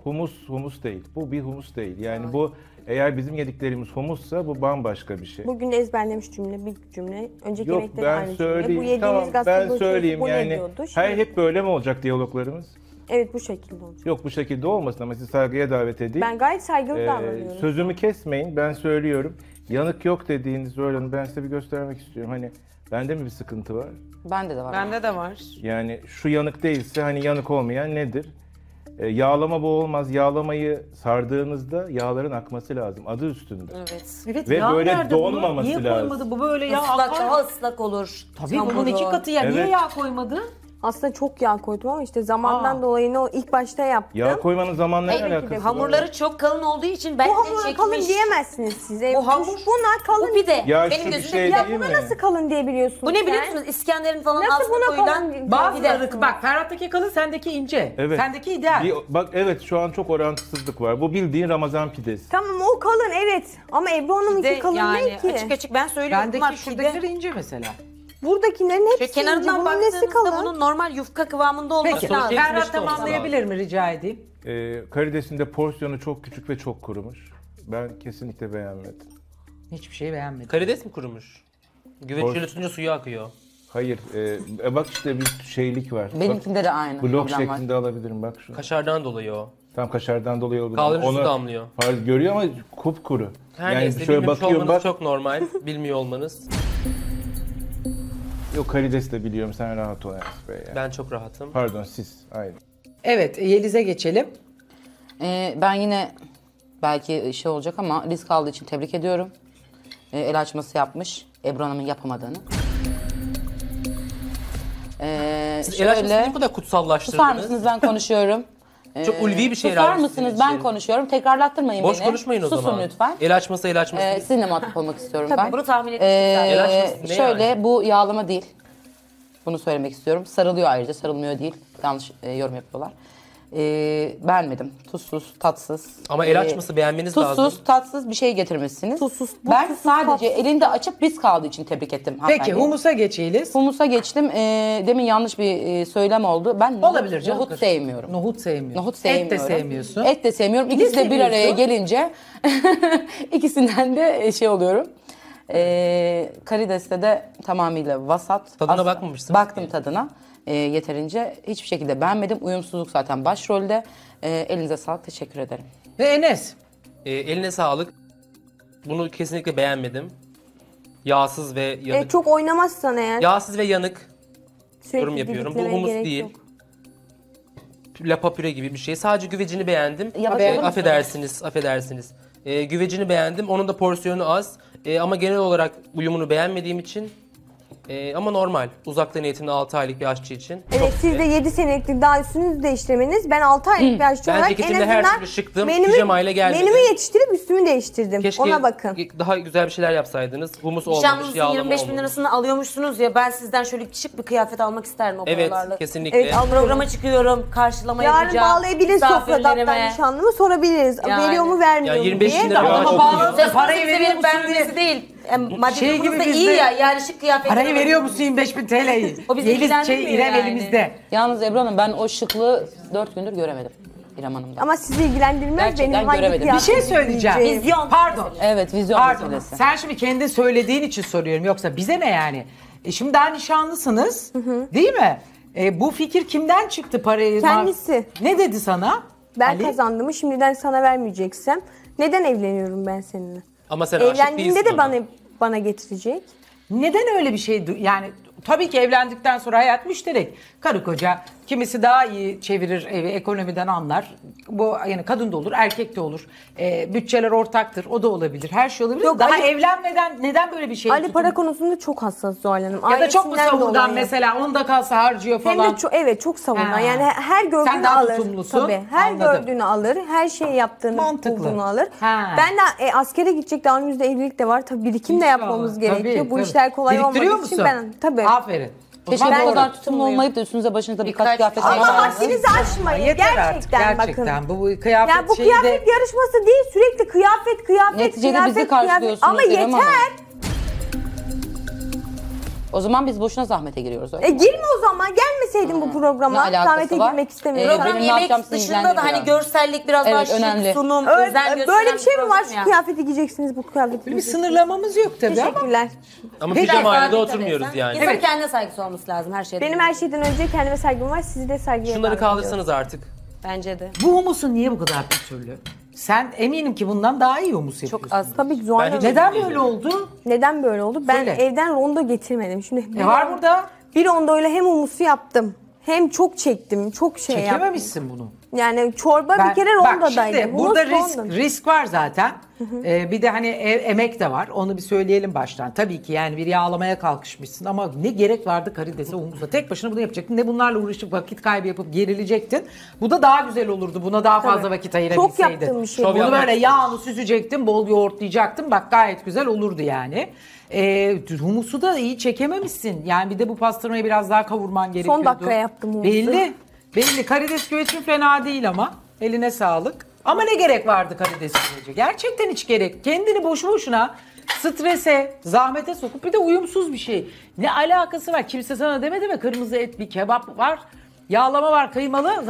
humus değil. Bu bir humus değil. Yani bu eğer bizim yediklerimiz humussa bu bambaşka bir şey. Bugün ezberlemiş cümle, bir cümle. Önceki Yok yemekleri ben aynı cümle. söyleyeyim. Bu yediğiniz Tamam gazete ben dosyası söyleyeyim bu ne yani. diyordu? Şimdi- Hayır hep böyle mi olacak diyaloglarımız? Evet bu şekilde olacak. Yok bu şekilde olmasın ama sizi saygıya davet edeyim. Ben gayet saygılı davranıyorum. Sözümü kesmeyin ben söylüyorum. Yanık yok dediğiniz Zuhal ben size bir göstermek istiyorum. Hani bende mi bir sıkıntı var? Bende de var. Bende de var. Yani şu yanık değilse hani yanık olmayan nedir? Yağlama bu olmaz. Yağlamayı sardığınızda yağların akması lazım. Adı üstünde. Evet. Ve yağ böyle nerede bunun? donmaması Niye lazım. koymadı bu böyle yağ Islak, akar? daha ıslak olur. Tabii bunun Hamuru. 2 katı ya. Niye Evet. yağ koymadı? Aslında çok yağ koydum ama işte zamandan Aa. dolayı o ilk başta yaptım. Yağ koymanın zamanla ne Tabii ki de. alakası var? Hamurları çok kalın olduğu için Bu belki de hamura çekmiş. kalın diyemezsiniz siz. Bu hamur- Buna kalın. Bu pide. Ya Benim şu bir gözümde şey pide. Ya değil buna mi? nasıl kalın diyebiliyorsunuz? Bu ne biliyor sen? musunuz? İskender'in falan Nasıl altına buna koyulan kalın? Bazıları bak Ferhat'taki kalın sendeki ince. Evet. Sendeki ideal. Bak evet şu an çok orantısızlık var. Bu bildiğin Ramazan pidesi. Tamam o kalın evet. Ama Ebru Hanım'ınki Pide kalın yani değil ki. açık açık ben söylüyorum. Bendeki Bunlar şuradakileri pide. ince mesela. Buradakilerin hepsi Şöyle kenarından ince. Bunun nesi baktığınızda kalın? bunun normal yufka kıvamında olması Peki lazım. Ferhat tamamlayabilir mi rica edeyim? Karidesin de porsiyonu çok küçük ve çok kurumuş. Ben kesinlikle beğenmedim. Hiçbir şey beğenmedim. Karides mi kurumuş? Güveç şöyle tutunca suyu akıyor. Hayır, bak işte bir şeylik var. Benimkinde de aynı. Blok problem var. şeklinde alabilirim bak şunu. Kaşardan dolayı o. Tam kaşardan dolayı olabilir. Kaldırıcı su damlıyor. Görüyor ama kupkuru. Her Yani neyse şöyle bilmemiş bakıyorum olmanız bak. çok normal. Bilmiyor olmanız. Yok karides de biliyorum sen rahat ol Enes Bey. Yani. Ben çok rahatım. Pardon siz. Aynı. Evet Yeliz'e geçelim. Ben yine belki şey olacak ama risk aldığı için tebrik ediyorum. El açması yapmış. Ebru Hanım'ın yapamadığını. Siz el açmasını ne kadar Susar kutsallaştırdınız. mısınız ben konuşuyorum. Çok ulvi bir şey Susar herhalde mısınız sizin ben için. konuşuyorum. Tekrarlattırmayın Boş beni. konuşmayın o Susun zaman. lütfen. El açması el açması. Sizinle muhatap olmak istiyorum ben. Bunu tahmin etmiştim zaten. El açması ne Şöyle yani? bu yağlama değil. Bunu söylemek istiyorum. Sarılıyor ayrıca sarılmıyor değil. Yanlış yorum yapıyorlar. Beğenmedim. Tuzsuz, tatsız. Ama el açması beğenmeniz tuzsuz, lazım. Tuzsuz, tatsız bir şey getirmişsiniz. Tuzsuz, bu ben tuzsuz, sadece tatsız. elinde açıp risk aldığı için tebrik ettim. Peki hanımefendi. humusa geçeyiz. Humusa geçtim. Demin yanlış bir söylem oldu. Ben Olabilir canım. nohut sevmiyorum. Nohut sevmiyorum. Nohut sevmiyorum. Et de sevmiyorsun. Et de sevmiyorum. Ne İkisi de bir araya seviyorsun? gelince ikisinden de şey oluyorum. Karides'te de tamamıyla vasat. Tadına bakmamışsınız Baktım tadına. Yeterince hiçbir şekilde beğenmedim. Uyumsuzluk zaten başrolde. Elinize sağlık. Teşekkür ederim. Ve Enes. Eline sağlık. Bunu kesinlikle beğenmedim. Yağsız ve yanık. Çok oynamazsan eğer. Yağsız ve yanık Sürekli yorum yapıyorum. Bu didiklemeye humus gerek değil. yok. Lapa püre gibi bir şey. Sadece güvecini beğendim. Yavaş olur musun? Affedersiniz. Güvecini beğendim. Onun da porsiyonu az. Ama genel olarak uyumunu beğenmediğim için ama normal. Uzaktan eğitimli 6 aylık bir aşçı için. Evet, siz de 7 senelik daha üstünüzü değiştirmeniz. Ben 6 aylık bir aşçı Ben olarak en ceketimle her azından türlü şıktım, pijamayla gelmedim. menümü yetiştirip üstümü değiştirdim. Keşke Ona bakın. daha güzel bir şeyler yapsaydınız. Humus olmamış, Nişanlınızın yağlama 25 bin olmamış. lirasını alıyormuşsunuz ya, ben sizden şöyle şık bir kıyafet almak isterim o Evet, paralarla. kesinlikle. Evet, al- Programa çıkıyorum, karşılama Yarın yapacağım. bağlayabiliriz sofrada hatta misafirlerime. nişanlımı sorabiliriz. Yani. Veriyor mu vermiyor Ya mu 25 diye. bin lira Adama çok bağlı- güzel. Parayı veriyor musun vermesi değil. Maddi Şey durumunuz gibi da bizde- iyi ya, yani şık kıyafet. Parayı veriyor musun 25.000 TL'yi? O bizi Yeliz ilgilendirmiyor İrem yani. elimizde. Yalnız Ebru Hanım ben o şıklığı 4 gündür göremedim İrem Hanım'da. Ama sizi ilgilendirmez Gerçekten benim hangi göremedim. Bir şey kıyafeti söyleyeceğim. giyeceğim. Vizyon. Pardon. Evet, vizyon Pardon. meselesi. Sen şimdi kendi söylediğin için soruyorum. Yoksa bize ne yani? Şimdi daha nişanlısınız. Değil mi? Bu fikir kimden çıktı parayı? Kendisi. Ne dedi sana? Ben Ali? kazandığımı şimdiden sana vermeyeceksem neden evleniyorum ben seninle? Ama sen aşık Evlendiğinde değilsin de ona. bana getirecek. Neden öyle bir şey? Yani tabii ki evlendikten sonra hayat müşterek. Karı koca kimisi daha iyi çevirir evi, ekonomiden anlar. Bu yani kadın da olur, erkek de olur. Bütçeler ortaktır, o da olabilir. Her şey olabilir. Yok, Daha Ali- evlenmeden neden böyle bir şey Ali tutun- para konusunda çok hassas Zuhal Hanım. Ya da çok mu Ailesinden savurgan dolayı. mesela, onda kalsa harcıyor Hem falan. de evet çok savungan. Ha. Yani her Sen gördüğünü daha alır. tutumlusun. Tabii. Her Anladım. gördüğünü alır. Her şeyi yaptığını Mantıklı. bulduğunu alır. Ha. Ben de askere gidecek, daha önümüzde evlilik de var. Tabii birikim de yapmamız gerekiyor. Bu işler kolay Biriktiriyor olmadığı için musun? ben tabii. Aferin. O Keşke zaman bu doğru. kadar tutumlu olmayıp da üstünüze başınıza birkaç kıyafet Ama alsaydınız. haddinizi aşmayın. Yeter artık, Gerçekten bakın. gerçekten. Bu kıyafet Ya bu şeyi de... kıyafet yarışması değil, sürekli kıyafet. Neticede kıyafet, bizi karşılıyorsunuz Ama İrem yeter. Hanım. O zaman biz boşuna zahmete giriyoruz. Öyle mi? Girme o zaman. Gelmeseydin bu programa. Ne alakası Zahmete var? girmek istemiyorum. Benim Program ne yemek yapacağım sizi dışında da ilgilendirmiyor. hani görsellik biraz daha Evet, şık, önemli. sunum, Öyle- özen gösteren böyle bir şey mi var? program ya. Şu kıyafeti giyeceksiniz, bu kıyafeti Bir giyeceksiniz. sınırlamamız yok tabii ama. Teşekkürler. Ama Peki, pijamayla da Tabii, oturmuyoruz tabii. yani. İnsanın kendine saygısı olması lazım her şeyden. Benim her şeyden önce kendime saygım var. Sizi de saygıya Şunları davet ediyorum. kaldırsanız artık. Bence de. Bu humusun niye bu kadar pütürlü? Sen eminim ki bundan daha iyi humus yapıyorsun. Çok az. Tabii ki Zuhal Ben hiç- Hanım. Neden böyle oldu? Neden böyle oldu? Ben Söyle. evden rondo getirmedim. Şimdi Ne var burada? bir rondoyla hem humusu yaptım. Hem çok çektim, çok şey yaptım. Çekememişsin bunu. Yani çorba bir kere Bak rondodaydı. şimdi Humus burada rondo. risk var zaten. Bir de hani emek de var. Onu bir söyleyelim baştan. Tabii ki yani bir yağlamaya kalkışmışsın ama ne gerek vardı karidese, humusa. Tek başına bunu yapacaktın. Ne bunlarla uğraşıp vakit kaybı yapıp gerilecektin. Bu da daha güzel olurdu. Buna daha fazla Tabii. vakit ayırabilseydin. Çok yaptığım bir şey bu. Bunu böyle yağını süzecektin, bol yoğurtlayacaktın. Bak gayet güzel olurdu yani. Humusu da iyi çekememişsin. Yani bir de bu pastırmayı biraz daha kavurman gerekiyordu. dakika yaptım humusu. Belli. Belli. Karides güvecin fena değil ama. Eline sağlık. Ama ne gerek vardı karides güveci? Gerçekten hiç gerek. Kendini boşu boşuna strese, zahmete sokup bir de uyumsuz bir şey. Ne alakası var? Kimse sana demedi mi? Kırmızı et, bir kebap var. Yağlama var, kıymalı.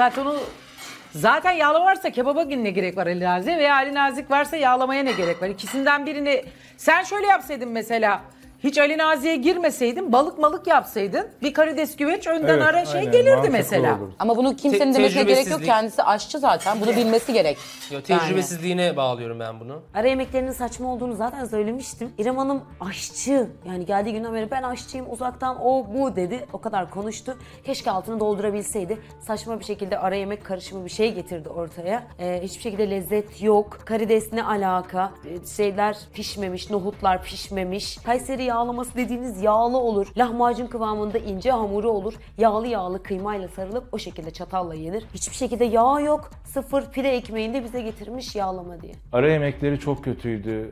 Zaten yağlama varsa kebaba ne gerek var Ali Nazik, veya Ali Nazik varsa yağlamaya ne gerek var? İkisinden birini sen şöyle yapsaydın mesela. Hiç Ali Nazik'e girmeseydin, balık yapsaydın, bir karides güveç önden Evet, ara şey aynen, gelirdi mantıklı mesela. olur. Ama bunu kimsenin demesine gerek yok. Tecrübesizlik. Kendisi aşçı zaten. Bunu bilmesi gerek. Yo, tecrübesizliğine bağlıyorum ben bunu. Ara yemeklerinin saçma olduğunu zaten söylemiştim. İrem Hanım aşçı. Yani geldiği günden beri ben aşçıyım, uzaktan o bu dedi. O kadar konuştu. Keşke altını doldurabilseydi. Saçma bir şekilde ara yemek karışımı bir şey getirdi ortaya. Hiçbir şekilde lezzet yok. Karides ne alaka? Şeyler pişmemiş, nohutlar pişmemiş. Kayseri yağlaması dediğiniz yağlı olur. Lahmacun kıvamında ince hamuru olur. Yağlı kıymayla sarılıp o şekilde çatalla yenir. Hiçbir şekilde yağ yok. Sıfır pide ekmeğinde bize getirmiş yağlama diye. Ara yemekleri çok kötüydü.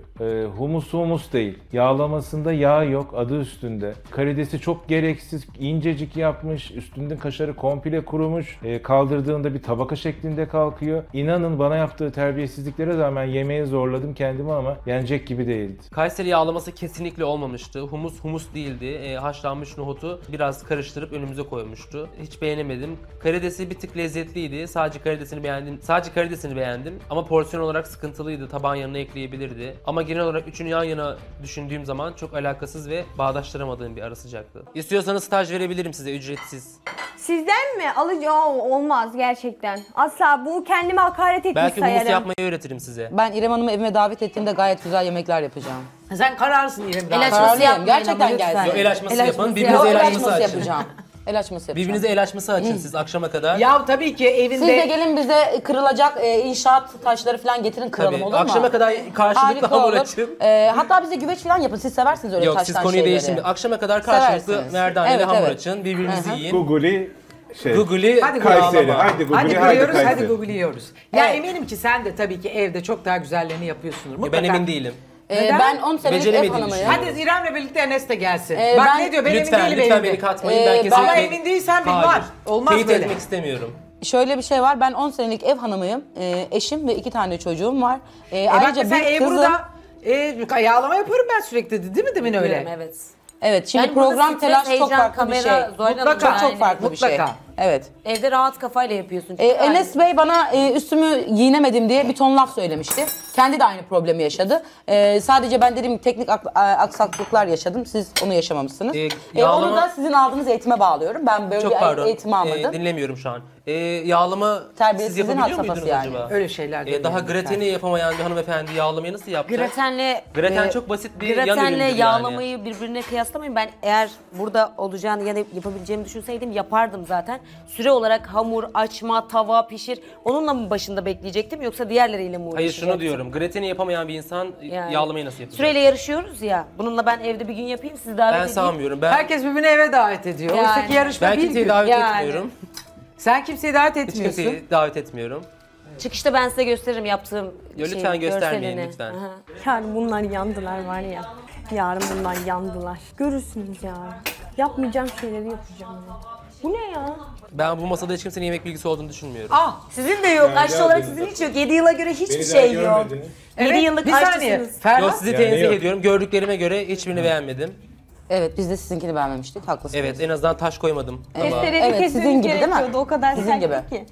Humus değil. Yağlamasında yağ yok, adı üstünde. Karidesi çok gereksiz, incecik yapmış. Üstünde kaşarı komple kurumuş. Kaldırdığında bir tabaka şeklinde kalkıyor. İnanın bana yaptığı terbiyesizliklere rağmen yemeği zorladım kendimi ama yenecek gibi değildi. Kayseri yağlaması kesinlikle olmamıştı. Humus değildi. Haşlanmış nohutu biraz karıştırıp önümüze koymuştu. Hiç beğenemedim. Karidesi bir tık lezzetliydi. Sadece karidesini beğendim. Ama porsiyon olarak sıkıntılıydı. Tabağın yanına ekleyebilirdi. Ama genel olarak üçünü yan yana düşündüğüm zaman çok alakasız ve bağdaştıramadığım bir ara sıcaktı. İstiyorsanız staj verebilirim size ücretsiz. Sizden mi? Alıcı olmaz gerçekten. Asla bu kendime hakaret etmiş Belki sayarım. humus yapmayı öğretirim size. Ben İrem Hanım'ı evime davet ettiğimde gayet güzel yemekler yapacağım. Sen kararsın İrem. El açması Kararlıyım. yapmayın Gerçekten ama lütfen. gelsin. Yok, el açması yapın. Yok, Birbirinize el açması açın. yapacağım. El açması yapacağım. Birbirinize el açması açın siz akşama kadar. Ya tabii ki evinde... Siz de gelin bize kırılacak inşaat taşları falan getirin kıralım, Tabii. olur mu? Akşama kadar karşılıklı Harika hamur olur. açın. Hatta bize güveç falan yapın. Siz seversiniz öyle Yok taştan siz konuyu şeyleri. değiştirin. Akşama kadar karşılıklı Seversiniz. merdaneyle Evet, hamur evet. açın. Birbirinizi yiyin. Google'i Google'i Hadi Kayseri. yağlama. Haydi Google'i, Hadi haydi biliyoruz, hadi Kayseri. Google'liyoruz. Ya Evet. eminim ki sen de tabii ki evde çok daha güzellerini yapıyorsundur. Ben emin değilim. Neden? Ben 10 senelik ev Beceremediğini hanımıyım. düşünüyorum. Hadi İrem'le birlikte Enes de gelsin. Bak ben- ne diyor, ben emin Lütfen değilim lütfen evinde. beni katmayın. Ben kesinlikle... Valla emin değilsen bil var. Olmaz Teyit böyle. etmek istemiyorum. Şöyle bir şey var. Ben 10 senelik ev hanımıyım. Eşim ve 2 tane çocuğum var. Bak Ayrıca mesela bir kızım... Ebru'da yağlama yaparım ben sürekli, değil mi demin öyle? Biliyorum, evet. Evet, şimdi Yani burada program stres, telaş çok heyecan, farklı bir şey. kamera, Zuhal Hanım Mutlaka, yani. Çok farklı bir şey. Mutlaka. Evet. Evde rahat kafayla yapıyorsun. Çünkü Enes Bey bana üstümü giyinemedim diye bir ton laf söylemişti. Kendi de aynı problemi yaşadı. Sadece ben dediğim teknik aksaklıklar yaşadım. Siz onu yaşamamışsınız. Yağlama- Onu da sizin aldığınız eğitime bağlıyorum. Ben böyle Çok bir pardon. eğitim almadım. Dinlemiyorum şu an. Yağlama siz Terbiyesizliğin yapabiliyor had safhası muydunuz yani. acaba? Öyle şeyler Daha demiyorum grateni yapamayan bir hanımefendi yağlamayı nasıl yapacak? Gratenle çok basit bir yan gratenle üründür yani. yağlamayı birbirine kıyaslamayın. Ben eğer burada olacağını ya da yapabileceğimi düşünseydim yapardım zaten. Süre olarak hamur, açma, tava, pişir. Onunla mı başında bekleyecektim yoksa diğerleriyle mi Hayır uğraşacaktım? şunu diyorum. Grateni yapamayan bir insan Yani. yağlamayı nasıl yapacak? Süreyle yarışıyoruz ya. Bununla ben evde bir gün yapayım, sizi davet Ben edeyim. sanmıyorum. Ben Herkes birbirini eve davet ediyor. Yani. Oysa ki yarışma bir kimseyi gün. davet Yani. etmiyorum. Sen kimseyi davet Hiç etmiyorsun. kimseyi davet etmiyorum. Çıkışta ben size gösteririm yaptığım Ya şeyi, lütfen göstermeyin, görselini. lütfen. Aha. Yarın bunlar yandılar var ya. Yarın bunlar yandılar. Görürsünüz ya. Yapmayacağım şeyleri yapacağım ya. Bu ne ya? Ben bu masada hiç kimsenin yemek bilgisi olduğunu düşünmüyorum. Sizin de yok. Aşçı olarak sizin hiç yok. 7 yıla göre hiçbir şey yok. 7 yıllık bir saniye. aşçısınız. Ferhat, Yok sizi Yani tenzih yok. ediyorum. Gördüklerime göre hiçbirini beğenmedim. Evet, biz de sizinkini beğenmemiştik. Haklısınız. Evet en azından taş koymadım. Tabağa. Testereli Evet, kesmemiz sizin gibi değil mi? gerekiyordu. O kadar Sizin sert gibi. ki.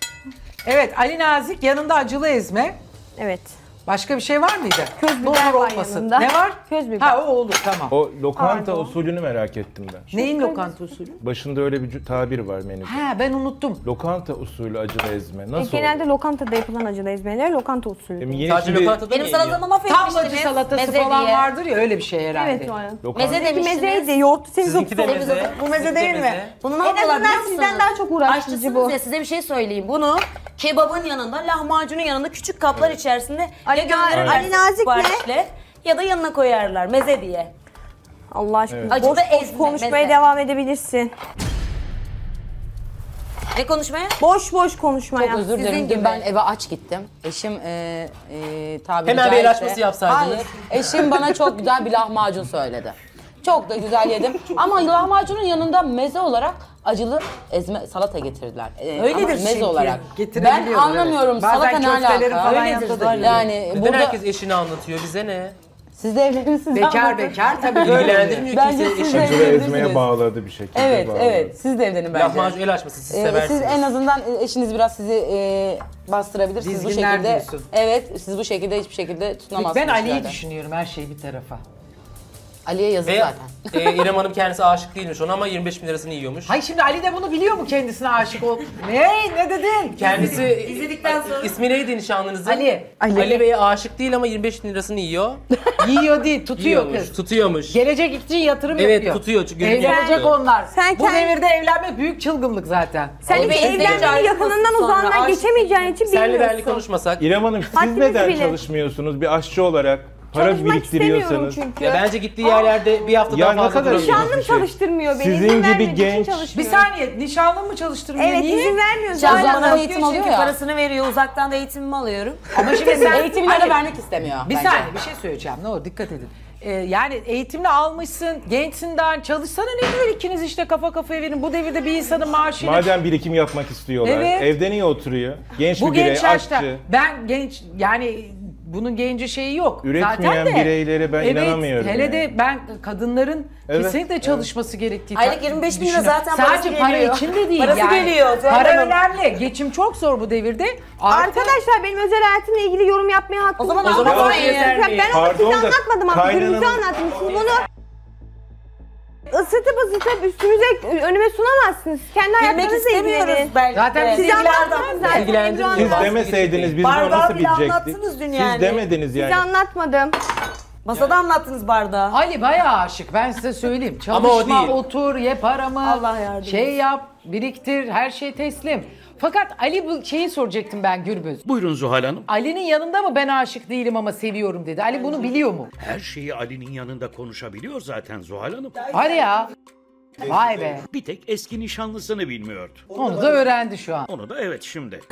evet Ali Nazik yanında acılı ezme. Evet. Başka bir şey var mıydı? Köz biber Bulgur var olmasın. yanında. Ne var? Köz biber. Ha o olur tamam. O lokanta Pardon. usulünü merak ettim ben. Neyin lokanta usulü? Başında öyle bir tabir var menüde. Ha ben unuttum. Lokanta usulü acılı ezme. Nasıl Genelde olur? lokantada yapılan acılı ezmeler lokanta usulü. Yine Sadece şimdi lokantada Benim mı yeniyor? salatamı mahvetmiştiniz. Tablacı salatası Meze falan diye. vardır ya öyle bir şey herhalde. Evet o an. lokanta... Meze demiştiniz. Mezeydi, yoğurtlu Sizinki de semizotu. meze. Bu meze Sizinki de değil mi? meze. Bunu ne En yapıyorlar azından biliyor musunuz? sizden daha çok uğraştırıcı Aşçısınız bu. ya, size bir şey söyleyeyim. Bunu kebabın yanında, lahmacunun yanında küçük kaplar içerisinde ya gönderirler Ali Nazik ne? siparişle ya da yanına koyarlar meze diye. Allah aşkına. Evet. Boş Acıda boş ezme, konuşmaya meze. devam edebilirsin. Ne konuşmaya? Boş boş konuşmaya. Çok özür dilerim. Sizin Dün gibi. ben eve aç gittim. Eşim tabiri Hemen bir el caizse- açması yapsaydınız. Hayır. Eşim bana çok güzel bir lahmacun söyledi. Çok da güzel yedim. Ama lahmacunun yanında meze olarak acılı ezme salata getirdiler. Öyledir ama meze çünkü. olarak. Getirebiliyorlar, Ben anlamıyorum evet. Bazen salata ne köfteleri alaka? falan Öyledir yapsa da zaten. yiyor. Yani Neden burada herkes eşini anlatıyor? Bize ne? siz de evlenisiniz. Bekar bekar tabii böyle. İlgilendirmiyor Bence kimse siz eşini. de Acılı ezmeye evlenisiniz. bağladı bir şekilde. Evet, bağladı. evet. Siz de evlenin bence. Lahmacun el açması siz Siz seversiniz. en azından eşiniz biraz sizi bastırabilir. Siz bu Dizginler şekilde diyorsun. evet, siz bu şekilde hiçbir şekilde tutunamazsınız. Ben Ali'yi zaten. düşünüyorum her şey bir tarafa. Ali'ye yazık Ve zaten. İrem Hanım kendisi aşık değilmiş ona ama 25 bin lirasını yiyormuş. Hayır şimdi Ali de bunu biliyor mu kendisine aşık ol? Ne dedin? Kendisi İzledikten sonra- ismi neydi nişanlınızın? Ali. Ali Bey'e aşık değil ama 25 bin lirasını yiyor. Yiyor değil tutuyor Yiyormuş, kız. tutuyormuş. Gelecek için yatırım Evet, yapıyor. tutuyor çünkü gözünü Evlenecek yaptı. onlar. Sen Bu kend- devirde evlenmek büyük çılgınlık zaten. Sen Ali hiç Bey evlenmenin evlenecek yakınından sonra uzağından aşık geçemeyeceğin için Senle benli bilmiyorsun. konuşmasak. İrem Hanım siz Haddinizi neden bilin. çalışmıyorsunuz bir aşçı olarak? para Çalışmak biriktiriyorsanız. istemiyorum çünkü. Ya bence gittiği yerlerde bir hafta Ya daha ne fazla kadar duramıyor. Nişanlım çalıştırmıyor beni. Sizin izin gibi vermediği için genç- Bir çalışmıyorum. saniye nişanlın mı çalıştırmıyor? Evet Niye? izin vermiyor Uzaktan zaten. da eğitim alıyor çünkü ya. parasını veriyor. Uzaktan da eğitimimi alıyorum. Ama şimdi sen Eğitimini Hayır, ara vermek istemiyor. Bir bence. saniye bir şey söyleyeceğim. Ne olur dikkat edin. Yani eğitimini almışsın, gençsin daha çalışsana ne diyor ikiniz işte kafa kafaya verin. Bu devirde bir insanın maaşını... Madem birikim yapmak istiyorlar, Evet. evde niye oturuyor? Genç Bu bir birey, genç yaşta aşçı. ben genç yani bunun genci şeyi yok. Üretmeyen Zaten de, bireylere ben inanamıyorum Hele yani. de ben kadınların Evet, kesinlikle çalışması gerektiği Aylık 25 bin lira düşünüyorum. zaten parası Sadece para geliyor. için de değil Parası yani. geliyor, Zuhal Para Hanım. önemli. Geçim çok zor bu devirde. Artı- Arkadaşlar benim özel hayatımla ilgili yorum yapmaya hakkım O zaman yok. anlatmayın. Ben onu Pardon size da anlatmadım ama birbirimize kaynananın- anlattım. Siz bunu ısıtıp üstümüze önüme sunamazsınız. Kendi Bilmek hayatlarınızla istemiyoruz ilgilenin. belki Zaten de. bizi Sizi ilgilendirmez anlatmadım zaten. İlgilendirmiyor. Ebru Siz Hanım. demeseydiniz biz bunu Bardağı nasıl bile bilecektik? anlattınız dün Siz yani. demediniz yani. Size anlatmadım. Masada anlattınız bardağı. Ali bayağı aşık ben size söyleyeyim. Ama o Çalışma, değil. otur, ye paramı, Allah yardım şey etsin. yap, biriktir, her şey teslim. Fakat Ali bu şeyi soracaktım ben Gürbüz. Buyurun Zuhal Hanım. Ali'nin yanında mı ben aşık değilim ama seviyorum dedi. Ali bunu biliyor mu? Her şeyi Ali'nin yanında konuşabiliyor zaten Zuhal Hanım. Hadi ya. Vay be. Bir tek eski nişanlısını bilmiyordu. Onu da öğrendi şu an. Onu da evet şimdi.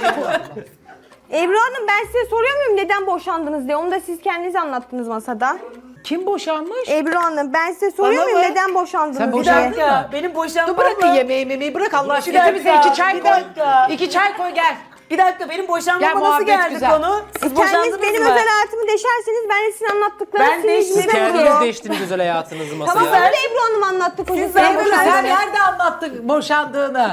Ebru Hanım ben size soruyor muyum neden boşandınız diye? Onu da siz kendiniz anlattınız masada. Kim boşanmış? Ebru Hanım ben size soruyor Bana muyum bak. neden boşandınız Sen diye? boşandın mı? Benim boşanmam Dur bırakın mı? yemeği bırak Allah aşkına. dakika, Bize iki çay bir koy. dakika. 2 çay koy gel. Bir dakika benim Gel, boşanmama nasıl muhabbet geldi güzel. konu? Siz boşandınız Kendiniz benim mı? özel hayatımı deşerseniz ben de sizin anlattıklarınızı Ben sizin değiştim. yüzünüze Kendiniz vururum. değiştiniz özel hayatınızı masaya. Tamam ben de Ebru Hanım anlattı kocası. Sen Ebru sen nerede anlattık boşandığını?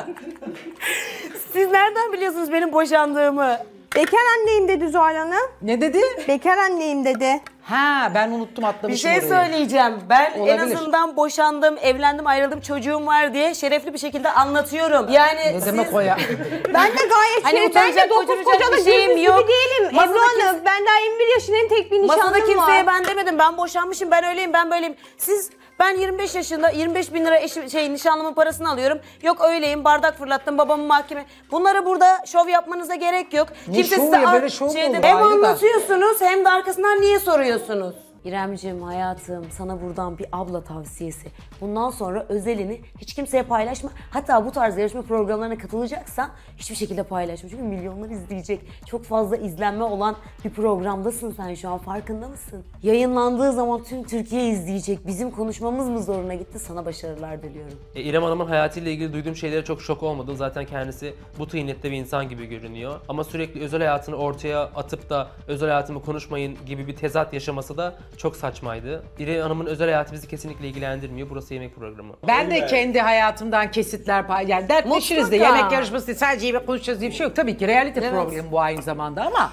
Siz nereden biliyorsunuz benim boşandığımı? Bekar anneyim dedi Zuhal Hanım. Ne dedi? Bekar anneyim dedi. Ha ben unuttum Bir atlamışım şey orayı. söyleyeceğim. Ben en Olabilir. azından boşandım, evlendim, ayrıldım, çocuğum var diye şerefli bir şekilde anlatıyorum. Yani Ne demek o ya? Ben de gayet Hani ben de utanacak, 9 gocunacak kocalı bir şeyim gürbüz yok. gibi değilim. Masada Ebru Hanım ben daha 21 yaşındayım tek bir nişanlım masada kimseye var. ben demedim. Ben boşanmışım, ben öyleyim, ben böyleyim. Ben 25 yaşında 25 bin lira nişanlımın parasını alıyorum. Yok öyleyim, bardak fırlattım, babamın mahkeme. Bunlara burada şov yapmanıza gerek yok. Ne şovu ya, böyle şov mu olur? Hem Ayrı da. anlatıyorsunuz hem de arkasından niye soruyorsunuz? İremciğim hayatım sana buradan bir abla tavsiyesi. Bundan sonra özelini hiç kimseye paylaşma. Hatta bu tarz yarışma programlarına katılacaksan hiçbir şekilde paylaşma. Çünkü milyonlar izleyecek. Çok fazla izlenme olan bir programdasın sen şu an, farkında mısın? Yayınlandığı zaman tüm Türkiye izleyecek. Bizim konuşmamız mı zoruna gitti? Sana başarılar diliyorum. İrem Hanım'ın hayatıyla ilgili duyduğum şeylere çok şok olmadım. Zaten kendisi bu tıynette bir insan gibi görünüyor. Ama sürekli özel hayatını ortaya atıp da özel hayatımı konuşmayın gibi bir tezat yaşaması da çok saçmaydı. İrem Hanım'ın özel hayatı bizi kesinlikle ilgilendirmiyor. Burası yemek programı. Ben de kendi hayatımdan kesitler yani dertleşiriz de Mutlaka. yemek yarışması değil, sadece yemek konuşacağız diye bir şey yok. Tabii ki reality programı bu aynı zamanda ama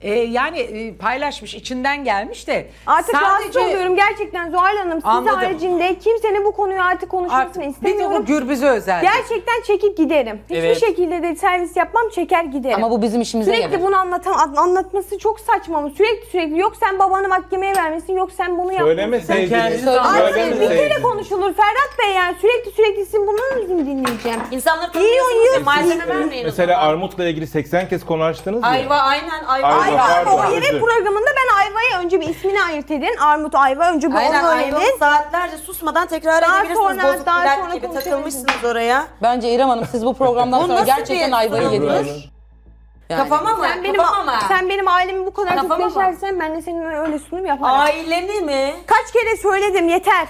paylaşmış, içinden gelmiş de Artık rahatsız oluyorum gerçekten Zuhal Hanım. Siz Anladım. haricinde kimsenin bu konuyu artık konuşmasını Artık bir de istemiyorum. bu Gürbüz'e özel. Gerçekten çekip giderim. Hiçbir Evet. şekilde de servis yapmam, çeker giderim. Ama bu bizim işimize Sürekli gelir. bunu anlatması çok saçma mı? Sürekli yok sen babanı mahkemeye vermişsin, yok sen bunu yapmışsın. Söylemeseydiniz. Abi bir kere Söylemeseydiniz. konuşulur Ferhat Bey yani sürekli sizin bunu mu dinleyeceğim? İnsanları Yiyor, tanıyorsunuz, malzeme vermeyin o Mesela zaman. armutla ilgili 80 kez konu açtınız ya. Ayva, aynen ayva. Ayva, pardon, O yemek özür. programında ben ayvayı önce bir ismini ayırt edin. Armut, ayva önce bir Aynen onu ayva öğrenin. saatlerce susmadan tekrar Daha edebilirsiniz. sonra- Bozuk daha plak sonra gibi konuşabiliriz. takılmışsınız oraya. Bence İrem Hanım siz bu programdan Bu sonra nasıl gerçekten bir ayvayı sunumdur? yediniz. Yani. Kafama mı? Sen benim ailemi bu kadar çok Kafama mı? deşersen ben de senin öyle sunum yaparım. Aileni mi? Kaç kere söyledim yeter.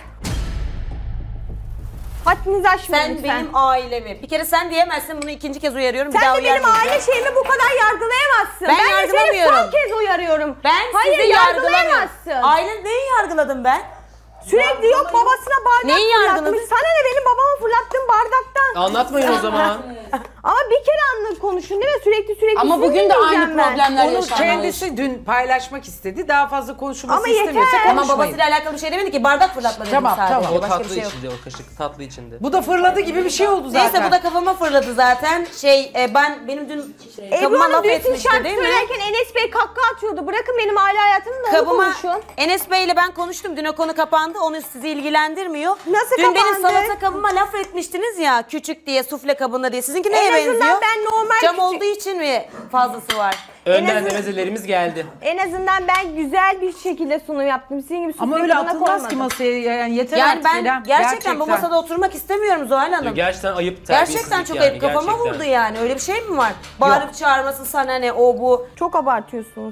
Haddinizi aşmayın Sen lütfen. benim ailemi. Bir kere sen diyemezsin, bunu ikinci kez uyarıyorum. Bir Sen daha de benim uyarmayacağım. aile şeyimi bu kadar yargılayamazsın. Ben de seni yargılamıyorum. son kez uyarıyorum. Ben Hayır, sizi yargılamıyorum. yargılayamazsın. Aile neyi yargıladım ben? Sürekli yok babasına bardak Neyi fırlatmış. yargıladın? Sana ne benim babama fırlattığım bardaktan. Anlatmayın o zaman. Ama bir kere anlık konuşun değil mi? Sürekli Ama sizin bugün de aynı dinleyeceğim ben. problemler Onu yaşanmış. kendisi dün paylaşmak istedi. Daha fazla konuşulması Ama yeter. istemiyorsa Ama Ama konuşmayın. babasıyla alakalı bir şey demedi ki, bardak fırlatma dedim Tamam, sadece. tamam. O Başka bir tatlı şey yok. içinde, o kaşık tatlı içinde. Bu da fırladı gibi bir şey oldu zaten. Neyse bu da kafama fırladı zaten. Benim dün Ebru kabıma Hanım laf dün siz etmişti şarkı değil mi? söylerken Enes Bey kahkaha atıyordu. Bırakın benim aile hayatımı da onu Kabıma konuşun. Enes Bey ile ben konuştum. Dün o konu kapandı. Onu sizi ilgilendirmiyor. Nasıl Dün benim kapandı? salata kabıma laf etmiştiniz ya, küçük diye, sufle kabında diye. Sizinki neye En benziyor? azından ben normal akşam küçük- olduğu için mi fazlası var? Önden de mezelerimiz geldi. En azından ben güzel bir şekilde sunum yaptım. Sizin gibi Ama öyle atılmaz ki masaya yani yeter Yani artık ben İrem, gerçekten bu masada oturmak istemiyorum Zuhal Hanım. Gerçekten ayıp, Gerçekten çok ayıp. Kafama vurdu yani. Öyle bir şey mi var? Bağırıp çağırması sana ne o bu. Çok abartıyorsunuz.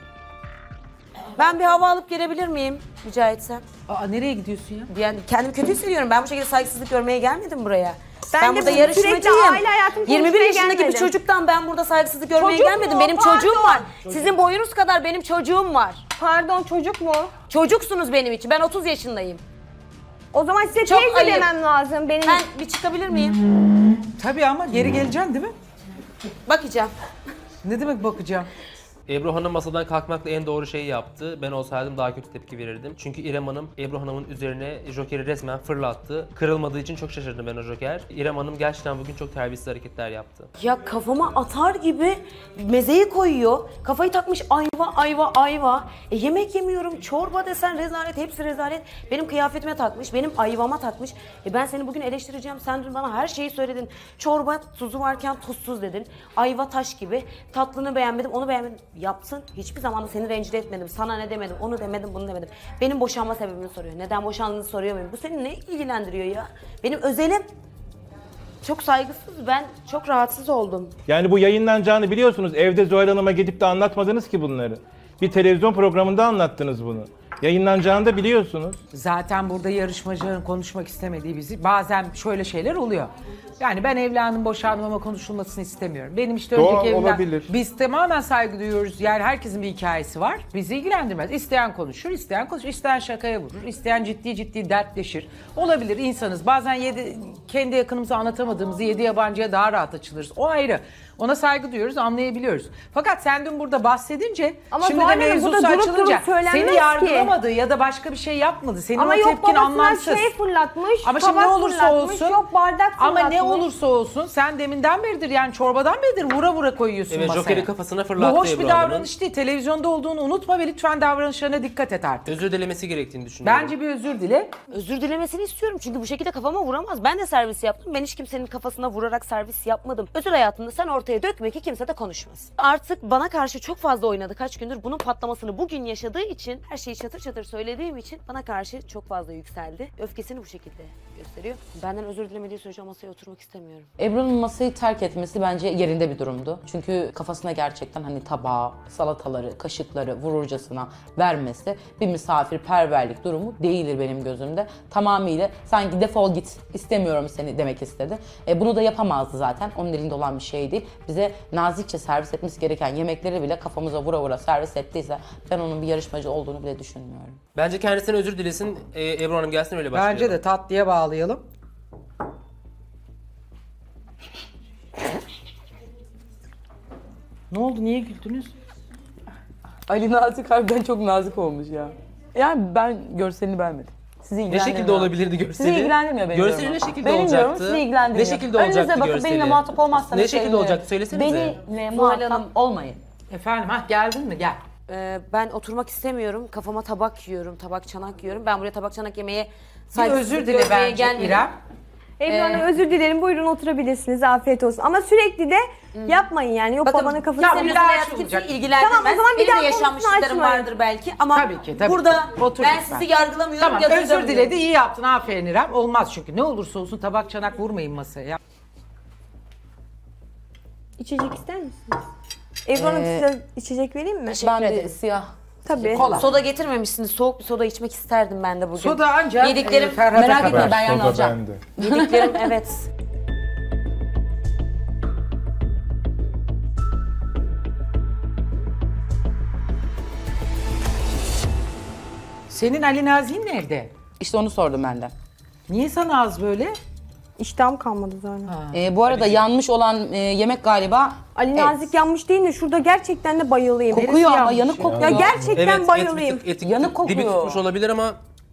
Ben bir hava alıp gelebilir miyim rica etsem? Aa, nereye gidiyorsun ya? Yani kendimi kötü hissediyorum. Ben bu şekilde saygısızlık görmeye gelmedim buraya. Ben Ben de burada bu yarışmacıyım. sürekli aile hayatımı 21 konuşmaya yaşındaki bir gelmedim. çocuktan ben burada saygısızlık görmeye Çocuk gelmedim. mu? Benim Pardon. çocuğum var. Sizin boyunuz kadar benim çocuğum var. Pardon, çocuk mu? Çocuksunuz benim için. Ben 30 yaşındayım. O zaman size Çok teyze ayıp. demem lazım. Benim Ben bir çıkabilir miyim? Tabii ama geri geleceksin değil mi? Bakacağım. Ne demek bakacağım? Ebru Hanım masadan kalkmakla en doğru şeyi yaptı. Ben olsaydım daha kötü tepki verirdim. Çünkü İrem Hanım Ebru Hanım'ın üzerine jokeri resmen fırlattı. Kırılmadığı için çok şaşırdım ben o joker. İrem Hanım gerçekten bugün çok terbiyesiz hareketler yaptı. Ya kafama atar gibi mezeyi koyuyor. Kafayı takmış ayva. Yemek yemiyorum. Çorba desen rezalet. Hepsi rezalet. Benim kıyafetime takmış. Benim ayvama takmış. Ben seni bugün eleştireceğim. Sen dün bana her şeyi söyledin. Çorba tuzu varken tuzsuz dedin. Ayva taş gibi. Tatlını beğenmedim, onu beğenmedim. Yapsın. Hiçbir zaman da seni rencide etmedim. Sana ne demedim, onu demedim, bunu demedim. Benim boşanma sebebimi soruyor. Neden boşandığını soruyor muyum? Bu seni ne ilgilendiriyor ya? Benim özelim. Çok saygısız. Ben çok rahatsız oldum. Yani bu yayınlanacağını biliyorsunuz. Evde Zuhal Hanım'a gidip de anlatmadınız ki bunları. Bir televizyon programında anlattınız bunu. Yayınlanacağını da biliyorsunuz. Zaten burada yarışmacının konuşmak istemediği bizi bazen şöyle şeyler oluyor. Yani ben evlendim, boşandım ama konuşulmasını istemiyorum. Benim işte Doğal önceki evlen... olabilir. Biz tamamen saygı duyuyoruz. Yani herkesin bir hikayesi var. Bizi ilgilendirmez. İsteyen konuşur, isteyen konuşur. İsteyen şakaya vurur, isteyen ciddi dertleşir. Olabilir, insanız. Bazen kendi yakınımıza anlatamadığımızı 7 yabancıya daha rahat açılırız. O ayrı. Ona saygı duyuyoruz, anlayabiliyoruz. Fakat sen dün burada bahsedince, Ama şimdi de Zuhal Hanım, mevzusu burada durup açılınca durup söylenmez seni ki. yargılamadı ya da başka bir şey yapmadı. Senin ama o yok tepkin babasından anlamsız. şey fırlatmış, Ama şimdi ne tabak olursa fırlatmış, olsun, yok bardak fırlatmış. ama ne olursa olsun sen deminden beridir yani çorbadan beridir vura koyuyorsun Evet, masaya. jokeri kafasına fırlattı Bu hoş Ebru bir Hanım'ın. davranış değil. Televizyonda olduğunu unutma ve lütfen davranışlarına dikkat et artık. Özür dilemesi gerektiğini düşünüyorum. Bence bir özür dile. Özür dilemesini istiyorum çünkü bu şekilde kafama vuramaz. Ben de servis yaptım. Ben hiç kimsenin kafasına vurarak servis yapmadım. Özel hayatında sen ortaya dökme ki kimse de konuşmasın. Artık bana karşı çok fazla oynadı kaç gündür. Bunun patlamasını bugün yaşadığı için, her şeyi çatır çatır söylediğim için bana karşı çok fazla yükseldi. Öfkesini bu şekilde gösteriyor. Benden özür dilemediği sürece masaya oturmak istemiyorum. Ebru'nun masayı terk etmesi bence yerinde bir durumdu. Çünkü kafasına gerçekten hani tabağı, salataları, kaşıkları vururcasına vermesi bir misafirperverlik durumu değildir benim gözümde. Tamamıyla sanki defol git, istemiyorum seni demek istedi. Bunu da yapamazdı zaten. Onun elinde olan bir şey değil. Bize nazikçe servis etmesi gereken yemekleri bile kafamıza vura servis ettiyse ben onun bir yarışmacı olduğunu bile düşünmüyorum. Bence kendisine özür dilesin. Ebru Hanım gelsin öyle başlayalım. Bence de tatlıya bağlayalım. Ne oldu? Niye güldünüz? Ali Nazik harbiden çok nazik olmuş ya. Yani ben görselini beğenmedim. Sizi Ne ilgilendirmiyor. şekilde olabilirdi görseli? Sizi ilgilendirmiyor benim Görseli yorumum. ne şekilde benim olacaktı? Yorumum sizi ilgilendirmiyor. Ne şekilde olacaktı Önünüze bakıp görseli? benimle muhatap olmazsanız Ne şekilde sevinirim. olacaktı? Söylesenize. Benimle Zuhal muhatap Hanım. olmayın. Efendim geldin mi? Gel. Ben oturmak istemiyorum. Kafama tabak yiyorum, tabak çanak yiyorum. Ben buraya tabak çanak yemeye Bir saygısızlık özür dile görmeye bence gelmedim. İrem. Ebru Hanım özür dilerim, buyurun oturabilirsiniz, afiyet olsun. Ama sürekli de yapmayın yani, yok Bakın, babanın kafası... ya Senin bir özel daha hayatı açılacak. kimseyi ilgilendirmez. Tamam, o zaman bir Benim daha de konusunu yaşanmışlıklarım açmayın. vardır belki ama Tabii ki, tabii burada ki. Otur ben lütfen. sizi yargılamıyorum. Tamam yadırgamıyorum. özür diledi, iyi yaptın, aferin İrem. Olmaz çünkü ne olursa olsun tabak çanak vurmayın masaya. İçecek ister misiniz? Ebru Hanım size içecek vereyim mi? Ben de siyah. Tabii. Kola. Soda getirmemişsiniz. Soğuk bir soda içmek isterdim ben de bugün. Soda ancak Yediklerim, Ferhat'a Merak kadar. etme ben yarın O da alacağım. bende. yediklerim evet. Senin Ali Nazi'nin nerede? İşte onu sordum ben de. Niye sana az böyle? İştahım kalmadı zaten. Bu arada yanmış olan yemek galiba Ali Nazik yanmış değil de şurada gerçekten de bayılayım. kokuyor ama yanmış yanık ya? kokuyor. Ya gerçekten bayılayım. Yanık kokuyor. Dibi tutmuş olabilir ama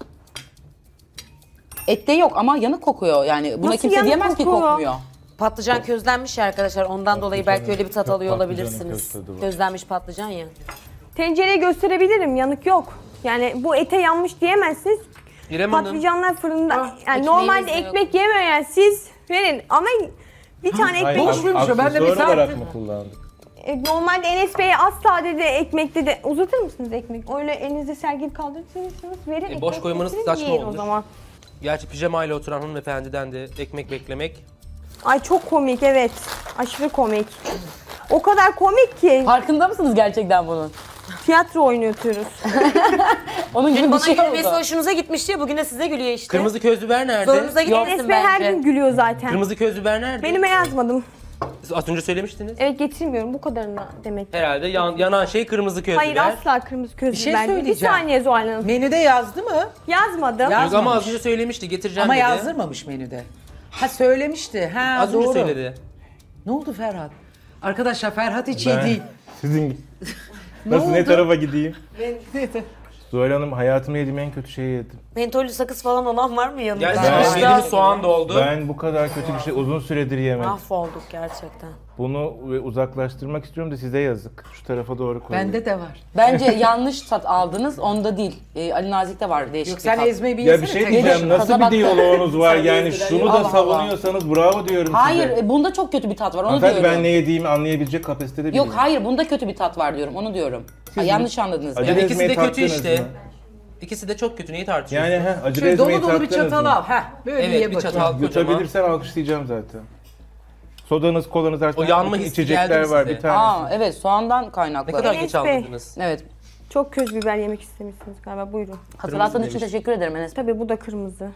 Ette yok ama yanık kokuyor yani. Buna Nasıl kimse yanık diyemez ki kokuyor? kokmuyor. Patlıcan közlenmiş ya arkadaşlar. Ondan dolayı belki öyle bir tat alıyor patlıcanın olabilirsiniz. köz tadı var. Közlenmiş patlıcan ya. Tencereye gösterebilirim, yanık yok. Yani bu ete yanmış diyemezsiniz. İrem Hanım. Patlıcanlar fırında. yani ekmeğimiz normalde de yok. ekmek yemiyor yani, siz verin ama Bir tane ekmek. Boş muymuş o? Ben de bir Aksesuar olarak saat. mı kullandık? Normalde Enes Bey'e asla dedi ekmekte de uzatır mısınız ekmek? Öyle elinizde sergili kaldırırsınız verin. Boş ekmek koymanız getirin, saçma yiyin olur. o zaman. Gerçi pijama ile oturan hanımefendiden de ekmek beklemek. Ay çok komik evet. Aşırı komik. O kadar komik ki. Farkında mısınız gerçekten bunun? Tiyatro oynatıyoruz. Onun gibi Dün bir bana şey gülmesi oldu. hoşunuza gitmişti ya, bugün de size gülüyor işte. Kırmızı köz biber nerede? Zorunuza gitmesin Enes Bey her bence. gün gülüyor zaten. Kırmızı köz biber nerede? Menüme yazmadım. Siz az önce söylemiştiniz. Evet getirmiyorum bu kadarını demek. Herhalde yanan şey kırmızı köz Hayır biber. asla kırmızı köz Bir şey biber değil. Bir söyleyeceğim. saniye Zuhal Hanım. Menüde yazdı mı? Yazmadım. Yaz- Yok ama az yazmamış. önce söylemişti getireceğim Ama dedi. yazdırmamış menüde. Ha söylemişti. Ha Az önce doğru. söyledi. Ne oldu Ferhat? Arkadaşlar Ferhat hiç iyi Ben değil. sizin nasıl ne oldu? tarafa gideyim? Ben- Zuhal Hanım hayatımda yediğim en kötü şeyi yedim. Mentollü sakız falan olan var mı yanında? Gerçekten yediğimiz soğan da oldu. Ben bu kadar kötü bir şey uzun süredir yemedim. Mahvolduk gerçekten. Bunu uzaklaştırmak istiyorum da size yazık. Şu tarafa doğru koyayım. Bende de var. Bence yanlış tat aldınız, onda değil. Ali Nazik'te var değişik Yok bir sen tat. ezmeyi bir Ya bir yesene. şey tek diyeceğim. başına. Nasıl bir Kaza diyaloğunuz var baktı. yani? Şunu Allah da Allah. savunuyorsanız bravo diyorum Hayır, size. bunda çok kötü bir tat var, onu Hanımefendi diyorum. ben ne yediğimi anlayabilecek kapasitede biriyim. Yok hayır, bunda kötü bir tat var diyorum, onu diyorum. Ha, yanlış anladınız. Acele Yani ikisi ezmeyi de kötü tattınız işte. mı? İkisi de çok kötü. Neyi tartışıyorsun? Yani acele Şöyle ezmeyi dolu dolu bir tattınız çatal mı? al. Heh, böyle Evet, ye bir bakayım. çatal kocaman. Yutabilirsen alkışlayacağım zaten. Sodanız, kolanız artık O yanma hissi içecekler geldi mi var size? bir tanesi. Aa evet, soğandan kaynaklı. Ne kadar Enes geç Bey. anladınız. Evet. Çok köz biber yemek istemişsiniz galiba buyurun. Hatırlattığın için teşekkür ederim Enes. Tabii bu da kırmızı.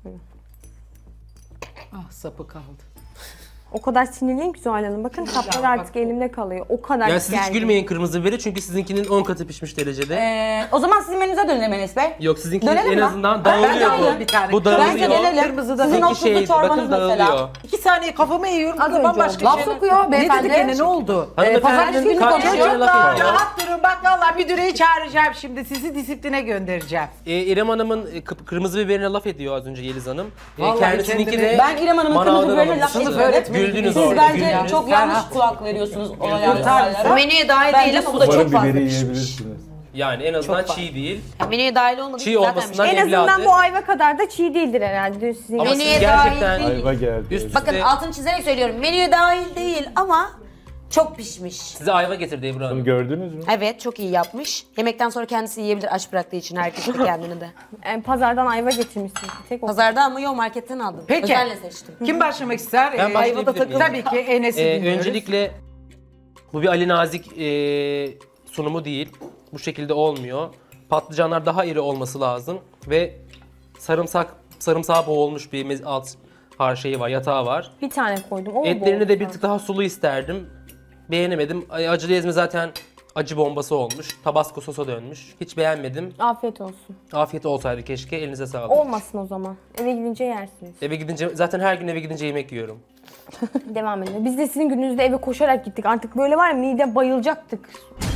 Ah sapı kaldı. O kadar sinirliyim ki Zuhal Hanım. Bakın kaplar artık elimde kalıyor. O kadar Yani siz hiç gergin. gülmeyin kırmızı biberi çünkü sizinkinin 10 katı pişmiş derecede. O zaman sizin menünüze dönelim Enes Bey. Yok sizinkinin Dönelim en mi? azından Ben dağılıyor alayım bu. bir tane. Bu Bence dağılıyor. dönelim. Kırmızı da Sizin Peki o tuzlu şey, çorbanız bakın mesela. dağılıyor. 2 saniye kafamı eğiyorum. Az Kızım önce bambaşka oldu. Laf şeyler. sokuyor Ne beyefendi. dedi gene ne oldu? Hanımefendi pazartesi kaç günü kere laf Çocuklar ediyor. rahat durun. Bak valla müdüreyi çağıracağım şimdi. Sizi disipline göndereceğim. İrem Hanım'ın kırmızı biberine laf ediyor az önce Yeliz Hanım. Vallahi Kendisininki kendime- de Ben İrem Hanım'ın kırmızı biberine laf Sınıf ediyorum. öğretmeni Güldünüz Siz orada, bence güldünüz. çok yanlış kulak veriyorsunuz olaylara. Kurtar. Bu menüye dahil Bence değil ama bu da Umarım çok fazla biberi pişmiş. yiyebilirsiniz. Yani en azından çiğ değil. Menüye dahil olmadığı Çiğ için zaten olmasından En azından evladı. bu ayva kadar da çiğ değildir herhalde. Dün sizin Ama siz Menüye gerçekten dahil Ayva geldi. üst Bakın üste altını çizerek söylüyorum. Menüye dahil değil ama çok pişmiş. size ayva getirdi Ebru Bunu Hanım. gördünüz mü? Evet, çok iyi yapmış. Yemekten sonra kendisi yiyebilir aç bıraktığı için, herkes de kendini de. Pazardan ayva getirmişsiniz. Tek o. Pazarda ama yok, marketten aldım. Peki. Özelle seçtim. Kim başlamak ister? Ben başlayabilir Ayvada miyim? Tabii ki Enes'i dinliyoruz. Öncelikle bu bir Ali Nazik sunumu değil. Bu şekilde olmuyor. Patlıcanlar daha iri olması lazım ve sarımsağı boğulmuş bir alt şeyi var, yatağı var. Bir tane koydum. O mu Etlerini bu? de bir tık daha sulu isterdim. Beğenemedim. Acılı ezme zaten acı bombası olmuş. Tabasco sosa dönmüş. Hiç beğenmedim. Afiyet olsun. Afiyet olsaydı keşke. Elinize sağlık. Olmasın o zaman. Eve gidince yersiniz. Eve gidince zaten her gün eve gidince yemek yiyorum. Devam edelim. Biz de sizin gününüzde eve koşarak gittik. Artık böyle var ya mide bayılacaktık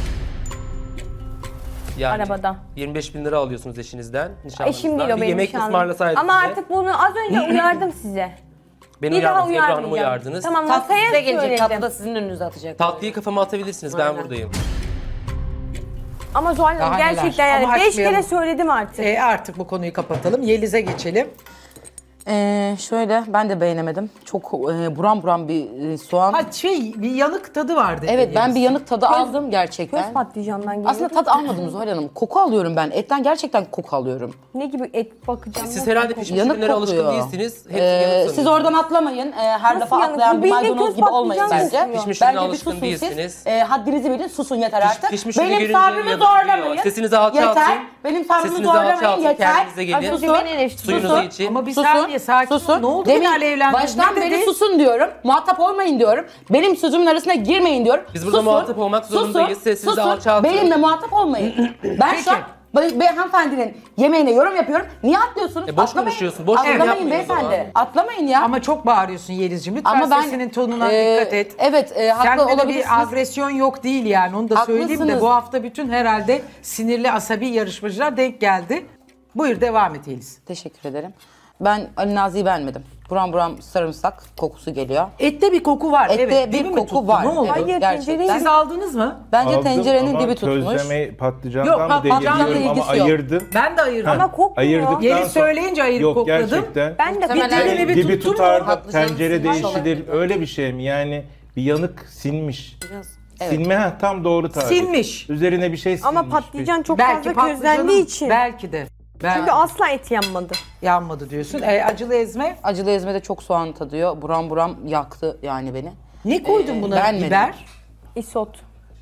Yani arabada. 25.000 lira alıyorsunuz eşinizden, nişanlınızdan. Eşim değil o Bir benim yemek nişanlım. ısmarlasaydı Ama size. artık bunu az önce uyardım size. Beni Bir daha uyardınız, Ebru Hanım'ı uyarmayacağım. uyardınız. Tamam Tatlı masaya size gelecek, tatlı söyledim. da sizin önünüze atacak. Tatlıyı kafama atabilirsiniz, ben Aynen. buradayım. Ama Zuhal Hanım Daha neler. gerçekten Ama yani 5 açmayalım. kere söyledim artık. Artık bu konuyu kapatalım. Yeliz'e geçelim. Şöyle ben de beğenemedim. Çok buram buram bir soğan. Ha bir yanık tadı vardı. Evet ben bir yanık tadı aldım gerçekten. Göz patlıcandan geliyor. Aslında tat almadım Zuhal Hanım. Koku alıyorum ben. Etten gerçekten koku alıyorum. Ne gibi et bakacağım. Siz nasıl herhalde kokuyor? pişmiş Yanık ürünlere alışkın kokuyor. değilsiniz. Hepsi yanık Siz sanıyorsunuz. oradan atlamayın. Her Nasıl defa yanık? atlayan Bu bir bildiğin maydanoz göz gibi olmayın patlıcan bence. kokuyor. Pişmiş ürüne Bence bir alışkın susun siz. değilsiniz. Haddinizi bilin, susun yeter artık. Pişmiş ürünü Benim görünce sabrımı yadırgıyor. zorlamayın. Sesinizi alçaltın. Yeter. Benim sabrımı Sesinizi zorlamayın. alçaltın, Yeter. kendinize gelin. Susun. Beni eleştirin. Suyunuzu için. Ama bir Susun. saniye sakin. Susun. Ne oldu Demin yine alevlendiniz? baştan Ne beri dedi? susun diyorum. Muhatap olmayın diyorum. Benim sözümün arasına girmeyin diyorum. Biz burada muhatap olmak zorundayız. Sesinizi susun. alçaltın. Benimle muhatap olmayın. Ben şu an hanımefendinin yemeğine yorum yapıyorum. Niye atlıyorsunuz? Boş Atlamayın. konuşuyorsun. Boş yorum Atlamayın yapmayın o zaman. beyefendi. Atlamayın ya. Ama çok bağırıyorsun Yeliz'ciğim. Lütfen Ama ben, sesinin tonuna dikkat et. Evet, haklı Sende de olabilirsiniz. bir agresyon yok değil yani. Onu da söyleyeyim de Haklısınız. bu hafta bütün herhalde sinirli asabi yarışmacılar denk geldi. Buyur devam et Yeliz. Teşekkür ederim. Ben Ali Nazi'yi beğenmedim. Buram buram sarımsak kokusu geliyor. Ette bir koku var. Ette evet. bir Dibi mi koku tuttu? var. Ne oldu? Hayır, Gerçekten. Siz aldınız mı? Bence Aldım tencerenin ama dibi tutmuş. közleme Yok, patlıcandan mı patlıcanla diye ilgisi ama yok. ayırdım. Ben de ayırdım. Ama kokmuyor. Ayırdıktan Yeri sonra- söyleyince ayırıp Yok, kokladım. gerçekten. Ben de Muhtemelen dibi Dibi tuttu mu? tutar da Patlıcanın tencere sinmiş değiştirir. Öyle bir şey mi? Yani bir yanık sinmiş. Evet. Sinme tam doğru tarif. Sinmiş. Üzerine bir şey sinmiş. ama patlıcan çok Belki fazla patlıcanın, közlendiği için. belki de. Çünkü asla et yanmadı. Yanmadı diyorsun. Acılı ezme. Acılı ezmede çok soğan tadıyor. Buram buram yaktı yani beni. Ne koydun buna? beğenmedim. Biber, Isot.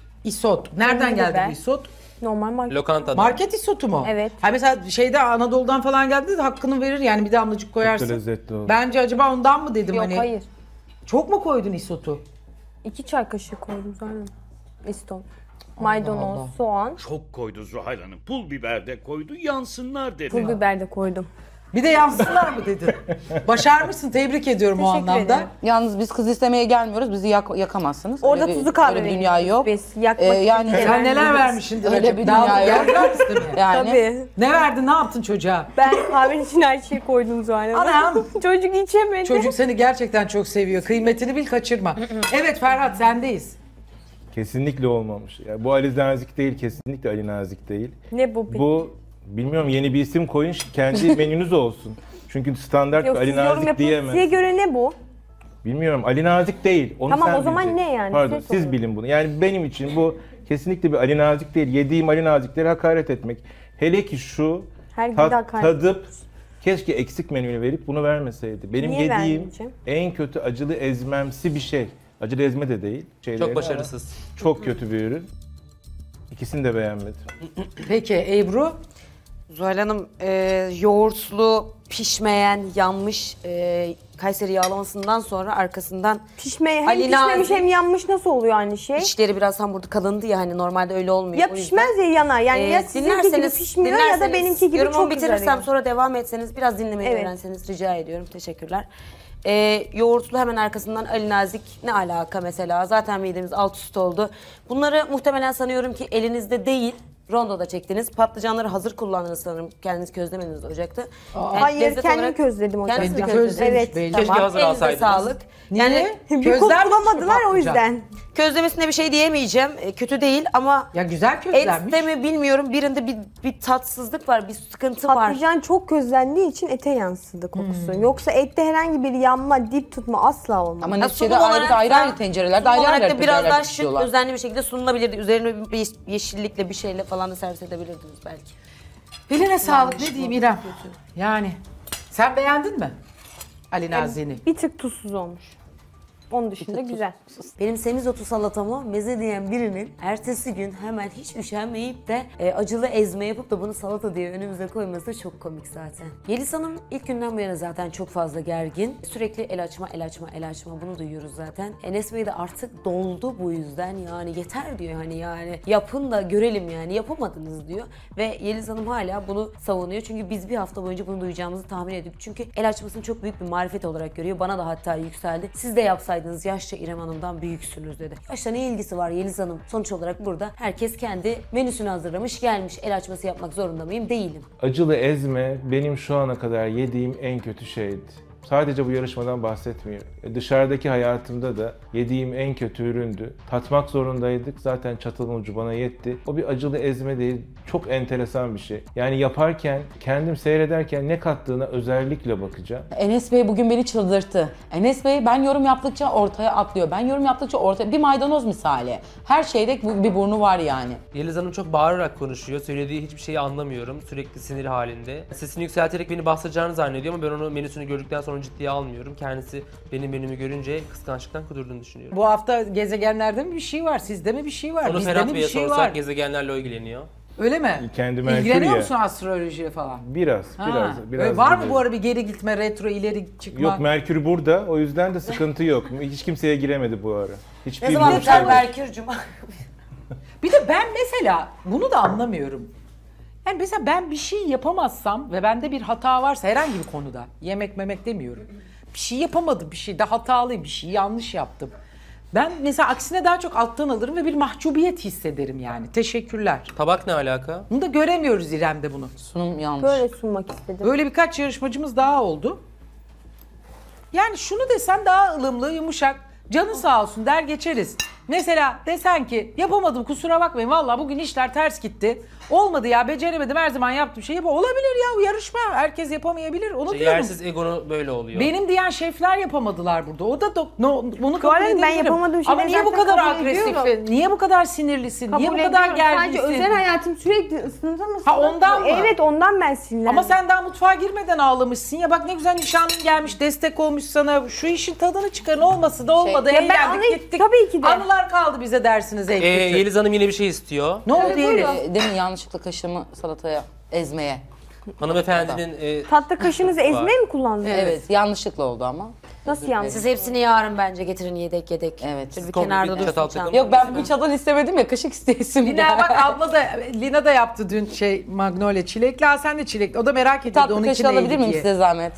isot. Nereden Kırmızı geldi biber. bu isot? Normal market. Lokantada. Market isotu mu? Evet. Ha mesela şeyde Anadolu'dan falan geldi de hakkını verir yani bir damlacık koyarsın. Çok da lezzetli olur. Bence acaba ondan mı dedim Yok hani? hayır. Çok mu koydun isotu? 2 çay kaşığı koydum zaten. Isot. Maydanoz, soğan, Çok koydu Zuhal Hanım. Pul biber de koydu, yansınlar dedi. pul biber de koydum. Bir de yansınlar mı dedin? Başarmışsın, tebrik ediyorum o Teşekkür anlamda. ederim. Yalnız biz kız istemeye gelmiyoruz. Bizi yakamazsınız. Orada Öyle bir- tuzu kahve öyle bir dünya yok. Biz yakmak için yani neler Sen neler yiyoruz. vermişsin? Öyle bir Daha dünya yok. geldiler istemeye. Yani Tabii. Ne verdin, ne yaptın çocuğa? Ben kahvenin içine her şeyi koydum zaten. Anam. Çocuk içemedi. Çocuk seni gerçekten çok seviyor. Kıymetini bil, kaçırma. Evet Ferhat, sendeyiz. Kesinlikle olmamış. Yani bu Ali Nazik değil, kesinlikle Ali Nazik değil. Ne bu peki? Bu bilmiyorum, yeni bir isim koyun, kendi menünüz olsun. Çünkü standart Yok, bir Ali siz yorum Nazik yapın. diyemez. Size göre ne bu? Bilmiyorum, Ali Nazik değil. Onu Tamam, sen o zaman bileceksin. ne yani? Pardon, Size siz soruyorum. bilin bunu. Yani benim için bu kesinlikle bir Ali Nazik değil. Yediğim Ali Nazikleri hakaret etmek. Hele ki şu Her gün de hakaret. tadıp keşke eksik menüyü verip bunu vermeseydi. Benim Niye yediğim vermeyeceğim? en kötü acılı ezmemsi bir şey. Acılı ezme de değil. Şeyleri Çok ama başarısız. Çok kötü bir ürün. İkisini de beğenmedim. Peki Ebru? Zuhal Hanım yoğurtlu, pişmeyen, yanmış Kayseri yağlamasından sonra arkasından Pişmeye hem Ali pişmemiş Nazik- hem yanmış nasıl oluyor aynı şey? içleri biraz hamurda kalındı ya hani normalde öyle olmuyor. Ya O yüzden- pişmez ya yanar. Yani ya sizinki gibi pişmiyor ya da benimki gibi yorumumu çok bitirirsem kızarıyor. sonra devam etseniz biraz dinlemeyi Evet. öğrenseniz rica ediyorum. Teşekkürler. Yoğurtlu hemen arkasından Ali Nazik ne alaka mesela? Zaten midemiz alt üst oldu. Bunları muhtemelen sanıyorum ki elinizde değil. Rondoda çektiniz. Patlıcanları hazır kullandınız sanırım. Kendiniz közlemediniz ocakta. Yani Hayır, lezzet kendim olarak- közledim hocam. Kendiniz mi Kendi közlediniz? közlemiş Evet. belli. Keşke Tamam, hazır elinize alsaydınız. sağlık. Niye? Bir Közlenmiş koku mi bulamadılar o patlıcan? yüzden. Közlemesine bir şey diyemeyeceğim. Kötü değil ama Ya güzel közlenmiş. ette mi bilmiyorum. Birinde bir tatsızlık var, bir sıkıntı var. Patlıcan çok közlendiği için ete yansıdı kokusu. Yoksa ette herhangi bir yanma, dip tutma asla olmaz. ama Ya neticede sunum ayrı olarak ayrı da- ayrı tencerelerde sunum ayrı olarak ayrı da biraz daha şık, pişiriyorlar. özenli bir şekilde sunulabilirdi. Üzerine bir yeşillikle bir şeyle falan da servis edebilirdiniz belki. Eline sağlık, ne diyeyim İrem? Yani sen beğendin mi Ali Nazi'ni? Bir tık tuzsuz olmuş. Onun dışında güzel. Benim semizotu salatamı meze diyen birinin ertesi gün hemen hiç üşenmeyip de acılı ezme yapıp da bunu salata diye önümüze koyması çok komik zaten. Yeliz Hanım ilk günden bu yana zaten çok fazla gergin. Sürekli el açma bunu duyuyoruz zaten. Enes Bey de artık doldu bu yüzden yani yeter diyor hani yani yapın da görelim yani yapamadınız diyor. Ve Yeliz Hanım hala bunu savunuyor çünkü biz bir hafta boyunca bunu duyacağımızı tahmin ediyorduk. Çünkü el açmasını çok büyük bir marifet olarak görüyor. Bana da hatta yükseldi. Siz de yapsaydınız yaşça İrem Hanım'dan büyüksünüz dedi. Yaşta ne ilgisi var Yeliz Hanım? Sonuç olarak burada herkes kendi menüsünü hazırlamış gelmiş. El açması yapmak zorunda mıyım? Değilim. Acılı ezme benim şu ana kadar yediğim en kötü şeydi. Sadece bu yarışmadan bahsetmiyorum. Dışarıdaki hayatımda da yediğim en kötü üründü. Tatmak zorundaydık. Zaten çatalın ucu bana yetti. O bir acılı ezme değil. Çok enteresan bir şey. Yani yaparken, kendim seyrederken ne kattığına özellikle bakacağım. Enes Bey bugün beni çıldırttı. Enes Bey ben yorum yaptıkça ortaya atlıyor. Ben yorum yaptıkça ortaya... Bir maydanoz misali. Her şeyde bir burnu var yani. Yeliz Hanım çok bağırarak konuşuyor. Söylediği hiçbir şeyi anlamıyorum. Sürekli sinir halinde. Sesini yükselterek beni bastıracağını zannediyor ama ben onun menüsünü gördükten sonra ciddiye almıyorum. Kendisi benim menümü görünce kıskançlıktan kudurduğunu düşünüyorum. Bu hafta gezegenlerde mi bir şey var? Sizde mi bir şey var? Onu Bizde Ferhat mi bir Bey'e şey sorsak var? gezegenlerle o ilgileniyor. Öyle mi? Kendi Merkür İlgileniyor ya. musun astrolojiye falan? Biraz. Öyle var mı biliyorum. bu ara bir geri gitme, retro, ileri çıkma? Yok, Merkür burada. O yüzden de sıkıntı yok. Hiç kimseye giremedi bu ara. Hiçbir Ne zaman burç biter yok. Merkür'cüm? Bir de ben mesela bunu da anlamıyorum. Yani mesela ben bir şey yapamazsam ve bende bir hata varsa herhangi bir konuda, yemek memek demiyorum. Bir şey yapamadım, bir şeyde hatalıyım, bir şey yanlış yaptım. Ben mesela aksine daha çok alttan alırım ve bir mahcubiyet hissederim yani. Teşekkürler. Tabak ne alaka? Bunu da göremiyoruz İrem'de bunu. Sunum yanlış. Böyle sunmak istedim. Böyle birkaç yarışmacımız daha oldu. yani şunu desen daha ılımlı, yumuşak. Canı sağ olsun der geçeriz. Mesela desen ki yapamadım kusura bakmayın vallahi bugün işler ters gitti. Olmadı ya beceremedim her zaman yaptığım şeyi olabilir ya yarışma herkes yapamayabilir onu diyorum. Yersiz egonu böyle oluyor. Benim diyen şefler yapamadılar burada. O da bunu kabul Zuhal Hanım, ben edebilirim. yapamadığım Ama şeyleri niye bu zaten kadar kabul ediyorum. agresifsin? Niye bu kadar sinirlisin? Niye bu Kabul kadar ediyorum. gerginsin? Sadece özel hayatım sürekli ısınır mı? Ha, ondan mı? Evet ondan ben sinirlendim. Ama sen daha mutfağa girmeden ağlamışsın ya bak ne güzel nişanlın gelmiş destek olmuş sana şu işin tadını çıkarın olması da olmadı Ya ben eğlendik onu- gittik. tabii ki de. Anılar kaldı bize dersiniz en kötü. Yeliz Hanım yine bir şey istiyor. Ne oldu Yeliz? Demin yanlışlıkla kaşığımı salataya ezmeye. Hanımefendinin Tatlı kaşığınızı ezmeye mi kullandınız? Evet yanlışlıkla oldu ama. Nasıl yanlış? Siz hepsini yarın bence getirin yedek. Evet. Şöyle bir komple kenarda bir dursun. çatal çam. takım. Yok ben bir çatal istemedim ya kaşık isteyesim. Lina bak abla da Lina da yaptı dün magnolia çilekli. Ha sen de çilekli. O da merak ediyordu Tatlı onun kaşığı içine alabilir miyim diye. size zahmet?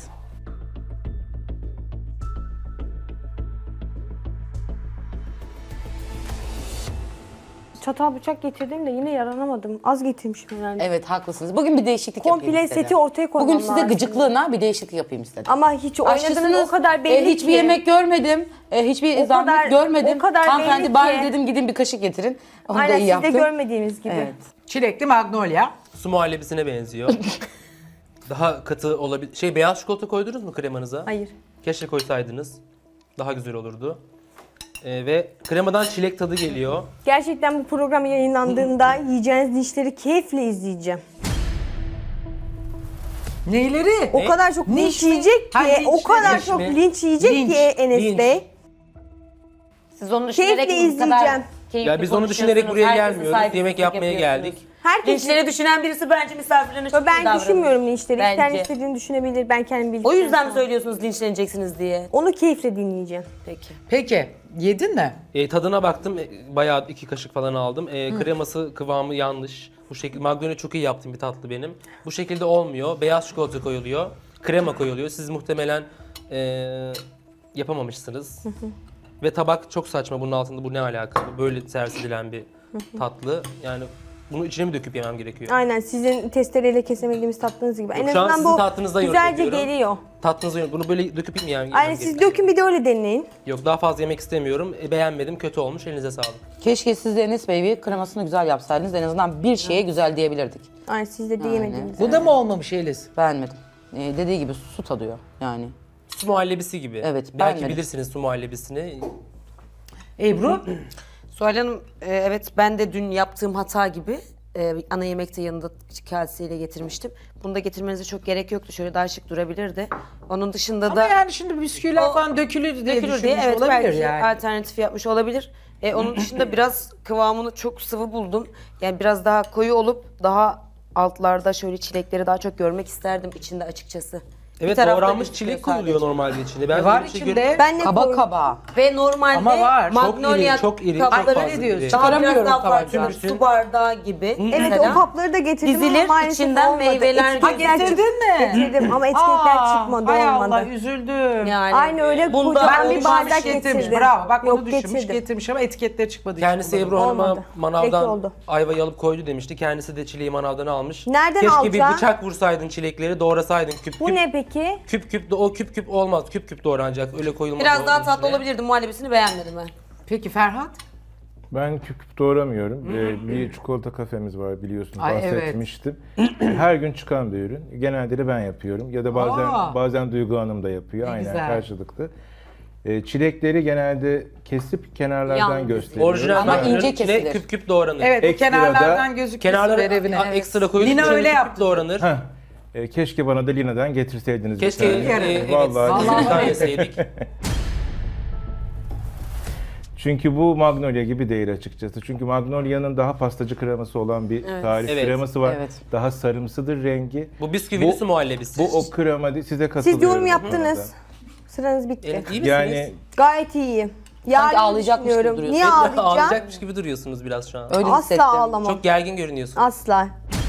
Çatal bıçak getirdim de yine yaranamadım. Az getirmişim herhalde. Evet haklısınız. Bugün bir değişiklik Komple yapayım istedim. seti ortaya koymam Bugün size lazım. gıcıklığına bir değişiklik yapayım istedim. Ama hiç oynadığınız Aşçısınız, o kadar belli hiçbir ki. yemek görmedim. Hiçbir O zahmet kadar- görmedim. o kadar Hanımefendi belli bari ki. dedim gidin bir kaşık getirin. Onu da Aynen iyi siz de yaptım. görmediğiniz gibi. Evet. Çilekli magnolia. su muhallebisine benziyor. Daha katı olabilir. Beyaz çikolata koydunuz mu kremanıza? Hayır. Keşke koysaydınız. Daha güzel olurdu. Ve kremadan çilek tadı geliyor. Gerçekten bu program yayınlandığında yiyeceğiniz dişleri keyifle izleyeceğim. Neyleri? O kadar çok Niş linç mi? yiyecek ki, Ha, linç o mi? kadar Linç çok mi? linç yiyecek Linç, ki Enes linç. Bey. Siz onu düşünerek Keyifle mi bu kadar izleyeceğim. keyifli Ya biz onu düşünerek buraya konuşuyorsunuz? gelmiyoruz. Herkese Yemek saygısızlık yapmaya yapıyorsunuz. geldik. Herkes Linçleri düşünen birisi bence misafirlerine çok iyi ben davranır. düşünmüyorum linçleri. İster Bence. istediğini düşünebilir. Ben kendim bildiğim. O yüzden mi söylüyorsunuz linçleneceksiniz diye? Onu keyifle dinleyeceğim. Peki. Peki yedin mi? Tadına baktım. Bayağı 2 kaşık falan aldım. Kreması kıvamı yanlış. Bu şekilde magnolia çok iyi yaptım bir tatlı benim. Bu şekilde olmuyor. Beyaz çikolata koyuluyor. Krema koyuluyor. Siz muhtemelen yapamamışsınız. Ve tabak çok saçma bunun altında. Bu ne alaka? Bu böyle servis edilen bir tatlı. Yani bunu içine mi döküp yemem gerekiyor? Aynen sizin testereyle kesemediğimiz tatlınız gibi. En Şu an azından sizin bu tatlınızda güzelce yorumluyorum. geliyor. Tatlınızı yiyorum. Bunu böyle döküp mi yemem Aynen siz gerekiyor? dökün bir de öyle deneyin. Yok daha fazla yemek istemiyorum. Beğenmedim. Kötü olmuş. Elinize sağlık. Keşke siz de Enes Bey bir kremasını güzel yapsaydınız. En azından bir şeye güzel diyebilirdik. Aynen siz de diyemediniz. Bu da mı olmamış Yeliz? Beğenmedim. Dediği gibi su tadıyor yani. Su muhallebisi gibi. Evet, Belki beğenmedim. bilirsiniz su muhallebisini. Ebru? Suhal Hanım evet ben de dün yaptığım hata gibi ana yemekte yanında kasesiyle getirmiştim. Bunu da getirmenize çok gerek yoktu. Şöyle daha şık durabilirdi. Onun dışında Ama da yani şimdi bisküviler O- falan dökülür diye dökülür diye düşünmüş evet olabilir belki yani. alternatif yapmış olabilir. Onun dışında biraz kıvamını çok sıvı buldum. Yani biraz daha koyu olup daha altlarda şöyle çilekleri daha çok görmek isterdim içinde açıkçası. Bir Evet tarafta doğranmış gözüküyor çilek koyuluyor sadece. normalde içinde. Ben Var böyle bir şey içinde. Ben ne Kaba koyayım? kaba. Ve normalde Ama var. Çok Magnolia iri, çok iri, kapları çok fazla ne diyorsun? iri. daha biraz Çıkaramıyorum daha tabaktan. farklı su bardağı gibi. Evet mesela. o kapları da getirdim ama Dizilir, maalesef içinden olmadı. meyveler Etiketler getirdin mi? Getirdim ama etiketler çıkmadı hay olmadı. Allah üzüldüm. Yani Aynı öyle bunda kocaman Ben bir düşünmüş bardak getirmiş. getirdim. Bravo. Bak Yok, onu düşünmüş getirdim. getirmiş ama etiketleri çıkmadı. Kendisi hiç. Ebru Hanım'a Olmadı. Peki manavdan oldu. ayvayı alıp koydu demişti. Kendisi de çileği manavdan almış. Nereden Keşke alacaksın? bir bıçak vursaydın çilekleri, doğrasaydın küp Bu küp. ne peki? Küp küp, o küp küp olmaz. Küp küp doğranacak. Öyle koyulmaz. biraz daha onun tatlı içine. olabilirdi. Muhallebisini beğenmedim ben. Peki Ferhat? Ben küp küp doğramıyorum. Bir çikolata kafemiz var biliyorsunuz, Ay, evet. bahsetmiştim. Her gün çıkan bir ürün. Genelde de ben yapıyorum ya da bazen Duygu Hanım da yapıyor. Ne Aynen güzel. karşılıklı. Çilekleri genelde kesip kenarlardan Yalnız. gösteriyoruz. Orijinal Ama magnolin ince çilek kesilir. küp küp doğranır. Evet bu Ekstra kenarlardan gözüküyor Kenarlara evine. ekstra koyup Lina içine öyle küp yaptı. küp doğranır. Keşke bana da Lina'dan getirseydiniz. bir Keşke tane. evet, Vallahi. Vallahi yeseydik. Çünkü bu Magnolia gibi değil açıkçası. Çünkü Magnolia'nın daha pastacı kreması olan bir tarif Evet. kreması var. Evet. Daha sarımsıdır rengi. Bu bisküvili su muhallebisi. Bu o krema değil, size katılıyorum. Siz yorum bu yaptınız. Sıranız bitti. İyi misiniz? Yani Gayet iyiyim. Yarın ağlayacakmış gibi düşünüyorum. duruyorsun. Niye ağlayacağım? Ağlayacakmış gibi duruyorsunuz biraz şu an. Öyle hissettim. Asla ağlamam. Çok gergin görünüyorsunuz. Asla.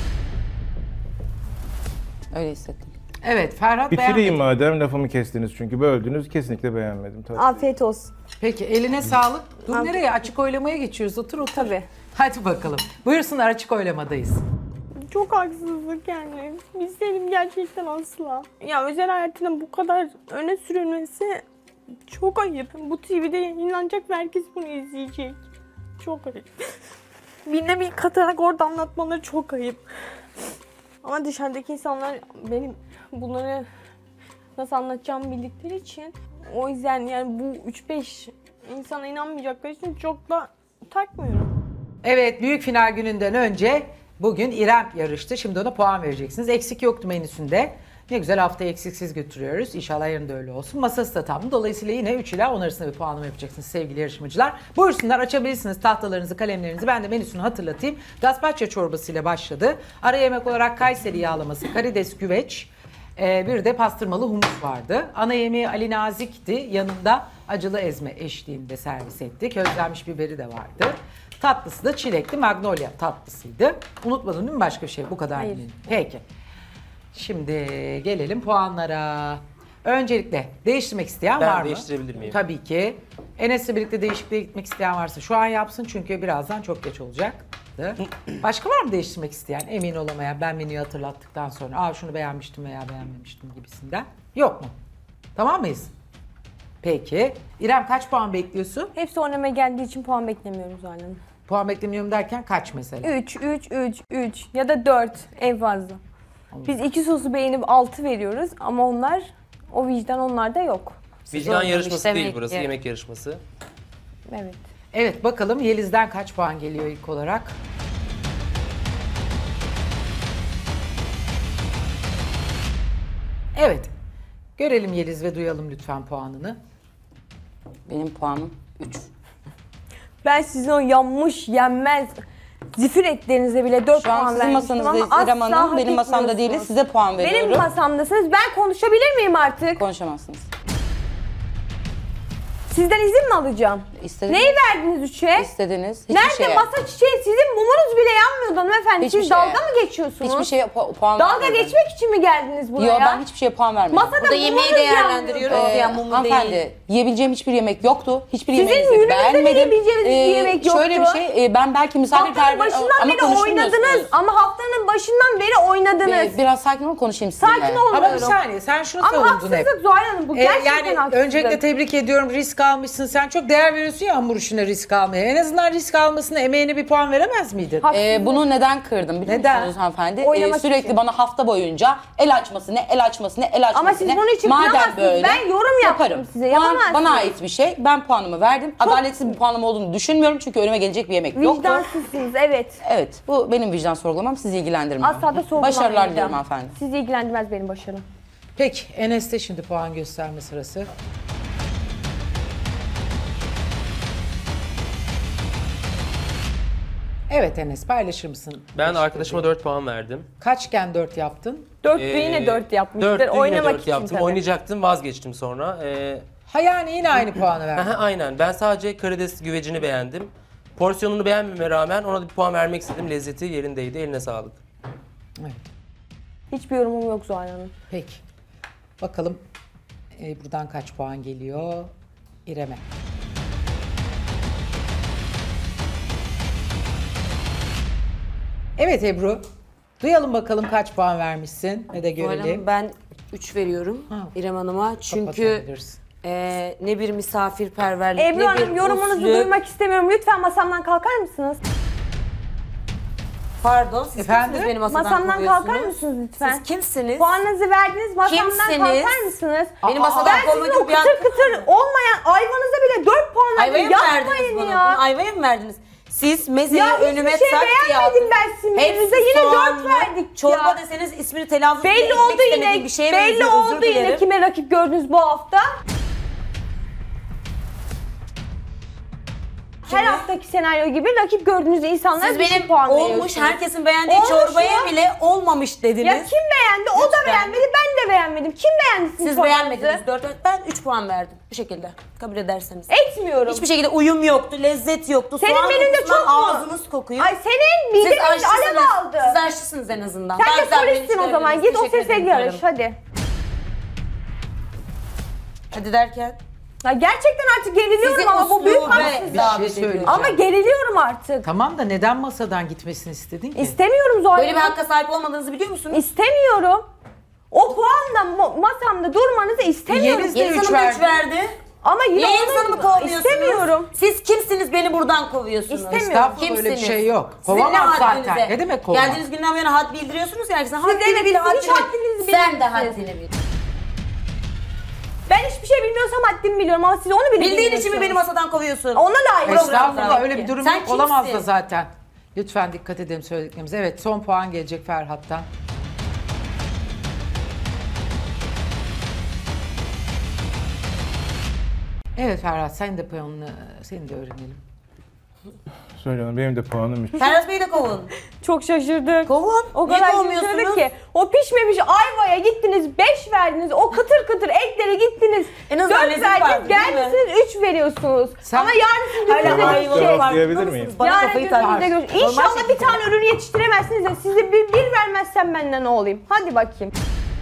Öyle hissettim. Evet Ferhat bitireyim beğenmedi. madem lafımı kestiniz çünkü böldünüz. Kesinlikle beğenmedim. Tabii. Afiyet olsun. Peki eline sağlık. Dur nereye? Açık oylamaya geçiyoruz. Otur otur. Tabii. Hadi bakalım. Buyursunlar açık oylamadayız. Çok haksızlık yani. Bilseydim gerçekten asla. Ya özel hayatına bu kadar öne sürülmesi çok ayıp. Bu TV'de yayınlanacak ve herkes bunu izleyecek. Çok ayıp. Birine bir katarak orada anlatmaları çok ayıp. Ama dışarıdaki insanlar benim bunları nasıl anlatacağımı bildikleri için o yüzden yani bu 3-5 insana inanmayacakları için çok da takmıyorum. Evet, büyük final gününden önce bugün İrem yarıştı. Şimdi ona puan vereceksiniz. Eksik yoktu menüsünde. Ne güzel haftayı eksiksiz götürüyoruz. İnşallah yarın da öyle olsun. Masası da tam. Dolayısıyla yine 3 ila 10 arasında bir puanlama yapacaksınız sevgili yarışmacılar. Buyursunlar, açabilirsiniz tahtalarınızı, kalemlerinizi. Ben de menüsünü hatırlatayım. Gazpacho çorbası ile başladı. Ara yemek olarak Kayseri yağlaması, karides güveç, bir de pastırmalı humus vardı. Ana yemeği Ali Nazik'ti. Yanında acılı ezme eşliğinde servis etti. Közlenmiş biberi de vardı. Tatlısı da çilekli magnolia tatlısıydı. Unutmadın değil mi başka bir şey? Bu kadar. Hayır. Peki. Şimdi gelelim puanlara. Öncelikle değiştirmek isteyen Ben var mı? değiştirebilir miyim? Tabii ki. Enes'le birlikte değişikliğe gitmek isteyen varsa şu an yapsın çünkü birazdan çok geç olacaktı. Başka var mı değiştirmek isteyen? Emin olamayan, ben menüyü hatırlattıktan sonra şunu beğenmiştim veya beğenmemiştim gibisinden. Yok mu? Tamam mıyız? Peki. İrem kaç puan bekliyorsun? Hepsi oynamaya geldiği için puan beklemiyorum Zuhal Hanım. Puan beklemiyorum derken kaç mesela? 3 ya da 4 en fazla. Biz 2 sosu beğenip 6 veriyoruz ama onlar, o vicdan onlarda yok. Vicdan yarışması demek değil burası, ki. yemek yarışması. Evet. Evet, bakalım Yeliz'den kaç puan geliyor ilk olarak? Evet. Görelim Yeliz ve duyalım lütfen puanını. Benim puanım 3. Ben sizin o yanmış, yenmez, zifir etlerinize bile 4 Şu an puan sizin vermiştim ama masanızdayız İrem asla Hanım. hak Benim masamda etmiyorsunuz. değiliz. Size puan veriyorum. Benim masamdasınız. Ben konuşabilir miyim artık? Konuşamazsınız. Sizden izin mi alacağım? İstediniz. Neyi verdiniz 3'e? İstediniz. Hiçbir Nerede şeye. masa çiçeği? Sizin mumunuz bile yanmıyordu hanımefendi. Hiçbir Siz şeye. dalga mı geçiyorsunuz? Hiçbir şeye puan Dalga vermedim. geçmek için mi geldiniz buraya? Yok, ben hiçbir şeye puan vermedim. Masada Burada yemeği mumunuz değerlendiriyoruz. yanmıyordu. Ya mumu Hanımefendi, değil. yiyebileceğim hiçbir yemek yoktu. Hiçbir Sizin yemeğinizi ürününüzde beğenmedim. yiyebileceğiniz hiçbir yemek Şöyle bir yoktu. şey, ben belki misafirperver Haftanın başından ama beri oynadınız. Ama haftanın başından beri oynadınız. Biraz sakin ol, konuşayım sizinle. Sakin olmuyorum. Ama bir saniye, sen şunu Ama savundun hep. haksızlık Zuhal Hanım, bu gerçekten Yani haksızlık. öncelikle tebrik ediyorum, risk almışsın. Sen çok değer veriyorsun ya hamur işine risk almaya. En azından risk almasına, emeğine bir puan veremez miydin? Bunu neden kırdım biliyor Neden? musunuz hanımefendi? Oynamak Sürekli için. bana hafta boyunca el açması ne, el açması ne, el açması Ama siz ne. bunun için Madem kıramazsınız. böyle, Ben yorum yaptım yaparım. size, Puan yapamazsınız. bana ait bir şey. Ben puanımı verdim. Adaletsiz bir puanım olduğunu düşünmüyorum çünkü önüme gelecek bir yemek yoktu. Vicdansızsınız, evet. Evet, bu benim vicdan sorgulamam, sizi ilgilendirmiyor. Asla da sorgulamayacağım. Başarılar diliyorum hanımefendi. Sizi ilgilendirmez benim başarım. Peki, Enes'te şimdi puan gösterme sırası. Evet Enes, paylaşır mısın? Ben arkadaşıma 4 puan verdim. Kaçken 4 yaptın? 4'te yine 4 yapmıştır. 4'te yine Oynamak 4 için yaptım. tabii. Oynayacaktım, vazgeçtim sonra. Ha yani yine aynı puanı verdin. Aha, aynen. Ben sadece karides güvecini beğendim. Porsiyonunu beğenmeme rağmen ona da bir puan vermek istedim. Lezzeti yerindeydi. Eline sağlık. Evet. Hiçbir yorumum yok Zuhal Hanım. Peki. Bakalım buradan kaç puan geliyor İrem'e. Evet Ebru. Duyalım bakalım kaç puan vermişsin ne de görelim. Ben 3 veriyorum Ha. İrem Hanım'a. Çünkü Kapatabiliriz. ne bir misafirperverlik, Ebru ne Hanım, bir yorumunuzu uslub. duymak istemiyorum. Lütfen masamdan kalkar mısınız? Pardon, siz Efendim? kimsiniz benim masadan Masamdan kovuyorsunuz? kalkar mısınız lütfen? Siz kimsiniz? Puanınızı verdiniz, masamdan Kimsiniz? kalkar mısınız? Benim masadan Ben kovma sizin o gibi bir kıtır kıtır olmayan ayvanıza bile 4 puan Ayvayı verdim. mı verdiniz Yapmayın bana? ya. Ayvayı mı verdiniz? Siz mezeyi Ya önüme hiçbir şey tak diye beğenmedim attınız. ben sizin Hepsi menünüze. Yine 4 soğanlı. verdik Çorba ya. deseniz ismini telaffuz Belli etmek oldu istemediğim yine. bir şeye Belli benziyor. Özür oldu yine dilerim. kime rakip gördünüz bu hafta. Her haftaki senaryo gibi rakip gördüğünüz insanlara Siz düşük benim puan olmuş, veriyorsunuz. herkesin beğendiği Olmuş çorbaya ya. bile olmamış dediniz. Ya kim beğendi? O da Lütfen. beğenmedi, ben de beğenmedim. Kim beğendi sizin Siz puanınızı? beğenmediniz 4. Ben 3 puan verdim. Bu şekilde kabul ederseniz. Etmiyorum. Hiçbir şekilde uyum yoktu, lezzet yoktu. Senin Soğan menünde kokusundan çok mu? ağzınız kokuyor. Ay senin Siz mideni alev aşçısınız. aldı. Siz aşçısınız en azından. Sen Daha de güzel solistsin o zaman. menüler Git o verin. sese Teşekkür yarış ederim. hadi. Hadi derken. Ya gerçekten artık geriliyorum Sizi ama bu büyük uslube haksızlık. Bir şey söyleyeceğim. Ama geriliyorum artık. Tamam da neden masadan gitmesini istedin ki? İstemiyorum Zuhal Böyle bir Hanım. hakka sahip olmadığınızı biliyor musunuz? İstemiyorum. O puanla masamda durmanızı istemiyorum. Yeliz de Yeliz üç Hanım da 3 verdi. verdi. Ama yine Niye Yeliz onu Hanım'ı kovmuyorsunuz? istemiyorum. Siz kimsiniz beni buradan kovuyorsunuz? İstemiyorum. Estağfurullah öyle bir şey yok. Sizin ne Kovamaz zaten. haddinize? Ne demek kovamaz? Geldiğiniz günden beri had bildiriyorsunuz ya herkese. Haddini evet, bil, siz haddini hiç bil. haddinizi Sen de bilmiyorsunuz. haddini bil. Ben hiçbir şey bilmiyorsam haddimi biliyorum ama siz onu bile Bildiğin için mi bilmiyorsunuz. beni masadan kovuyorsun? Ona layık. Estağfurullah öyle bir durum Sen yok. Olamaz kimsin? da zaten. Lütfen dikkat edelim söylediklerimize. Evet son puan gelecek Ferhat'tan. Evet Ferhat sen de puanını seni de öğrenelim. Söyle benim de puanım 3. Ferhat Bey'i de kovun. Çok şaşırdık. Kovun. O Niye kadar kovmuyorsunuz? şaşırdık ki. O pişmemiş ayvaya gittiniz 5 verdiniz. O kıtır kıtır etlere gittiniz. En azından 4 lezzet vardı, verdiniz. değil mi? Gelmişsiniz 3 veriyorsunuz. Sen- Ama yarın sizin Hala gününüzde ayvalı görüşeceğiz. var. Diyebilir miyim? Bana Yarın kafayı gününüzde takar. görüşeceğiz. İnşallah bir tane ürünü yetiştiremezsiniz de size bir vermezsem ben de ne olayım? Hadi bakayım.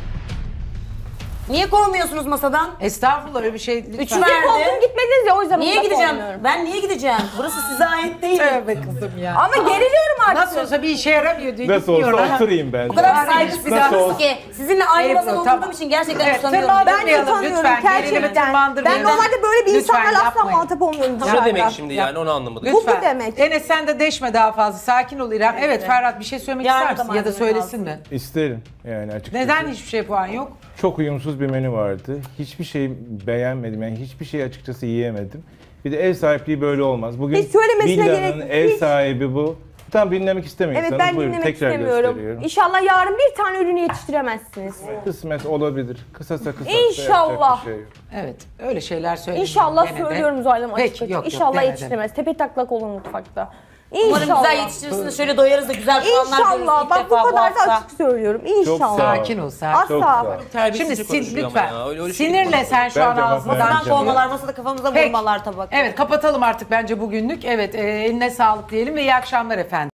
Niye kovmuyorsunuz masadan? Estağfurullah öyle bir şey lütfen. Üç verdi. Kovdum gitmediniz ya o yüzden Niye burada gideceğim? kovmuyorum. Ben niye gideceğim? Burası size ait değil. Tövbe kızım ya. Ama geriliyorum artık. Nasıl olsa bir işe yaramıyor diye Nasıl gitmiyor olsa lan. oturayım ben. O kadar Nasıl saygısızsınız olsa. ki sizinle aynı Eyüp, masada tamam. oturduğum için gerçekten Evet, utanıyorum. tırnağını- Ben utanıyorum Lütfen, gerilimi gerçekten. tırmandırmayın. Ben normalde böyle bir Lütfen insanlarla asla yapmayın. muhatap olmuyorum. Bu ne dışarıda. demek şimdi yani onu anlamadım. Lütfen. Bu demek. Enes sen de deşme daha fazla. Sakin ol İrem. Evet Ferhat bir şey söylemek Yarın ister da misin? Ya da malzeme söylesin mi? İsterim yani açıkçası. Neden hiçbir şey puan yok? Çok uyumsuz bir menü vardı. Hiçbir şey beğenmedim. Yani hiçbir şey açıkçası yiyemedim. Bir de ev sahipliği böyle olmaz. Bugün Hiç söylemesine gerek villanın yok. ev Hiç. sahibi bu. Tam dinlemek istemiyorsanız Evet ben buyurun dinlemek tekrar istemiyorum. gösteriyorum. İnşallah yarın bir tane ürünü yetiştiremezsiniz. Kısmet olabilir. Kısasa kısasa İnşallah. yapacak bir şey yok. Evet öyle şeyler söyle. İnşallah söylüyorum Zuhal Hanım Peki, açık yok, açık. yok, İnşallah deme, yetiştiremez. Tepe taklak olur mutfakta. Umarım İnşallah. güzel yetiştirirsiniz. Şöyle doyarız da güzel puanlar görürüz İnşallah. ilk Bak bu defa kadar da hafta. açık söylüyorum. İnşallah. sağ ol. Sakin ol sakin. Çok sağ ol. Asla. Şimdi Terbiyesizce sil konuşuyor ama lütfen. ya, öyle şey Sinirle yapamaz. sen şu Ben an cevap ağzından vermeyeceğim. Masadan kovmalar, masada kafamıza Peki. vurmalar tabak. Evet kapatalım artık bence bugünlük. Evet eline sağlık diyelim ve iyi akşamlar efendim.